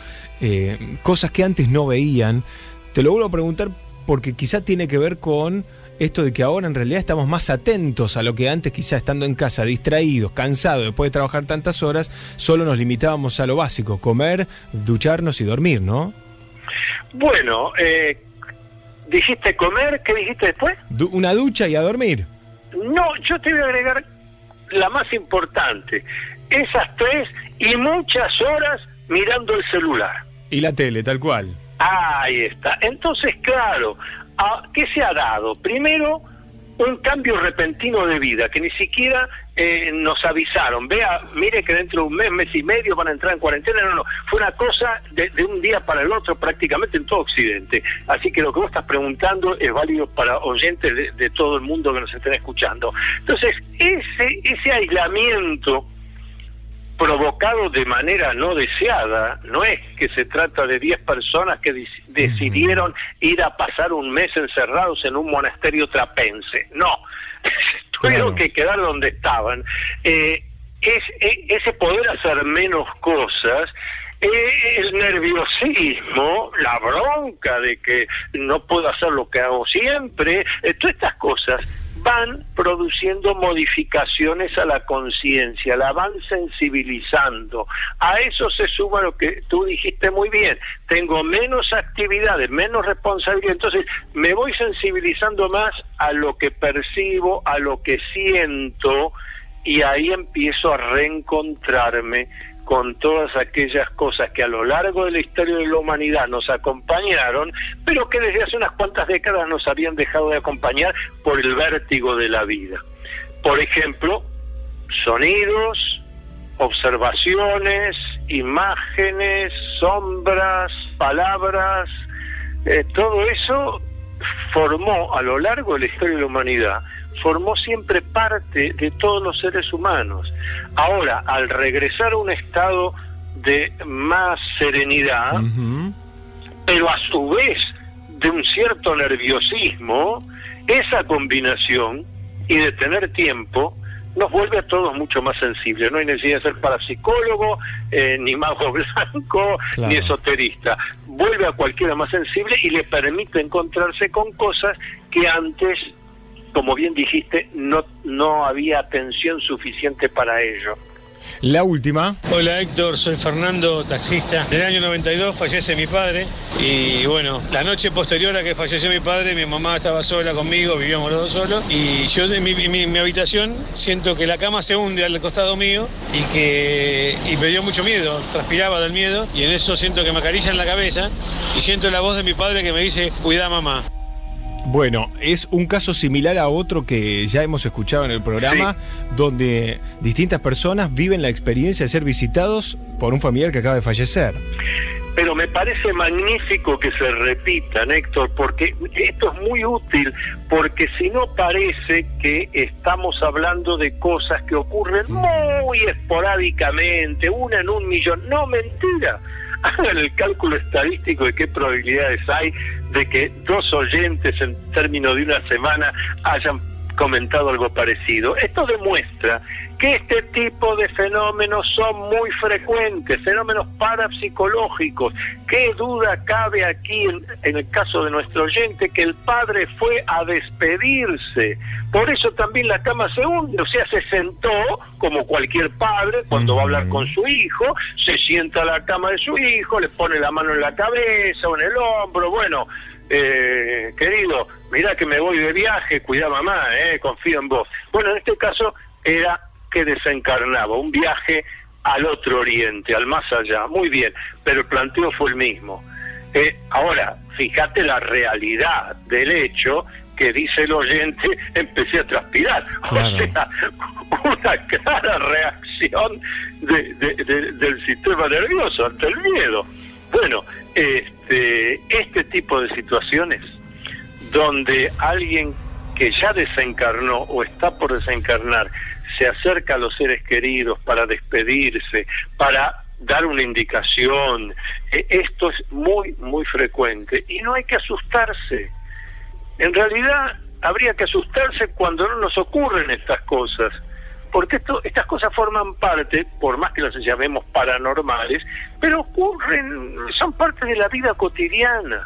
cosas que antes no veían. Te lo vuelvo a preguntar porque quizá tiene que ver con esto de que ahora en realidad estamos más atentos a lo que antes, quizá estando en casa, distraídos, cansados, después de trabajar tantas horas, solo nos limitábamos a lo básico, comer, ducharnos y dormir, ¿no? Bueno, dijiste comer, ¿qué dijiste después? Una ducha y a dormir. No, yo te voy a agregar la más importante. Esas 3 y muchas horas mirando el celular. Y la tele, tal cual. Ahí está. Entonces, claro, ¿qué se ha dado? Primero, un cambio repentino de vida, que ni siquiera nos avisaron. Mire que dentro de un mes, mes y medio van a entrar en cuarentena. No, fue una cosa de un día para el otro prácticamente en todo Occidente. Así que lo que vos estás preguntando es válido para oyentes de todo el mundo que nos estén escuchando. Entonces, ese aislamiento provocado de manera no deseada, no es que se trata de 10 personas que decidieron ir a pasar un mes encerrados en un monasterio trapense, no, tuvieron que quedar donde estaban. Ese poder hacer menos cosas, el nerviosismo, la bronca de que no puedo hacer lo que hago siempre, todas estas cosas van produciendo modificaciones a la conciencia, la van sensibilizando. A eso se suma lo que tú dijiste muy bien, tengo menos actividades, menos responsabilidad, entonces me voy sensibilizando más a lo que percibo, a lo que siento, y ahí empiezo a reencontrarme con todas aquellas cosas que a lo largo de la historia de la humanidad nos acompañaron, pero que desde hace unas cuantas décadas nos habían dejado de acompañar por el vértigo de la vida. Por ejemplo, sonidos, observaciones, imágenes, sombras, palabras, todo eso formó a lo largo de la historia de la humanidad, formó siempre parte de todos los seres humanos. Ahora, al regresar a un estado de más serenidad, pero a su vez de un cierto nerviosismo, esa combinación y de tener tiempo nos vuelve a todos mucho más sensibles. No hay necesidad de ser parapsicólogo, ni mago blanco, ni esoterista. Vuelve a cualquiera más sensible y le permite encontrarse con cosas que antes como bien dijiste, no había atención suficiente para ello. La última. Hola Héctor, soy Fernando, taxista. En el año 92 fallece mi padre y bueno, la noche posterior a que falleció mi padre, mi mamá estaba sola conmigo, vivíamos los dos solos y yo en mi habitación siento que la cama se hunde al costado mío y me dio mucho miedo, transpiraba del miedo y en eso siento que me acarician la cabeza y siento la voz de mi padre que me dice, cuidá mamá. Bueno, es un caso similar a otro que ya hemos escuchado en el programa, donde distintas personas viven la experiencia de ser visitados por un familiar que acaba de fallecer. Pero me parece magnífico que se repitan, Héctor, porque esto es muy útil, porque si no parece que estamos hablando de cosas que ocurren muy esporádicamente, una en 1.000.000. No, mentira. Hagan el cálculo estadístico de qué probabilidades hay de que 2 oyentes en términos de una semana hayan comentado algo parecido. Esto demuestra que este tipo de fenómenos son muy frecuentes, fenómenos parapsicológicos. ¿Qué duda cabe aquí en el caso de nuestro oyente que el padre fue a despedirse? Por eso también la cama se hunde, o sea, se sentó como cualquier padre cuando va a hablar con su hijo, se sienta a la cama de su hijo, le pone la mano en la cabeza o en el hombro, bueno, querido, mirá que me voy de viaje, cuidá mamá, confío en vos. Bueno, en este caso era que desencarnaba, un viaje al otro oriente, al más allá, muy bien, pero el planteo fue el mismo. Ahora, fíjate la realidad del hecho que dice el oyente, empecé a transpirar. Claro. O sea, una clara reacción del sistema nervioso ante el miedo. Bueno, este tipo de situaciones donde alguien que ya desencarnó o está por desencarnar se acerca a los seres queridos para despedirse, para dar una indicación, esto es muy, muy frecuente y no hay que asustarse. En realidad habría que asustarse cuando no nos ocurren estas cosas, porque estas cosas forman parte, por más que las llamemos paranormales, pero ocurren, son parte de la vida cotidiana.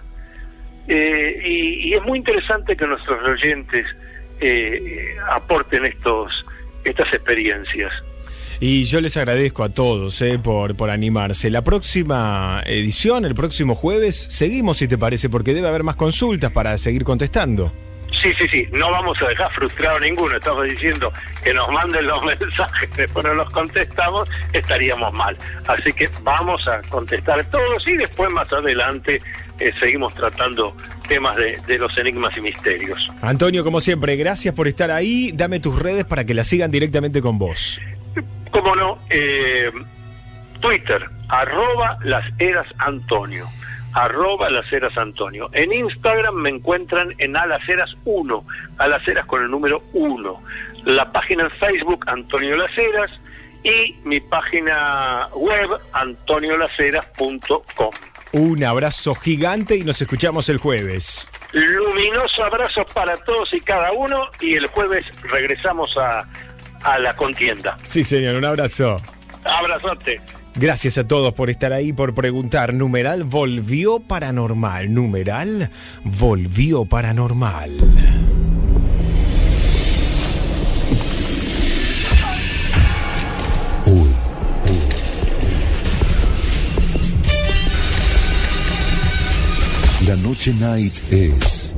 Y es muy interesante que nuestros oyentes aporten estas experiencias. Y yo les agradezco a todos por animarse. La próxima edición, el próximo jueves, seguimos, si te parece, porque debe haber más consultas para seguir contestando. Sí, no vamos a dejar frustrado a ninguno. Estamos diciendo que nos manden los mensajes, después no los contestamos, estaríamos mal. Así que vamos a contestar todos y después más adelante seguimos tratando temas de los enigmas y misterios. Antonio, como siempre, gracias por estar ahí. Dame tus redes para que la sigan directamente con vos. ¿Cómo no? Twitter, @LasHerasAntonio. @LasHerasAntonio. En Instagram me encuentran en @LasHeras1, @LasHeras con el número 1. La página en Facebook, Antonio Las Heras, y mi página web, antoniolaseras.com. Un abrazo gigante y nos escuchamos el jueves. Luminoso abrazo para todos y cada uno, y el jueves regresamos a la contienda. Sí, señor, un abrazo. Abrazote. Gracias a todos por estar ahí, por preguntar. Numeral volvió paranormal. Numeral volvió paranormal. La noche night es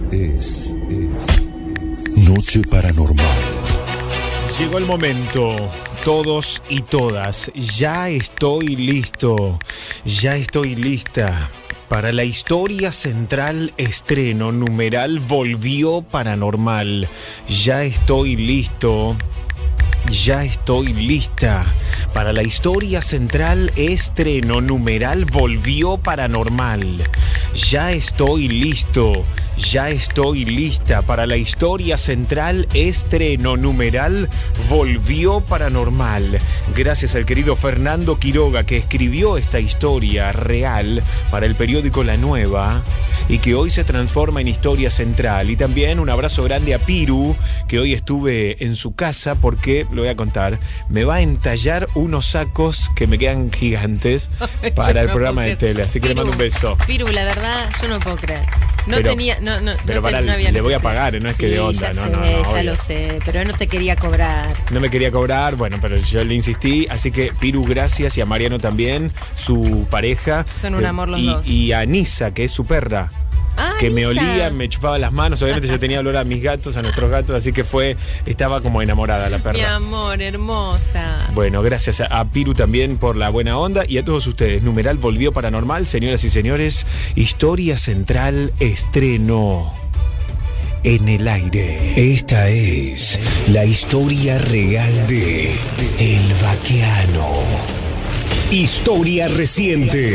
noche paranormal. Llegó el momento. Todos y todas, ya estoy listo, ya estoy lista para la historia central estreno. Numeral volvió paranormal. Ya estoy listo. Ya estoy lista para la historia central estreno. Numeral volvió paranormal. Ya estoy listo. Ya estoy lista para la historia central estreno. Numeral volvió paranormal. Gracias al querido Fernando Quiroga, que escribió esta historia real para el periódico La Nueva y que hoy se transforma en historia central. Y también un abrazo grande a Piru, que hoy estuve en su casa porque, lo voy a contar, me va a entallar comprar unos sacos que me quedan gigantes para el programa de tele. Así que le mando un beso. Piru, la verdad, yo no puedo creer. No Pero- tenía, no le había voy a necesidad. pagar, no es que de onda, ya no, sé, no, ya obvio. lo sé, pero no te quería cobrar. No me quería cobrar, bueno, pero yo le insistí. Así que Piru, gracias. Y a Mariano también, su pareja. Son un amor los y, dos. Y a Nisa, que es su perra. Ah, Que me Nisa. olía, me chupaba las manos. Obviamente yo tenía olor a mis gatos, a nuestros gatos. Así que estaba como enamorada la Mi perra. amor, hermosa. Bueno, gracias a Piru también por la buena onda y a todos ustedes. Numeral volvió Paranormal, señoras y señores. Historia Central estreno en el aire. Esta es la historia real de El Vaqueano. Historia reciente.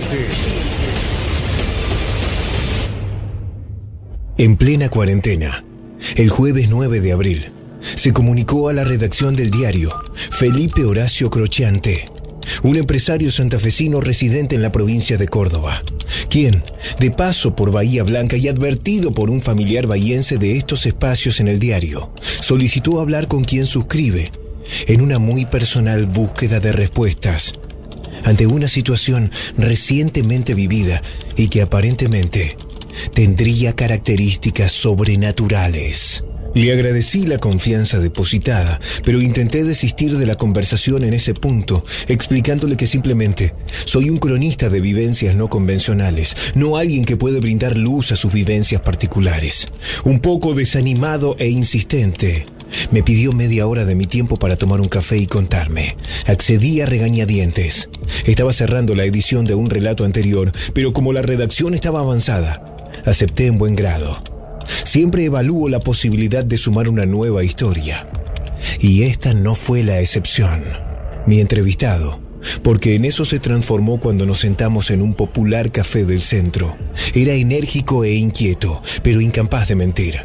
En plena cuarentena, el jueves 9 de abril, se comunicó a la redacción del diario Felipe Horacio Croceanté, un empresario santafesino residente en la provincia de Córdoba, quien, de paso por Bahía Blanca y advertido por un familiar bahiense de estos espacios en el diario, solicitó hablar con quien suscribe en una muy personal búsqueda de respuestas ante una situación recientemente vivida y que aparentemente tendría características sobrenaturales. Le agradecí la confianza depositada, pero intenté desistir de la conversación en ese punto, explicándole que simplemente soy un cronista de vivencias no convencionales, no alguien que puede brindar luz a sus vivencias particulares. Un poco desanimado e insistente, me pidió media hora de mi tiempo para tomar un café y contarme. Accedí a regañadientes. Estaba cerrando la edición de un relato anterior, pero como la redacción estaba avanzada, acepté en buen grado. Siempre evalúo la posibilidad de sumar una nueva historia. Y esta no fue la excepción. Mi entrevistado, porque en eso se transformó cuando nos sentamos en un popular café del centro, era enérgico e inquieto, pero incapaz de mentir.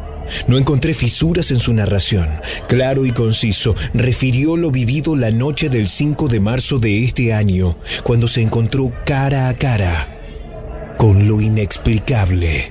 No encontré fisuras en su narración. Claro y conciso, refirió lo vivido la noche del 5 de marzo de este año, cuando se encontró cara a cara con lo inexplicable.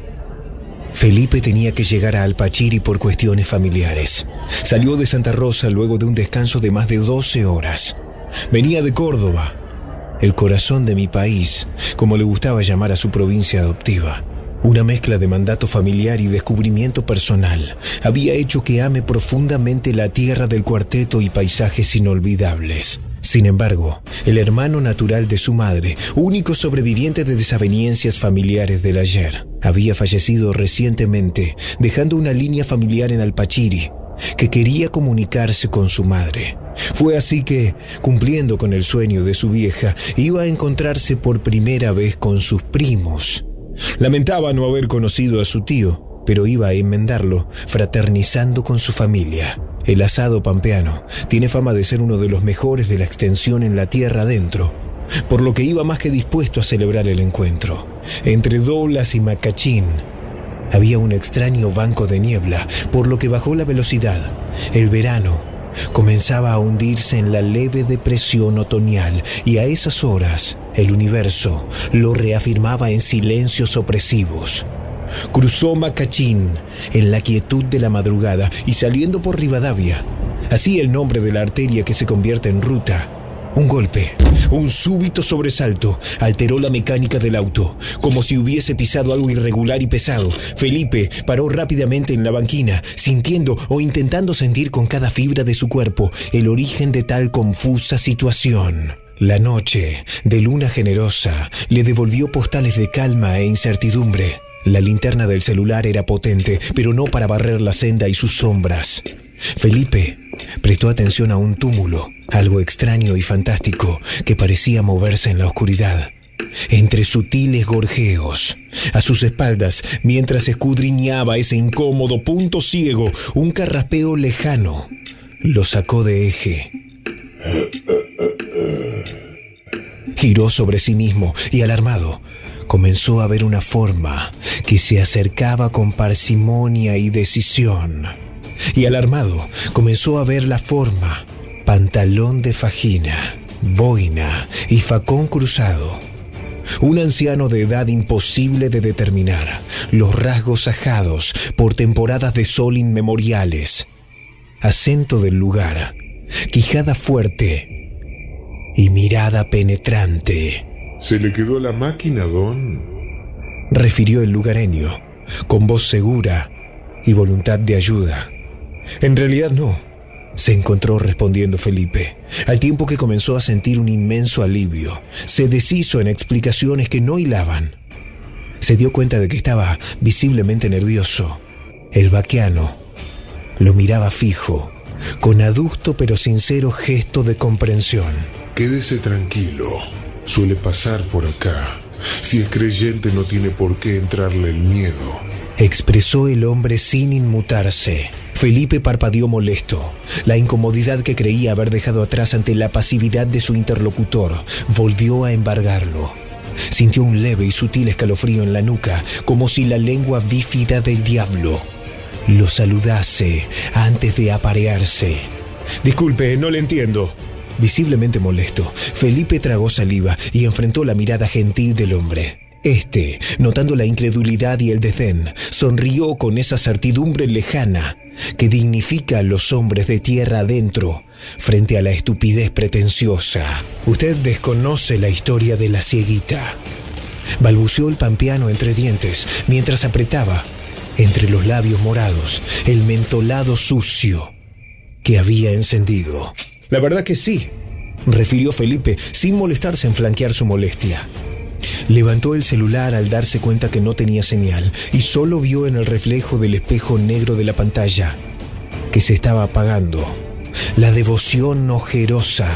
Felipe tenía que llegar a Alpachiri por cuestiones familiares. Salió de Santa Rosa luego de un descanso de más de 12 horas. Venía de Córdoba, el corazón de mi país, como le gustaba llamar a su provincia adoptiva. Una mezcla de mandato familiar y descubrimiento personal había hecho que ame profundamente la tierra del cuarteto y paisajes inolvidables. Sin embargo, el hermano natural de su madre, único sobreviviente de desavenencias familiares del ayer, había fallecido recientemente, dejando una línea familiar en Alpachiri que quería comunicarse con su madre. Fue así que, cumpliendo con el sueño de su vieja, iba a encontrarse por primera vez con sus primos. Lamentaba no haber conocido a su tío, pero iba a enmendarlo, fraternizando con su familia. El asado pampeano tiene fama de ser uno de los mejores de la extensión en la tierra adentro, por lo que iba más que dispuesto a celebrar el encuentro. Entre Doblas y Macachín había un extraño banco de niebla, por lo que bajó la velocidad. El verano comenzaba a hundirse en la leve depresión otoñal y a esas horas el universo lo reafirmaba en silencios opresivos. Cruzó Macachín en la quietud de la madrugada y saliendo por Rivadavia, así el nombre de la arteria que se convierte en ruta. Un golpe, un súbito sobresalto, alteró la mecánica del auto, como si hubiese pisado algo irregular y pesado. Felipe paró rápidamente en la banquina, sintiendo o intentando sentir con cada fibra de su cuerpo el origen de tal confusa situación. La noche, de luna generosa, le devolvió postales de calma e incertidumbre. La linterna del celular era potente, pero no para barrer la senda y sus sombras. Felipe prestó atención a un túmulo, algo extraño y fantástico que parecía moverse en la oscuridad. Entre sutiles gorjeos, a sus espaldas, mientras escudriñaba ese incómodo punto ciego, un carraspeo lejano lo sacó de eje. Giró sobre sí mismo y, alarmado, comenzó a ver una forma que se acercaba con parsimonia y decisión. Y alarmado, comenzó a ver la forma: pantalón de fajina, boina y facón cruzado. Un anciano de edad imposible de determinar, los rasgos ajados por temporadas de sol inmemoriales. Acento del lugar, quijada fuerte y mirada penetrante. ¿Se le quedó la máquina, don?, refirió el lugareño, con voz segura y voluntad de ayuda. En realidad no, se encontró respondiendo Felipe, al tiempo que comenzó a sentir un inmenso alivio. Se deshizo en explicaciones que no hilaban. Se dio cuenta de que estaba visiblemente nervioso. El vaqueano lo miraba fijo, con adusto pero sincero gesto de comprensión. Quédese tranquilo, suele pasar por acá. Si es creyente no tiene por qué entrarle el miedo, expresó el hombre sin inmutarse. Felipe parpadeó molesto. La incomodidad que creía haber dejado atrás ante la pasividad de su interlocutor volvió a embargarlo. Sintió un leve y sutil escalofrío en la nuca, como si la lengua bífida del diablo lo saludase antes de aparearse. Disculpe, no le entiendo. Visiblemente molesto, Felipe tragó saliva y enfrentó la mirada gentil del hombre. Este, notando la incredulidad y el desdén, sonrió con esa certidumbre lejana que dignifica a los hombres de tierra adentro frente a la estupidez pretenciosa. Usted desconoce la historia de la cieguita, balbuceó el pampeano entre dientes mientras apretaba entre los labios morados el mentolado sucio que había encendido. La verdad que sí, refirió Felipe sin molestarse en flanquear su molestia. Levantó el celular al darse cuenta que no tenía señal y solo vio en el reflejo del espejo negro de la pantalla que se estaba apagando la devoción ojerosa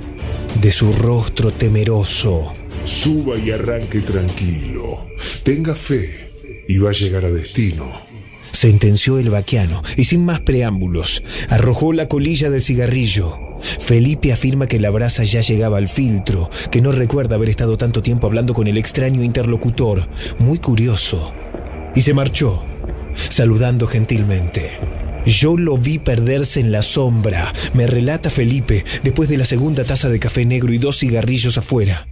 de su rostro temeroso. Suba y arranque tranquilo. Tenga fe y va a llegar a destino, sentenció el vaqueano y sin más preámbulos arrojó la colilla del cigarrillo. Felipe afirma que la brasa ya llegaba al filtro, que no recuerda haber estado tanto tiempo hablando con el extraño interlocutor, muy curioso, y se marchó, saludando gentilmente. Yo lo vi perderse en la sombra, me relata Felipe, después de la segunda taza de café negro y 2 cigarrillos afuera.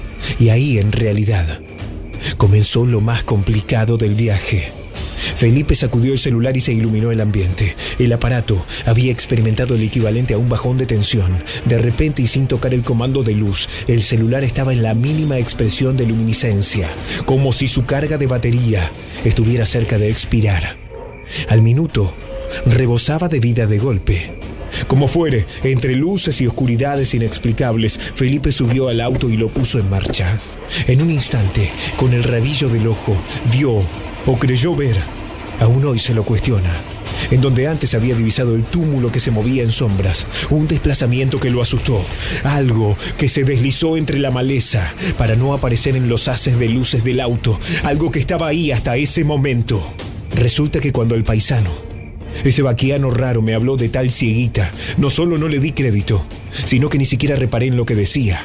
Y ahí, en realidad, comenzó lo más complicado del viaje. Felipe sacudió el celular y se iluminó el ambiente. El aparato había experimentado el equivalente a un bajón de tensión. De repente y sin tocar el comando de luz, el celular estaba en la mínima expresión de luminiscencia, como si su carga de batería estuviera cerca de expirar. Al minuto, rebosaba de vida de golpe. Como fuere, entre luces y oscuridades inexplicables, Felipe subió al auto y lo puso en marcha. En un instante, con el rabillo del ojo, vio o creyó ver, aún hoy se lo cuestiona, en donde antes había divisado el túmulo que se movía en sombras, un desplazamiento que lo asustó, algo que se deslizó entre la maleza para no aparecer en los haces de luces del auto, algo que estaba ahí hasta ese momento. Resulta que cuando el paisano, ese vaqueano raro, me habló de tal cieguita, no solo no le di crédito, sino que ni siquiera reparé en lo que decía.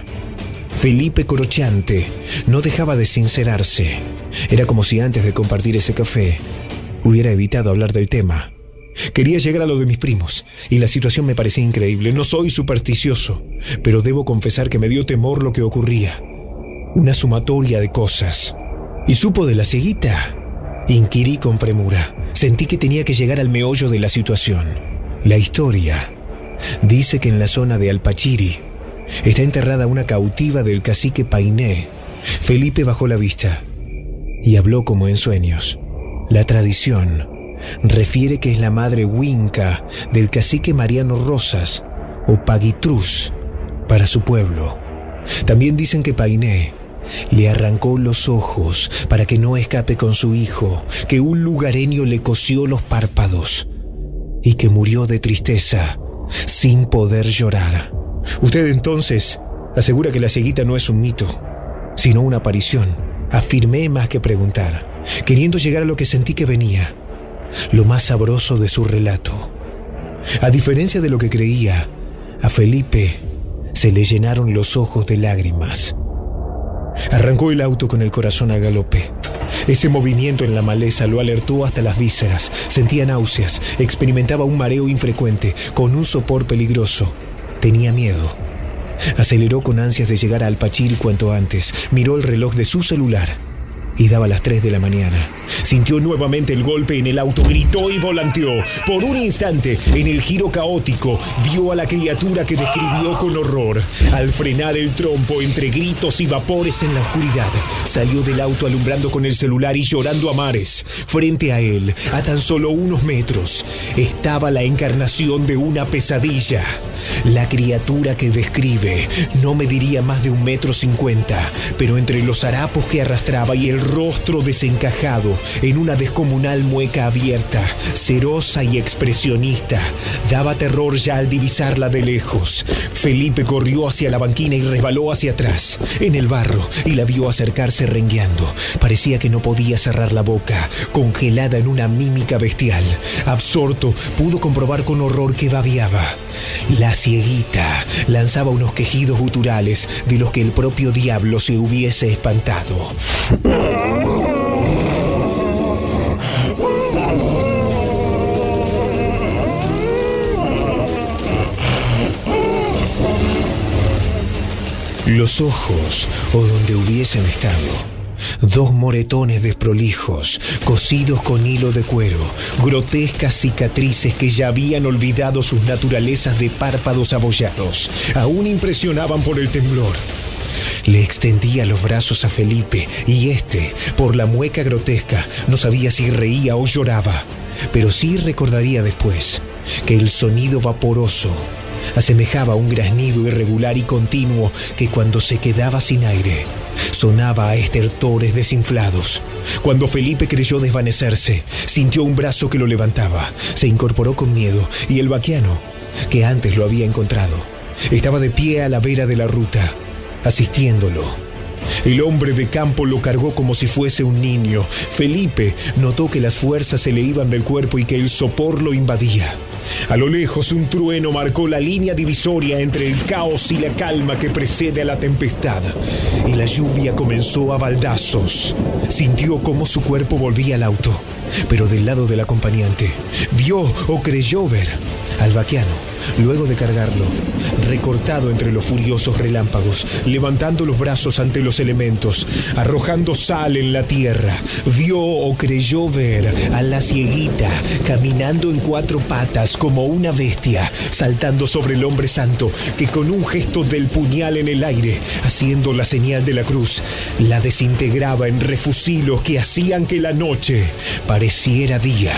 Felipe Corochante no dejaba de sincerarse. Era como si antes de compartir ese café hubiera evitado hablar del tema. Quería llegar a lo de mis primos y la situación me parecía increíble. No soy supersticioso, pero debo confesar que me dio temor lo que ocurría. Una sumatoria de cosas. ¿Y supo de la cieguita?, inquirí con premura. Sentí que tenía que llegar al meollo de la situación. La historia dice que en la zona de Alpachiri está enterrada una cautiva del cacique Painé. Felipe bajó la vista y habló como en sueños. La tradición refiere que es la madre Huinca del cacique Mariano Rosas, o Paguitrús, para su pueblo. También dicen que Painé le arrancó los ojos para que no escape con su hijo, que un lugareño le cosió los párpados y que murió de tristeza sin poder llorar. Usted entonces asegura que la cieguita no es un mito, sino una aparición. Afirmé más que preguntar, queriendo llegar a lo que sentí que venía, lo más sabroso de su relato. A diferencia de lo que creía, a Felipe se le llenaron los ojos de lágrimas. Arrancó el auto con el corazón a galope. Ese movimiento en la maleza lo alertó hasta las vísceras. Sentía náuseas, experimentaba un mareo infrecuente, con un sopor peligroso. Tenía miedo. Aceleró con ansias de llegar a Alpachiri cuanto antes. Miró el reloj de su celular. Y daba las 3 de la mañana. Sintió nuevamente el golpe en el auto, gritó y volanteó. Por un instante, en el giro caótico, vio a la criatura que describió con horror. Al frenar el trompo entre gritos y vapores en la oscuridad, salió del auto alumbrando con el celular y llorando a mares. Frente a él, a tan solo unos metros, estaba la encarnación de una pesadilla. La criatura que describe no mediría más de 1,50 m, pero entre los harapos que arrastraba y el rostro desencajado en una descomunal mueca abierta, cerosa y expresionista, daba terror ya al divisarla de lejos. Felipe corrió hacia la banquina y resbaló hacia atrás, en el barro, y la vio acercarse rengueando. Parecía que no podía cerrar la boca, congelada en una mímica bestial. Absorto, pudo comprobar con horror que babeaba. La cieguita lanzaba unos quejidos guturales de los que el propio diablo se hubiese espantado. Los ojos, o donde hubiesen estado, 2 moretones desprolijos, cosidos con hilo de cuero, grotescas cicatrices que ya habían olvidado sus naturalezas de párpados abollados, aún impresionaban por el temblor. Le extendía los brazos a Felipe y éste, por la mueca grotesca, no sabía si reía o lloraba, pero sí recordaría después que el sonido vaporoso asemejaba a un graznido irregular y continuo que cuando se quedaba sin aire sonaba a estertores desinflados. Cuando Felipe creyó desvanecerse, sintió un brazo que lo levantaba. Se incorporó con miedo y el vaquiano, que antes lo había encontrado, estaba de pie a la vera de la ruta, asistiéndolo. El hombre de campo lo cargó como si fuese un niño. Felipe notó que las fuerzas se le iban del cuerpo y que el sopor lo invadía. A lo lejos un trueno marcó la línea divisoria entre el caos y la calma que precede a la tempestad, y la lluvia comenzó a baldazos. Sintió cómo su cuerpo volvía al auto, pero del lado del acompañante vio o creyó ver al vaquiano, luego de cargarlo, recortado entre los furiosos relámpagos, levantando los brazos ante los elementos, arrojando sal en la tierra. Vio o creyó ver a la cieguita caminando en 4 patas como una bestia, saltando sobre el hombre santo que con un gesto del puñal en el aire, haciendo la señal de la cruz, la desintegraba en refusilos que hacían que la noche pareciera día.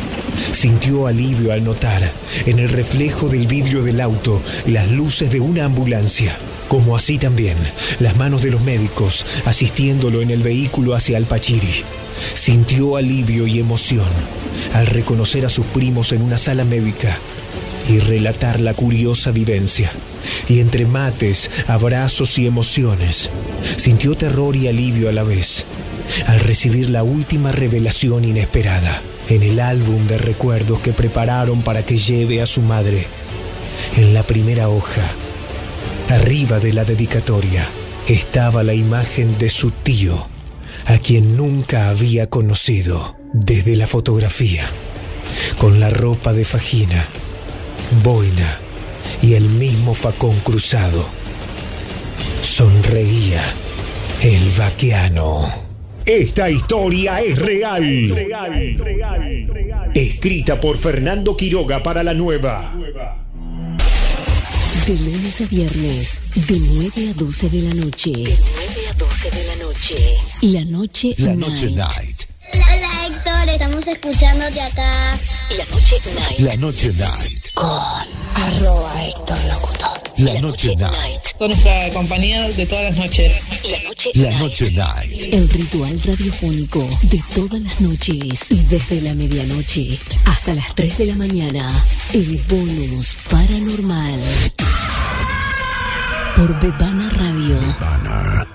Sintió alivio al notar en el reflejo del vidrio del auto las luces de una ambulancia, como así también las manos de los médicos asistiéndolo en el vehículo hacia Alpachiri. Sintió alivio y emoción al reconocer a sus primos en una sala médica y relatar la curiosa vivencia. Y entre mates, abrazos y emociones, sintió terror y alivio a la vez al recibir la última revelación inesperada. En el álbum de recuerdos que prepararon para que lleve a su madre, en la primera hoja, arriba de la dedicatoria, estaba la imagen de su tío, a quien nunca había conocido desde la fotografía, con la ropa de fajina, boina y el mismo facón cruzado. Sonreía el vaquiano. Esta historia es real. Escrita por Fernando Quiroga para La Nueva. De lunes a viernes, de 9 a 12 de la noche. De 9 a 12 de la noche. La Noche Night. Hola Héctor, estamos escuchándote acá. La Noche Night. La Noche Night. Con @Héctor Locutor. La Noche Night. Con nuestra compañía de todas las noches. La Noche Night. El ritual radiofónico de todas las noches y desde la medianoche hasta las 3 de la mañana. El bonus paranormal. Por Bebana Radio. Bebana.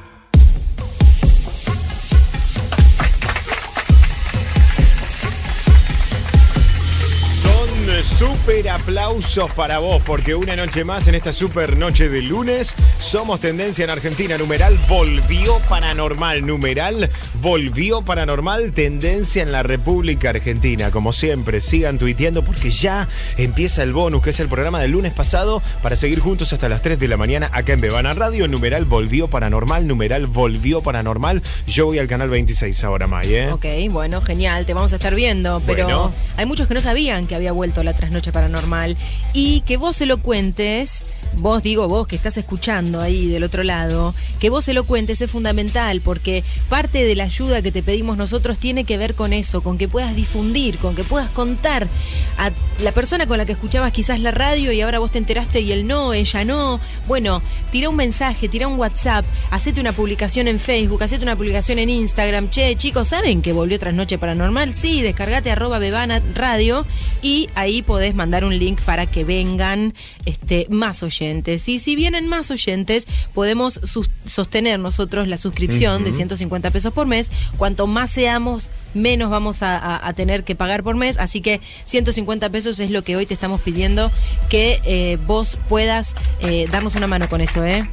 Son Super aplausos para vos, porque una noche más en esta super noche de lunes somos tendencia en Argentina. Numeral volvió paranormal. Numeral volvió paranormal. Tendencia en la República Argentina. Como siempre, sigan tuiteando porque ya empieza el bonus, que es el programa del lunes pasado, para seguir juntos hasta las 3 de la mañana acá en Bebana Radio. Numeral volvió paranormal. Numeral volvió paranormal. Yo voy al canal 26 ahora, May, ¿eh? Ok, bueno, genial. Te vamos a estar viendo. Pero bueno, hay muchos que no sabían que había vuelto la trasnoche paranormal, y que vos se lo cuentes, vos que estás escuchando ahí del otro lado, que vos se lo cuentes es fundamental, porque parte de la ayuda que te pedimos nosotros tiene que ver con eso, con que puedas difundir, con que puedas contar a la persona con la que escuchabas quizás la radio y ahora vos te enteraste y él no, ella no. Bueno, tira un mensaje, tira un WhatsApp, hacete una publicación en Facebook, hacete una publicación en Instagram. Che, chicos, ¿saben que volvió Trasnoche Paranormal? Sí, descargate @Bebana Radio y ahí podés mandar un link para que vengan más oyentes. Y si vienen más oyentes, podemos sostener nosotros la suscripción de 150 pesos por mes. Cuanto más seamos, menos vamos a tener que pagar por mes. Así que 150 pesos es lo que hoy te estamos pidiendo, que vos puedas darnos una mano con eso, ¿eh?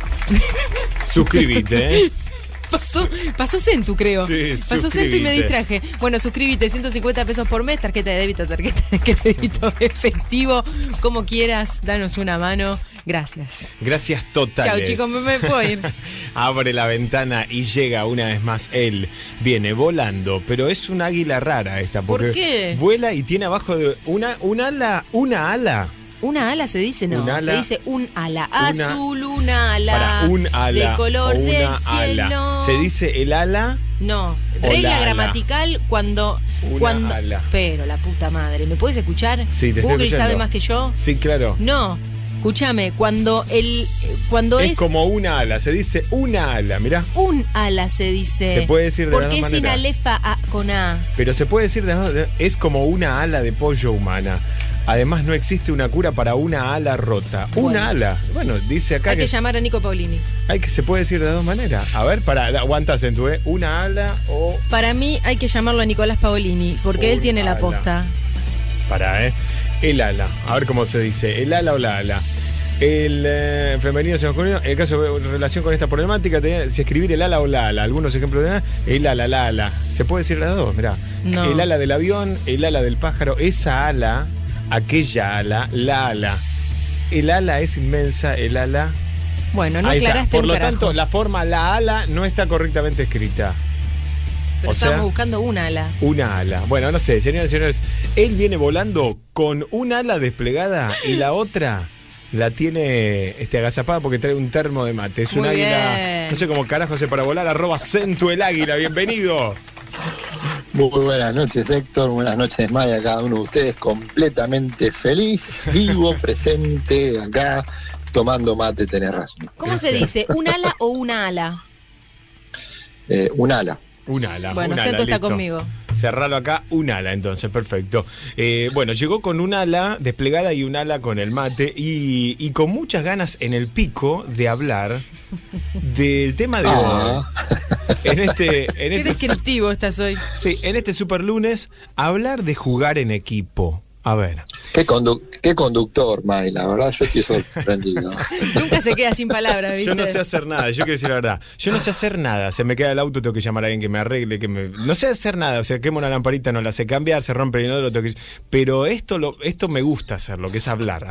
Suscríbete, ¿eh? Pasó Centu, creo. Sí, pasó Centu y me distraje. Bueno, suscríbete, 150 pesos por mes, tarjeta de débito, tarjeta de crédito, efectivo, como quieras, danos una mano. Gracias. Gracias totales. Chao, chicos, me puedo ir. Abre la ventana y llega una vez más él. Viene volando, pero es un águila rara esta. Porque ¿por qué? Vuela y tiene abajo de una ala. Una ala se dice, no, ala, se dice un ala azul, una ala, para un ala de color del cielo. Ala. ¿Se dice el ala? No, regla gramatical cuando ala. Pero la puta madre, ¿me puedes escuchar? Sí, te Google estoy sabe más que yo. Sí, claro. No, escúchame, cuando es como una ala, se dice una ala, mirá. Un ala se dice. Se puede decir de las dos maneras. Porque es sin alefa con A. Pero se puede decir es como una ala de pollo humana. Además, no existe una cura para una ala rota. Bueno. Una ala. Bueno, dice acá hay que llamar a Nico Paolini. Se puede decir de dos maneras. A ver, aguanta, Centu, ¿eh? Una ala o... Para mí hay que llamarlo a Nicolás Paolini, porque él tiene la posta. El ala. A ver cómo se dice. El ala o la ala. El femenino se nos ocurrió. En el caso de relación con esta problemática, si escribir el ala o la ala. Algunos ejemplos de el ala, la ala. Se puede decir las dos, mirá. No. El ala del avión, el ala del pájaro, esa ala... Aquella ala, la ala. El ala es inmensa, el ala... Bueno, no aclaraste. Por lo tanto, la forma la ala no está correctamente escrita. Pero estamos buscando un ala. Una ala. Bueno, no sé, señoras y señores. Él viene volando con un ala desplegada y la otra la tiene agazapada porque trae un termo de mate. Es un águila. Bien. No sé cómo carajo hace para volar. @Centu el águila. Bienvenido. Muy buenas noches, Héctor. Buenas noches, Maya, a cada uno de ustedes. Completamente feliz, vivo, presente, acá, tomando mate, tenés razón. ¿Cómo se dice? ¿Un ala o una ala? Un ala. Un ala. Bueno, Centu está conmigo. Cerralo acá, un ala, entonces, perfecto. Bueno, llegó con un ala desplegada y un ala con el mate y con muchas ganas en el pico de hablar del tema de hoy. Qué descriptivo estás hoy. Sí, en este super lunes, hablar de jugar en equipo. A ver. Qué conductor, May, la verdad yo estoy sorprendido. Nunca se queda sin palabras, ¿viste? Yo no sé hacer nada, yo quiero decir la verdad. Yo no sé hacer nada, se me queda el auto, tengo que llamar a alguien que me arregle, no sé hacer nada, o sea, quemo una lamparita, no la sé cambiar, se rompe el inodoro, pero esto me gusta hacerlo, que es hablar.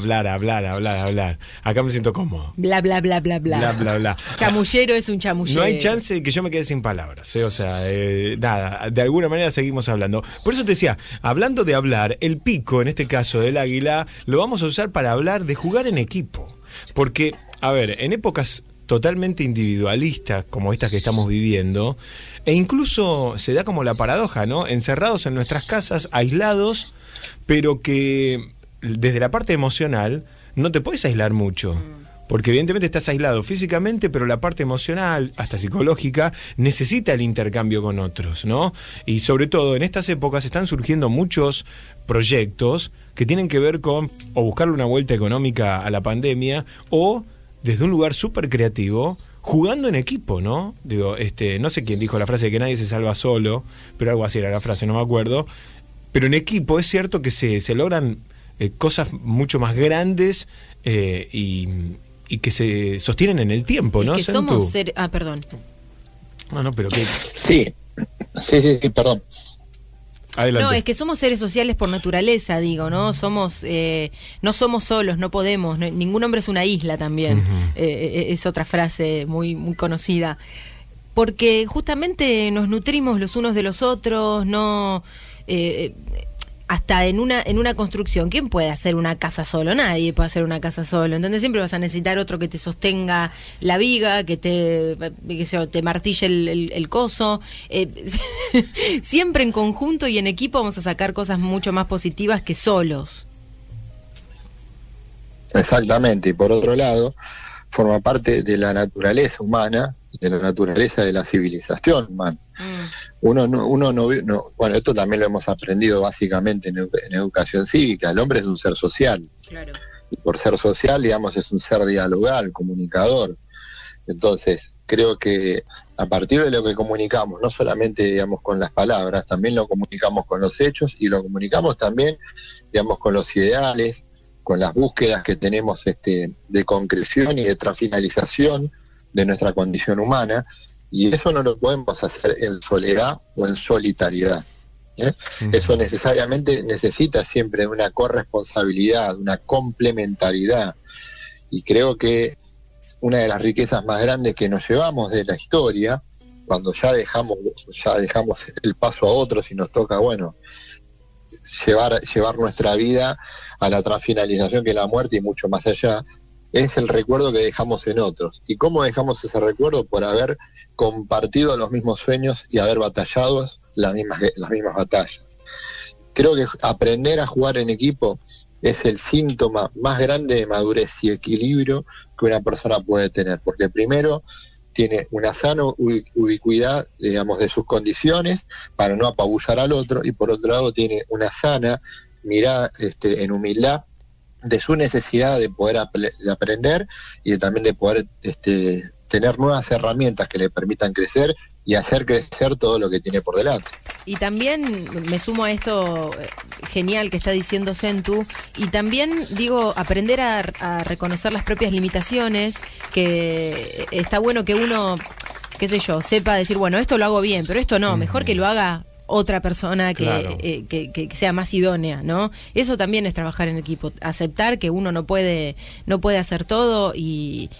Acá me siento cómodo. Bla, bla, bla, bla, bla. Bla, bla, bla. Chamullero es un chamullero. No hay chance de que yo me quede sin palabras, o sea, nada, de alguna manera seguimos hablando. Por eso te decía, hablando de hablar, el pico, en este caso del águila, lo vamos a usar para hablar de jugar en equipo. Porque, a ver, en épocas totalmente individualistas como estas que estamos viviendo, e incluso se da como la paradoja, ¿no? Encerrados en nuestras casas, aislados, pero que desde la parte emocional no te puedes aislar mucho. Porque evidentemente estás aislado físicamente, pero la parte emocional, hasta psicológica, necesita el intercambio con otros, ¿no? Y sobre todo en estas épocas están surgiendo muchos proyectos que tienen que ver con o buscarle una vuelta económica a la pandemia o desde un lugar súper creativo, jugando en equipo, ¿no? Digo, no sé quién dijo la frase de que nadie se salva solo, pero algo así era la frase, no me acuerdo. Pero en equipo es cierto que se logran cosas mucho más grandes y que se sostienen en el tiempo, ¿no? Que somos seres... perdón. No, pero ¿qué? Sí, perdón. Adelante. No, es que somos seres sociales por naturaleza, digo, ¿no? Somos, no somos solos, no podemos, ningún hombre es una isla también, es otra frase muy, muy conocida, porque justamente nos nutrimos los unos de los otros, no... hasta en una construcción, ¿quién puede hacer una casa solo? Nadie puede hacer una casa solo, ¿entendés? Siempre vas a necesitar otro que te sostenga la viga, que te martille el coso. Siempre en conjunto y en equipo vamos a sacar cosas mucho más positivas que solos. Exactamente, y por otro lado, forma parte de la naturaleza humana, de la naturaleza de la civilización humana. Uno no, bueno, esto también lo hemos aprendido básicamente en educación cívica. El hombre es un ser social. Claro. Y por ser social, digamos, es un ser dialogal, comunicador. Entonces, creo que a partir de lo que comunicamos, no solamente, digamos, con las palabras, también lo comunicamos con los hechos y lo comunicamos también, digamos, con los ideales, con las búsquedas que tenemos de concreción y de transfinalización de nuestra condición humana, y eso no lo podemos hacer en soledad o en solitariedad. Eso necesariamente necesita siempre una corresponsabilidad, una complementariedad, y creo que una de las riquezas más grandes que nos llevamos de la historia, cuando ya dejamos el paso a otros y nos toca, bueno, llevar nuestra vida a la transfinalización, que es la muerte y mucho más allá, es el recuerdo que dejamos en otros. ¿Y cómo dejamos ese recuerdo? Por haber compartido los mismos sueños y haber batallado las mismas batallas. Creo que aprender a jugar en equipo es el síntoma más grande de madurez y equilibrio que una persona puede tener, porque primero tiene una sana ubicuidad, digamos, de sus condiciones para no apabullar al otro, y por otro lado tiene una sana mirada en humildad de su necesidad de poder de aprender y también de poder tener nuevas herramientas que le permitan crecer y hacer crecer todo lo que tiene por delante. Y también me sumo a esto genial que está diciendo Sentu, y también digo, aprender a reconocer las propias limitaciones, que está bueno que uno, qué sé yo, sepa decir, bueno, esto lo hago bien, pero esto no, mejor que lo haga otra persona que sea más idónea, ¿no? Eso también es trabajar en equipo, aceptar que uno no puede hacer todo y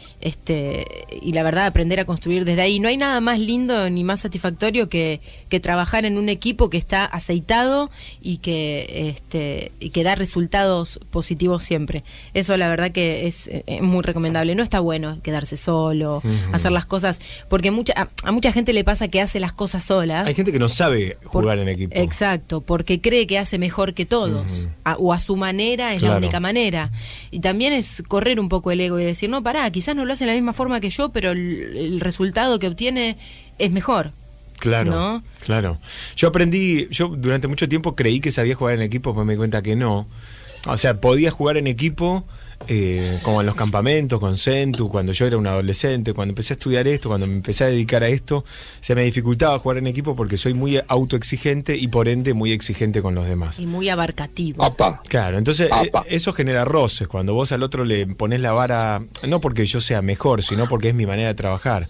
la verdad aprender a construir desde ahí. No hay nada más lindo ni más satisfactorio que trabajar en un equipo que está aceitado y que da resultados positivos siempre. Eso la verdad que es muy recomendable. No está bueno quedarse solo, hacer las cosas, porque a mucha gente le pasa que hace las cosas sola. Hay gente que no sabe jugar en equipo. Exacto, porque cree que hace mejor que todos, o a su manera es la única manera. Y también es correr un poco el ego y decir, no, pará, quizás no lo hace de la misma forma que yo, pero el resultado que obtiene es mejor. Claro, ¿no? Claro. Yo durante mucho tiempo creí que sabía jugar en equipo, pues me di cuenta que no. O sea, podía jugar en equipo como en los campamentos, con Sentu, cuando yo era un adolescente, cuando empecé a estudiar esto, cuando me empecé a dedicar a esto, se me dificultaba jugar en equipo porque soy muy autoexigente y por ende muy exigente con los demás. Y muy abarcativo. Claro, entonces eso genera roces, cuando vos al otro le pones la vara, no porque yo sea mejor, sino porque es mi manera de trabajar.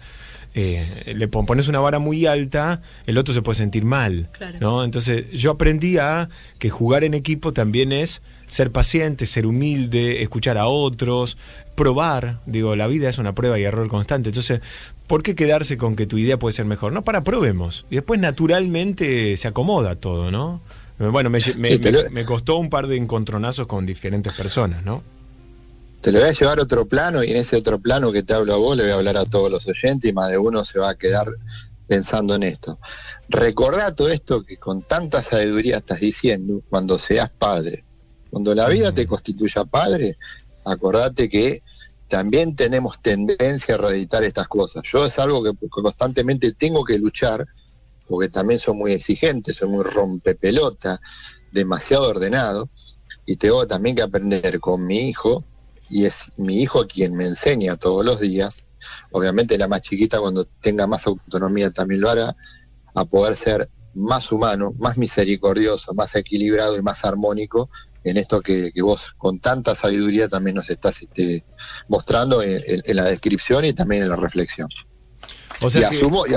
Le pones una vara muy alta, el otro se puede sentir mal, ¿no? Entonces yo aprendí que jugar en equipo también es ser paciente, ser humilde, escuchar a otros, probar. Digo, la vida es una prueba y error constante. Entonces, ¿por qué quedarse con que tu idea puede ser mejor? No, probemos. Y después naturalmente se acomoda todo, ¿no? Bueno, me costó un par de encontronazos con diferentes personas, ¿no? Te lo voy a llevar a otro plano, y en ese otro plano que te hablo a vos le voy a hablar a todos los oyentes, y más de uno se va a quedar pensando en esto. Recordá todo esto que con tanta sabiduría estás diciendo cuando seas padre. Cuando la vida te constituya padre, acordate que también tenemos tendencia a reeditar estas cosas. Yo es algo que constantemente tengo que luchar, porque también soy muy exigente, soy muy rompepelota, demasiado ordenado, y tengo también que aprender con mi hijo, y es mi hijo quien me enseña todos los días. Obviamente la más chiquita, cuando tenga más autonomía, también lo hará, a poder ser más humano, más misericordioso, más equilibrado y más armónico en esto que vos con tanta sabiduría también nos estás mostrando en la descripción y también en la reflexión. O sea,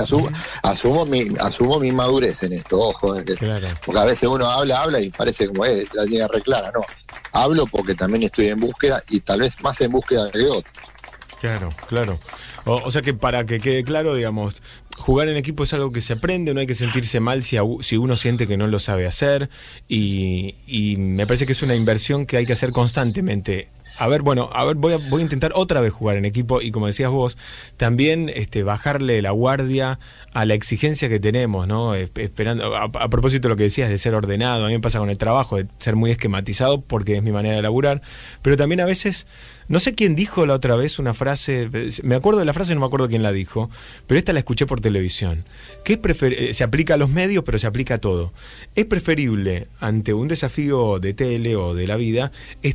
asumo mi madurez en esto, ojo, claro. Porque a veces uno habla y parece como la línea reclara, no. Hablo porque también estoy en búsqueda y tal vez más en búsqueda que otro. Claro. O sea que para que quede claro, digamos, jugar en equipo es algo que se aprende, no hay que sentirse mal si uno siente que no lo sabe hacer y me parece que es una inversión que hay que hacer constantemente. Voy a intentar otra vez jugar en equipo y como decías vos, también bajarle la guardia a la exigencia que tenemos, ¿no? Esperando, a propósito de lo que decías de ser ordenado, a mí me pasa con el trabajo, de ser muy esquematizado porque es mi manera de laburar, pero también a veces, no sé quién dijo la otra vez una frase, me acuerdo de la frase, no me acuerdo quién la dijo, pero esta la escuché por televisión, que se aplica a los medios, pero se aplica a todo. Es preferible, ante un desafío de tele o de la vida,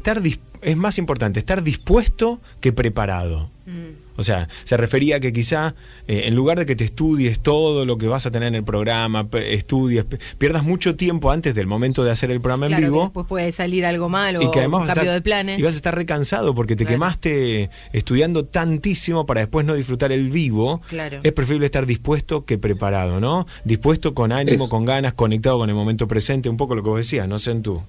es más importante estar dispuesto que preparado. O sea, se refería a que quizá en lugar de que te estudies todo lo que vas a tener en el programa, pierdas mucho tiempo antes del momento de hacer el programa en vivo. Que después puede salir algo mal o y que además un cambio de planes. Y vas a estar recansado porque te quemaste estudiando tantísimo para después no disfrutar el vivo. Claro. Es preferible estar dispuesto que preparado, ¿no? Dispuesto con ánimo, con ganas, conectado con el momento presente, un poco lo que vos decías, no sé en tú.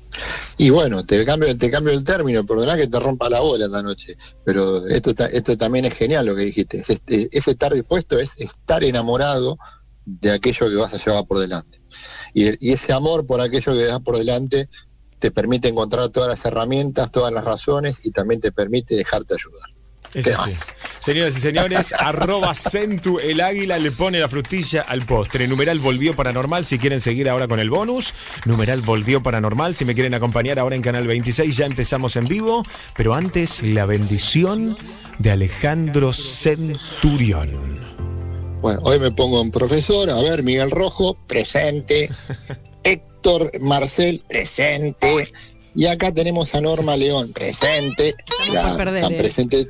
Y bueno, te cambio el término, perdoná que te rompa la bola esta noche, pero esto también es genial lo que dijiste, es estar dispuesto, es estar enamorado de aquello que vas a llevar por delante. Y ese amor por aquello que vas por delante te permite encontrar todas las herramientas, todas las razones y también te permite dejarte ayudar. Eso sí. Señoras y señores, @Centu el águila le pone la frutilla al postre. Numeral volvió paranormal si quieren seguir ahora con el bonus. Numeral volvió paranormal si me quieren acompañar ahora en Canal 26. Ya empezamos en vivo, pero antes la bendición de Alejandro Centurión. Bueno, hoy me pongo en profesor. A ver, Miguel Rojo, presente. Héctor Marcel, presente. Y acá tenemos a Norma León, presente. Están presentes.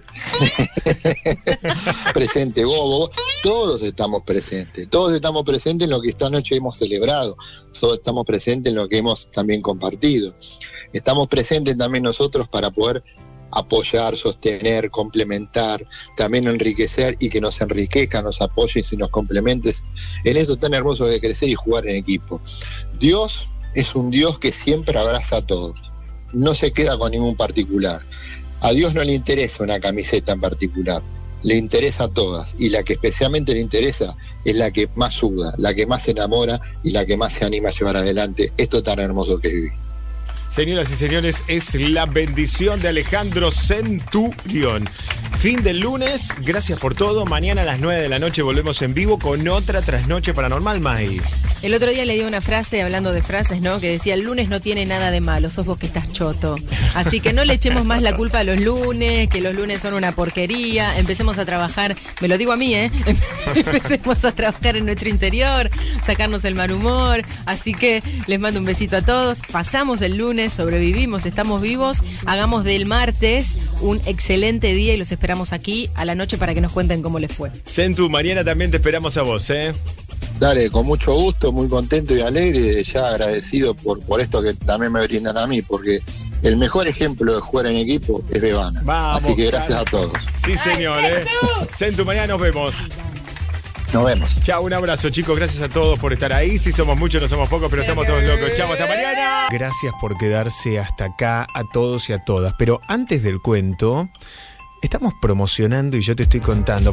Presente Bobo. Todos estamos presentes en lo que esta noche hemos celebrado. Todos estamos presentes en lo que hemos también compartido. Estamos presentes también nosotros para poder apoyar, sostener, complementar, también enriquecer y que nos enriquezca, nos apoyes y nos complementes en esto tan hermoso de crecer y jugar en equipo. Dios es un Dios que siempre abraza a todos. No se queda con ningún particular. A Dios no le interesa una camiseta en particular, le interesa a todas, y la que especialmente le interesa es la que más suda, la que más se enamora y la que más se anima a llevar adelante esto tan hermoso que viví. Señoras y señores, es la bendición de Alejandro Centurión. Fin del lunes, gracias por todo. Mañana a las 9 de la noche volvemos en vivo con otra trasnoche paranormal, May. El otro día leí una frase, hablando de frases, ¿no? Que decía, el lunes no tiene nada de malo, sos vos que estás choto. Así que no le echemos más la culpa a los lunes, que los lunes son una porquería. Empecemos a trabajar, me lo digo a mí, empecemos a trabajar en nuestro interior, sacarnos el mal humor. Así que les mando un besito a todos. Pasamos el lunes, sobrevivimos, estamos vivos. Hagamos del martes un excelente día y los esperamos aquí a la noche para que nos cuenten cómo les fue. Centu, mañana también te esperamos a vos, Dale, con mucho gusto, muy contento y alegre, ya agradecido por esto que también me brindan a mí, porque el mejor ejemplo de jugar en equipo es Bebana. Vamos, así que gracias a todos. Sí, señor. Centu, mañana nos vemos. Nos vemos. Chao, un abrazo, chicos. Gracias a todos por estar ahí. Sí somos muchos, no somos pocos, pero estamos todos locos. Chao, hasta mañana. Gracias por quedarse hasta acá a todos y a todas. Pero antes del cuento, estamos promocionando y yo te estoy contando,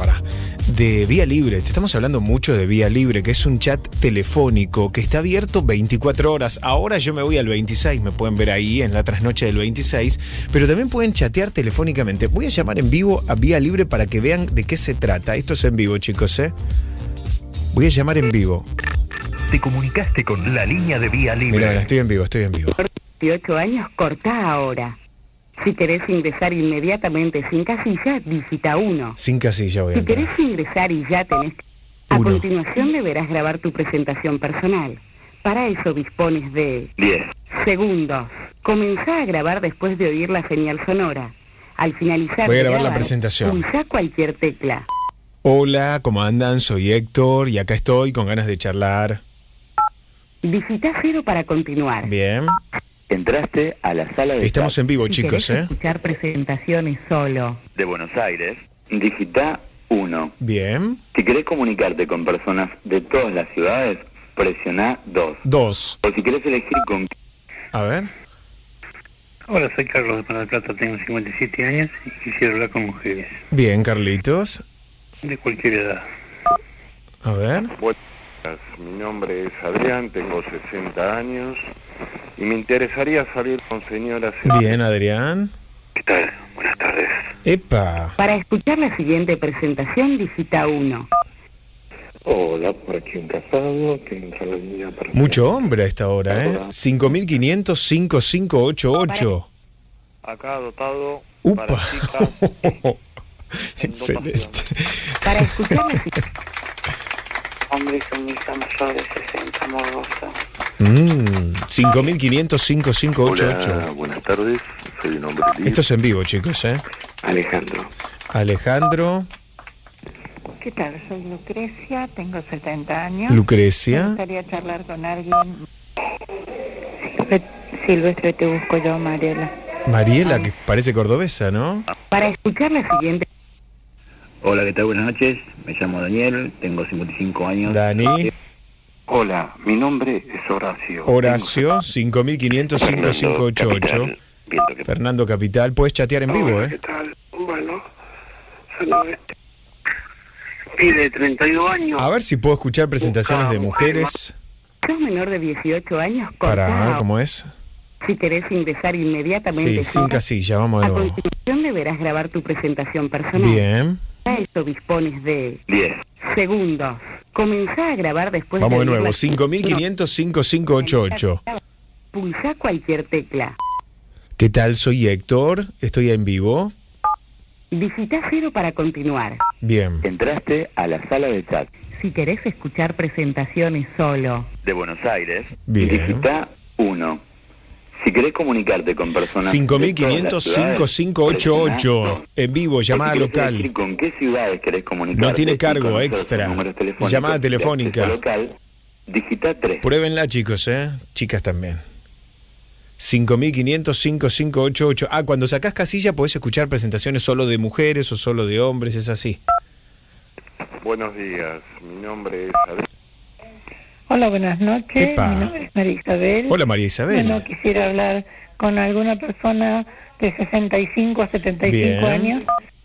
de Vía Libre. Te estamos hablando mucho de Vía Libre, que es un chat telefónico que está abierto 24 horas. Ahora yo me voy al 26, me pueden ver ahí en la trasnoche del 26, pero también pueden chatear telefónicamente. Voy a llamar en vivo a Vía Libre para que vean de qué se trata. Esto es en vivo, chicos, Voy a llamar en vivo. Te comunicaste con la línea de Vía Libre. Mira, estoy en vivo. 18 años, cortá ahora. Si querés ingresar inmediatamente sin casilla, digita 1. Sin casilla voy a entrar. Si querés ingresar y ya tenés... A continuación deberás grabar tu presentación personal. Para eso dispones de... 10 segundos. Comenzá a grabar después de oír la señal sonora. Al finalizar... Voy a grabar la presentación. Pulsá cualquier tecla. Hola, ¿cómo andan? Soy Héctor y acá estoy con ganas de charlar. Digita 0 para continuar. Bien. Entraste a la sala de Estamos chat. en vivo, Si chicos, querés escuchar presentaciones solo. De Buenos Aires, digita 1. Bien. Si querés comunicarte con personas de todas las ciudades, presiona 2. 2. O si querés elegir con... A ver. Hola, soy Carlos de Mar del Plata, tengo 57 años y quisiera hablar con mujeres Bien, Carlitos. de cualquier edad. A ver. Buenas, mi nombre es Adrián, tengo 60 años y me interesaría salir con señoras... Bien, Adrián. ¿Qué tal? Buenas tardes. Epa. Para escuchar la siguiente presentación, digita 1. Hola, por aquí un casado que entra la línea para... Mucho hombre a esta hora, ¿eh? 5500-5588. Acá dotado Upa. para chicas. Excelente. Para escuchar la siguiente... Hombre con hija mayor de 60, morbosa. 5500-5588. Hola, buenas tardes, soy un hombre libre. Esto es en vivo, chicos, ¿eh? Alejandro. Alejandro. ¿Qué tal? Soy Lucrecia, tengo 70 años. Lucrecia. Me gustaría charlar con alguien. Silvestre, te busco yo, Mariela. Mariela, que parece cordobesa, ¿no? Para escuchar la siguiente... Hola, ¿qué tal? Buenas noches. Me llamo Daniel, tengo 55 años. Dani. Hola, mi nombre es Horacio. Horacio, 5500-5588. Fernando Capital. Puedes chatear en vivo, Hola, ¿qué tal? Bueno, saludos. Pide 32 años. A ver si puedo escuchar presentaciones de mujeres. ¿Sos menor de 18 años? Para ver cómo es. Si querés ingresar inmediatamente... Sí, sin casilla, vamos de A nuevo. continuación deberás grabar tu presentación personal. Bien. Para eso dispones de 10 segundos. Comenzá a grabar después Vamos de oír nuevo. la- 5500-5588. Pulsá cualquier tecla. ¿Qué tal? Soy Héctor. Estoy en vivo. Digita 0 para continuar. Bien. Entraste a la sala de chat. Si querés escuchar presentaciones solo. De Buenos Aires, Bien. digita 1. Si querés comunicarte con personas... de todas las ciudades, 5500-5588. En vivo, llamada O si querés local. elegir ¿Con qué ciudades querés comunicarte? No tiene y cargo conocer extra. sus números telefónicos Llamada de acceso telefónica. local, digita 3. Pruébenla, chicos, ¿eh? Chicas también. 5500-5588. Ah, cuando sacás casilla podés escuchar presentaciones solo de mujeres o solo de hombres, es así. Buenos días, mi nombre es Adrián. Hola, buenas noches. Epa. Mi nombre es María Isabel. Hola, María Isabel. Bueno, quisiera hablar con alguna persona de 65 a 75 Bien. años.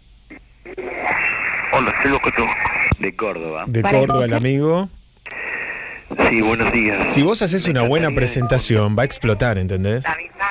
Hola, soy Locoto. De Córdoba. De Córdoba, el amigo. Sí, buenos días. Si vos haces una buena presentación, va a explotar, ¿entendés? Sí,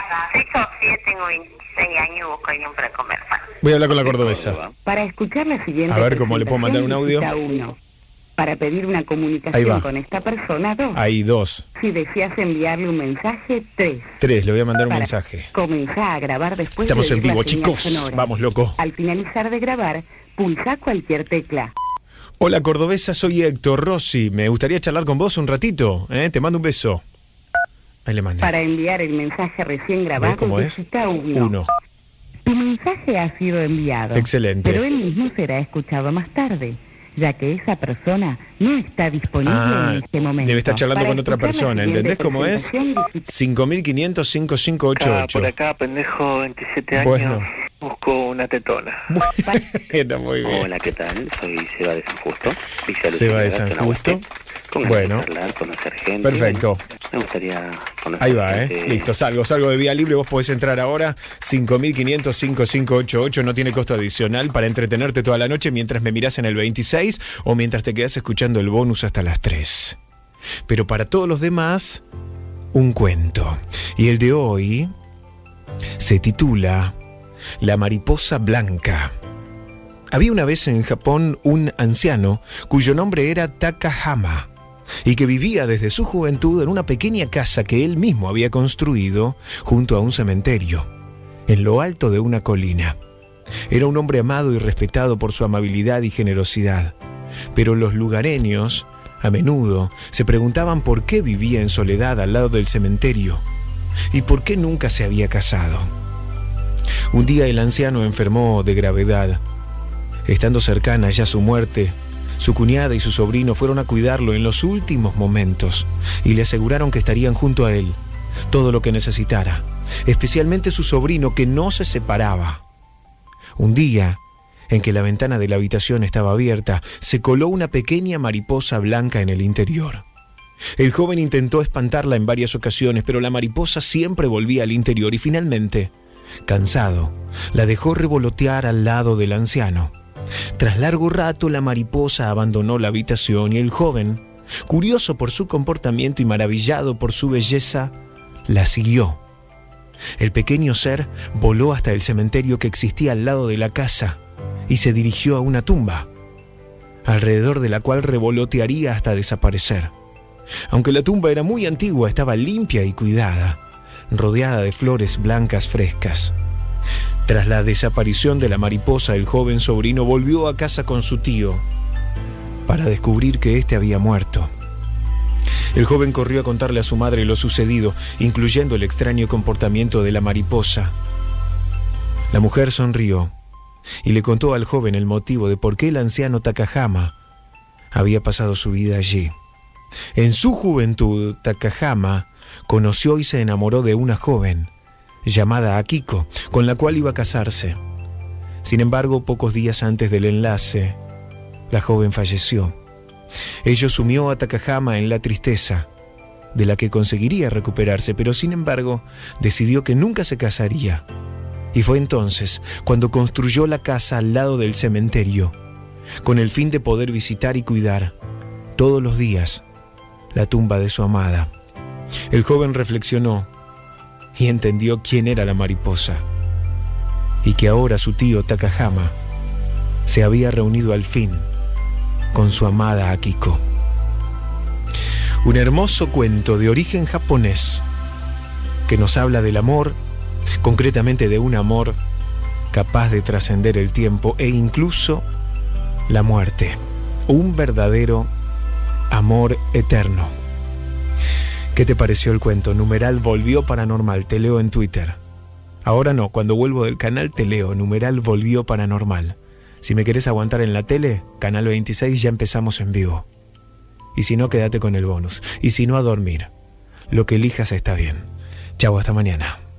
tengo 26 años, busco a alguien para comer. Voy a hablar con la cordobesa. Para escuchar la siguiente A ver cómo le puedo mandar un audio. presentación, digita 1. Para pedir una Ahí comunicación va. con esta persona, 2. Ahí, 2. Si deseas enviarle un mensaje, 3. 3, le voy a mandar un Para mensaje. Comenzá a grabar después Estamos de en oír la vivo, señal chicos. sonora. Vamos, loco. Al finalizar de grabar, pulsá cualquier tecla. Hola, cordobesa, soy Héctor Rossi. Me gustaría charlar con vos un ratito, ¿eh? Te mando un beso. Ahí le mandé. Para enviar el mensaje recién grabado, ¿Ves cómo es? digita 1. 1. Tu mensaje ha sido enviado. Excelente. Pero él mismo será escuchado más tarde, ya que esa persona no está disponible Ah, en este momento. debe estar charlando Para con otra escuchar la persona, siguiente ¿entendés cómo es? presentación, digita 5500-5588. Por acá, pendejo, 27 años. Bueno. Busco una tetona. Bueno, muy bien. Hola, ¿qué tal? Soy Seba de San Justo. Villa Seba de Luciana, San zona Justo. oeste. Con ganas Bueno. de charlar, conocer gente. Perfecto. Me gustaría conocer Ahí va, gente. Listo, salgo de vía libre. Vos podés entrar ahora. 5500-5588. No tiene costo adicional para entretenerte toda la noche mientras me mirás en el 26 o mientras te quedás escuchando el bonus hasta las 3. Pero para todos los demás, un cuento. Y el de hoy se titula La mariposa blanca. Había una vez en Japón un anciano cuyo nombre era Takahama y que vivía desde su juventud en una pequeña casa que él mismo había construido junto a un cementerio, en lo alto de una colina. Era un hombre amado y respetado por su amabilidad y generosidad, pero los lugareños a menudo se preguntaban por qué vivía en soledad al lado del cementerio y por qué nunca se había casado. Un día el anciano enfermó de gravedad. Estando cercana ya su muerte, su cuñada y su sobrino fueron a cuidarlo en los últimos momentos y le aseguraron que estarían junto a él todo lo que necesitara, especialmente su sobrino que no se separaba. Un día, en que la ventana de la habitación estaba abierta, se coló una pequeña mariposa blanca en el interior. El joven intentó espantarla en varias ocasiones, pero la mariposa siempre volvía al interior y finalmente, cansado, la dejó revolotear al lado del anciano. Tras largo rato, la mariposa abandonó la habitación y el joven, curioso por su comportamiento y maravillado por su belleza, la siguió. El pequeño ser voló hasta el cementerio que existía al lado de la casa y se dirigió a una tumba, alrededor de la cual revolotearía hasta desaparecer. Aunque la tumba era muy antigua, estaba limpia y cuidada, rodeada de flores blancas frescas. Tras la desaparición de la mariposa, el joven sobrino volvió a casa con su tío para descubrir que éste había muerto. El joven corrió a contarle a su madre lo sucedido, incluyendo el extraño comportamiento de la mariposa. La mujer sonrió y le contó al joven el motivo de por qué el anciano Takahama había pasado su vida allí. En su juventud, Takahama conoció y se enamoró de una joven llamada Akiko, con la cual iba a casarse. Sin embargo, pocos días antes del enlace, la joven falleció. Ello sumió a Takahama en la tristeza, de la que conseguiría recuperarse, pero sin embargo, decidió que nunca se casaría. Y fue entonces cuando construyó la casa al lado del cementerio, con el fin de poder visitar y cuidar todos los días la tumba de su amada. El joven reflexionó y entendió quién era la mariposa, y que ahora su tío Takahama se había reunido al fin con su amada Akiko. Un hermoso cuento de origen japonés que nos habla del amor, concretamente de un amor capaz de trascender el tiempo e incluso la muerte. Un verdadero amor eterno. ¿Qué te pareció el cuento? Numeral Volvió Paranormal, te leo en Twitter. Ahora no, cuando vuelvo del canal te leo, numeral Volvió Paranormal. Si me querés aguantar en la tele, canal 26, ya empezamos en vivo. Y si no, quédate con el bonus. Y si no, a dormir. Lo que elijas está bien. Chau, hasta mañana.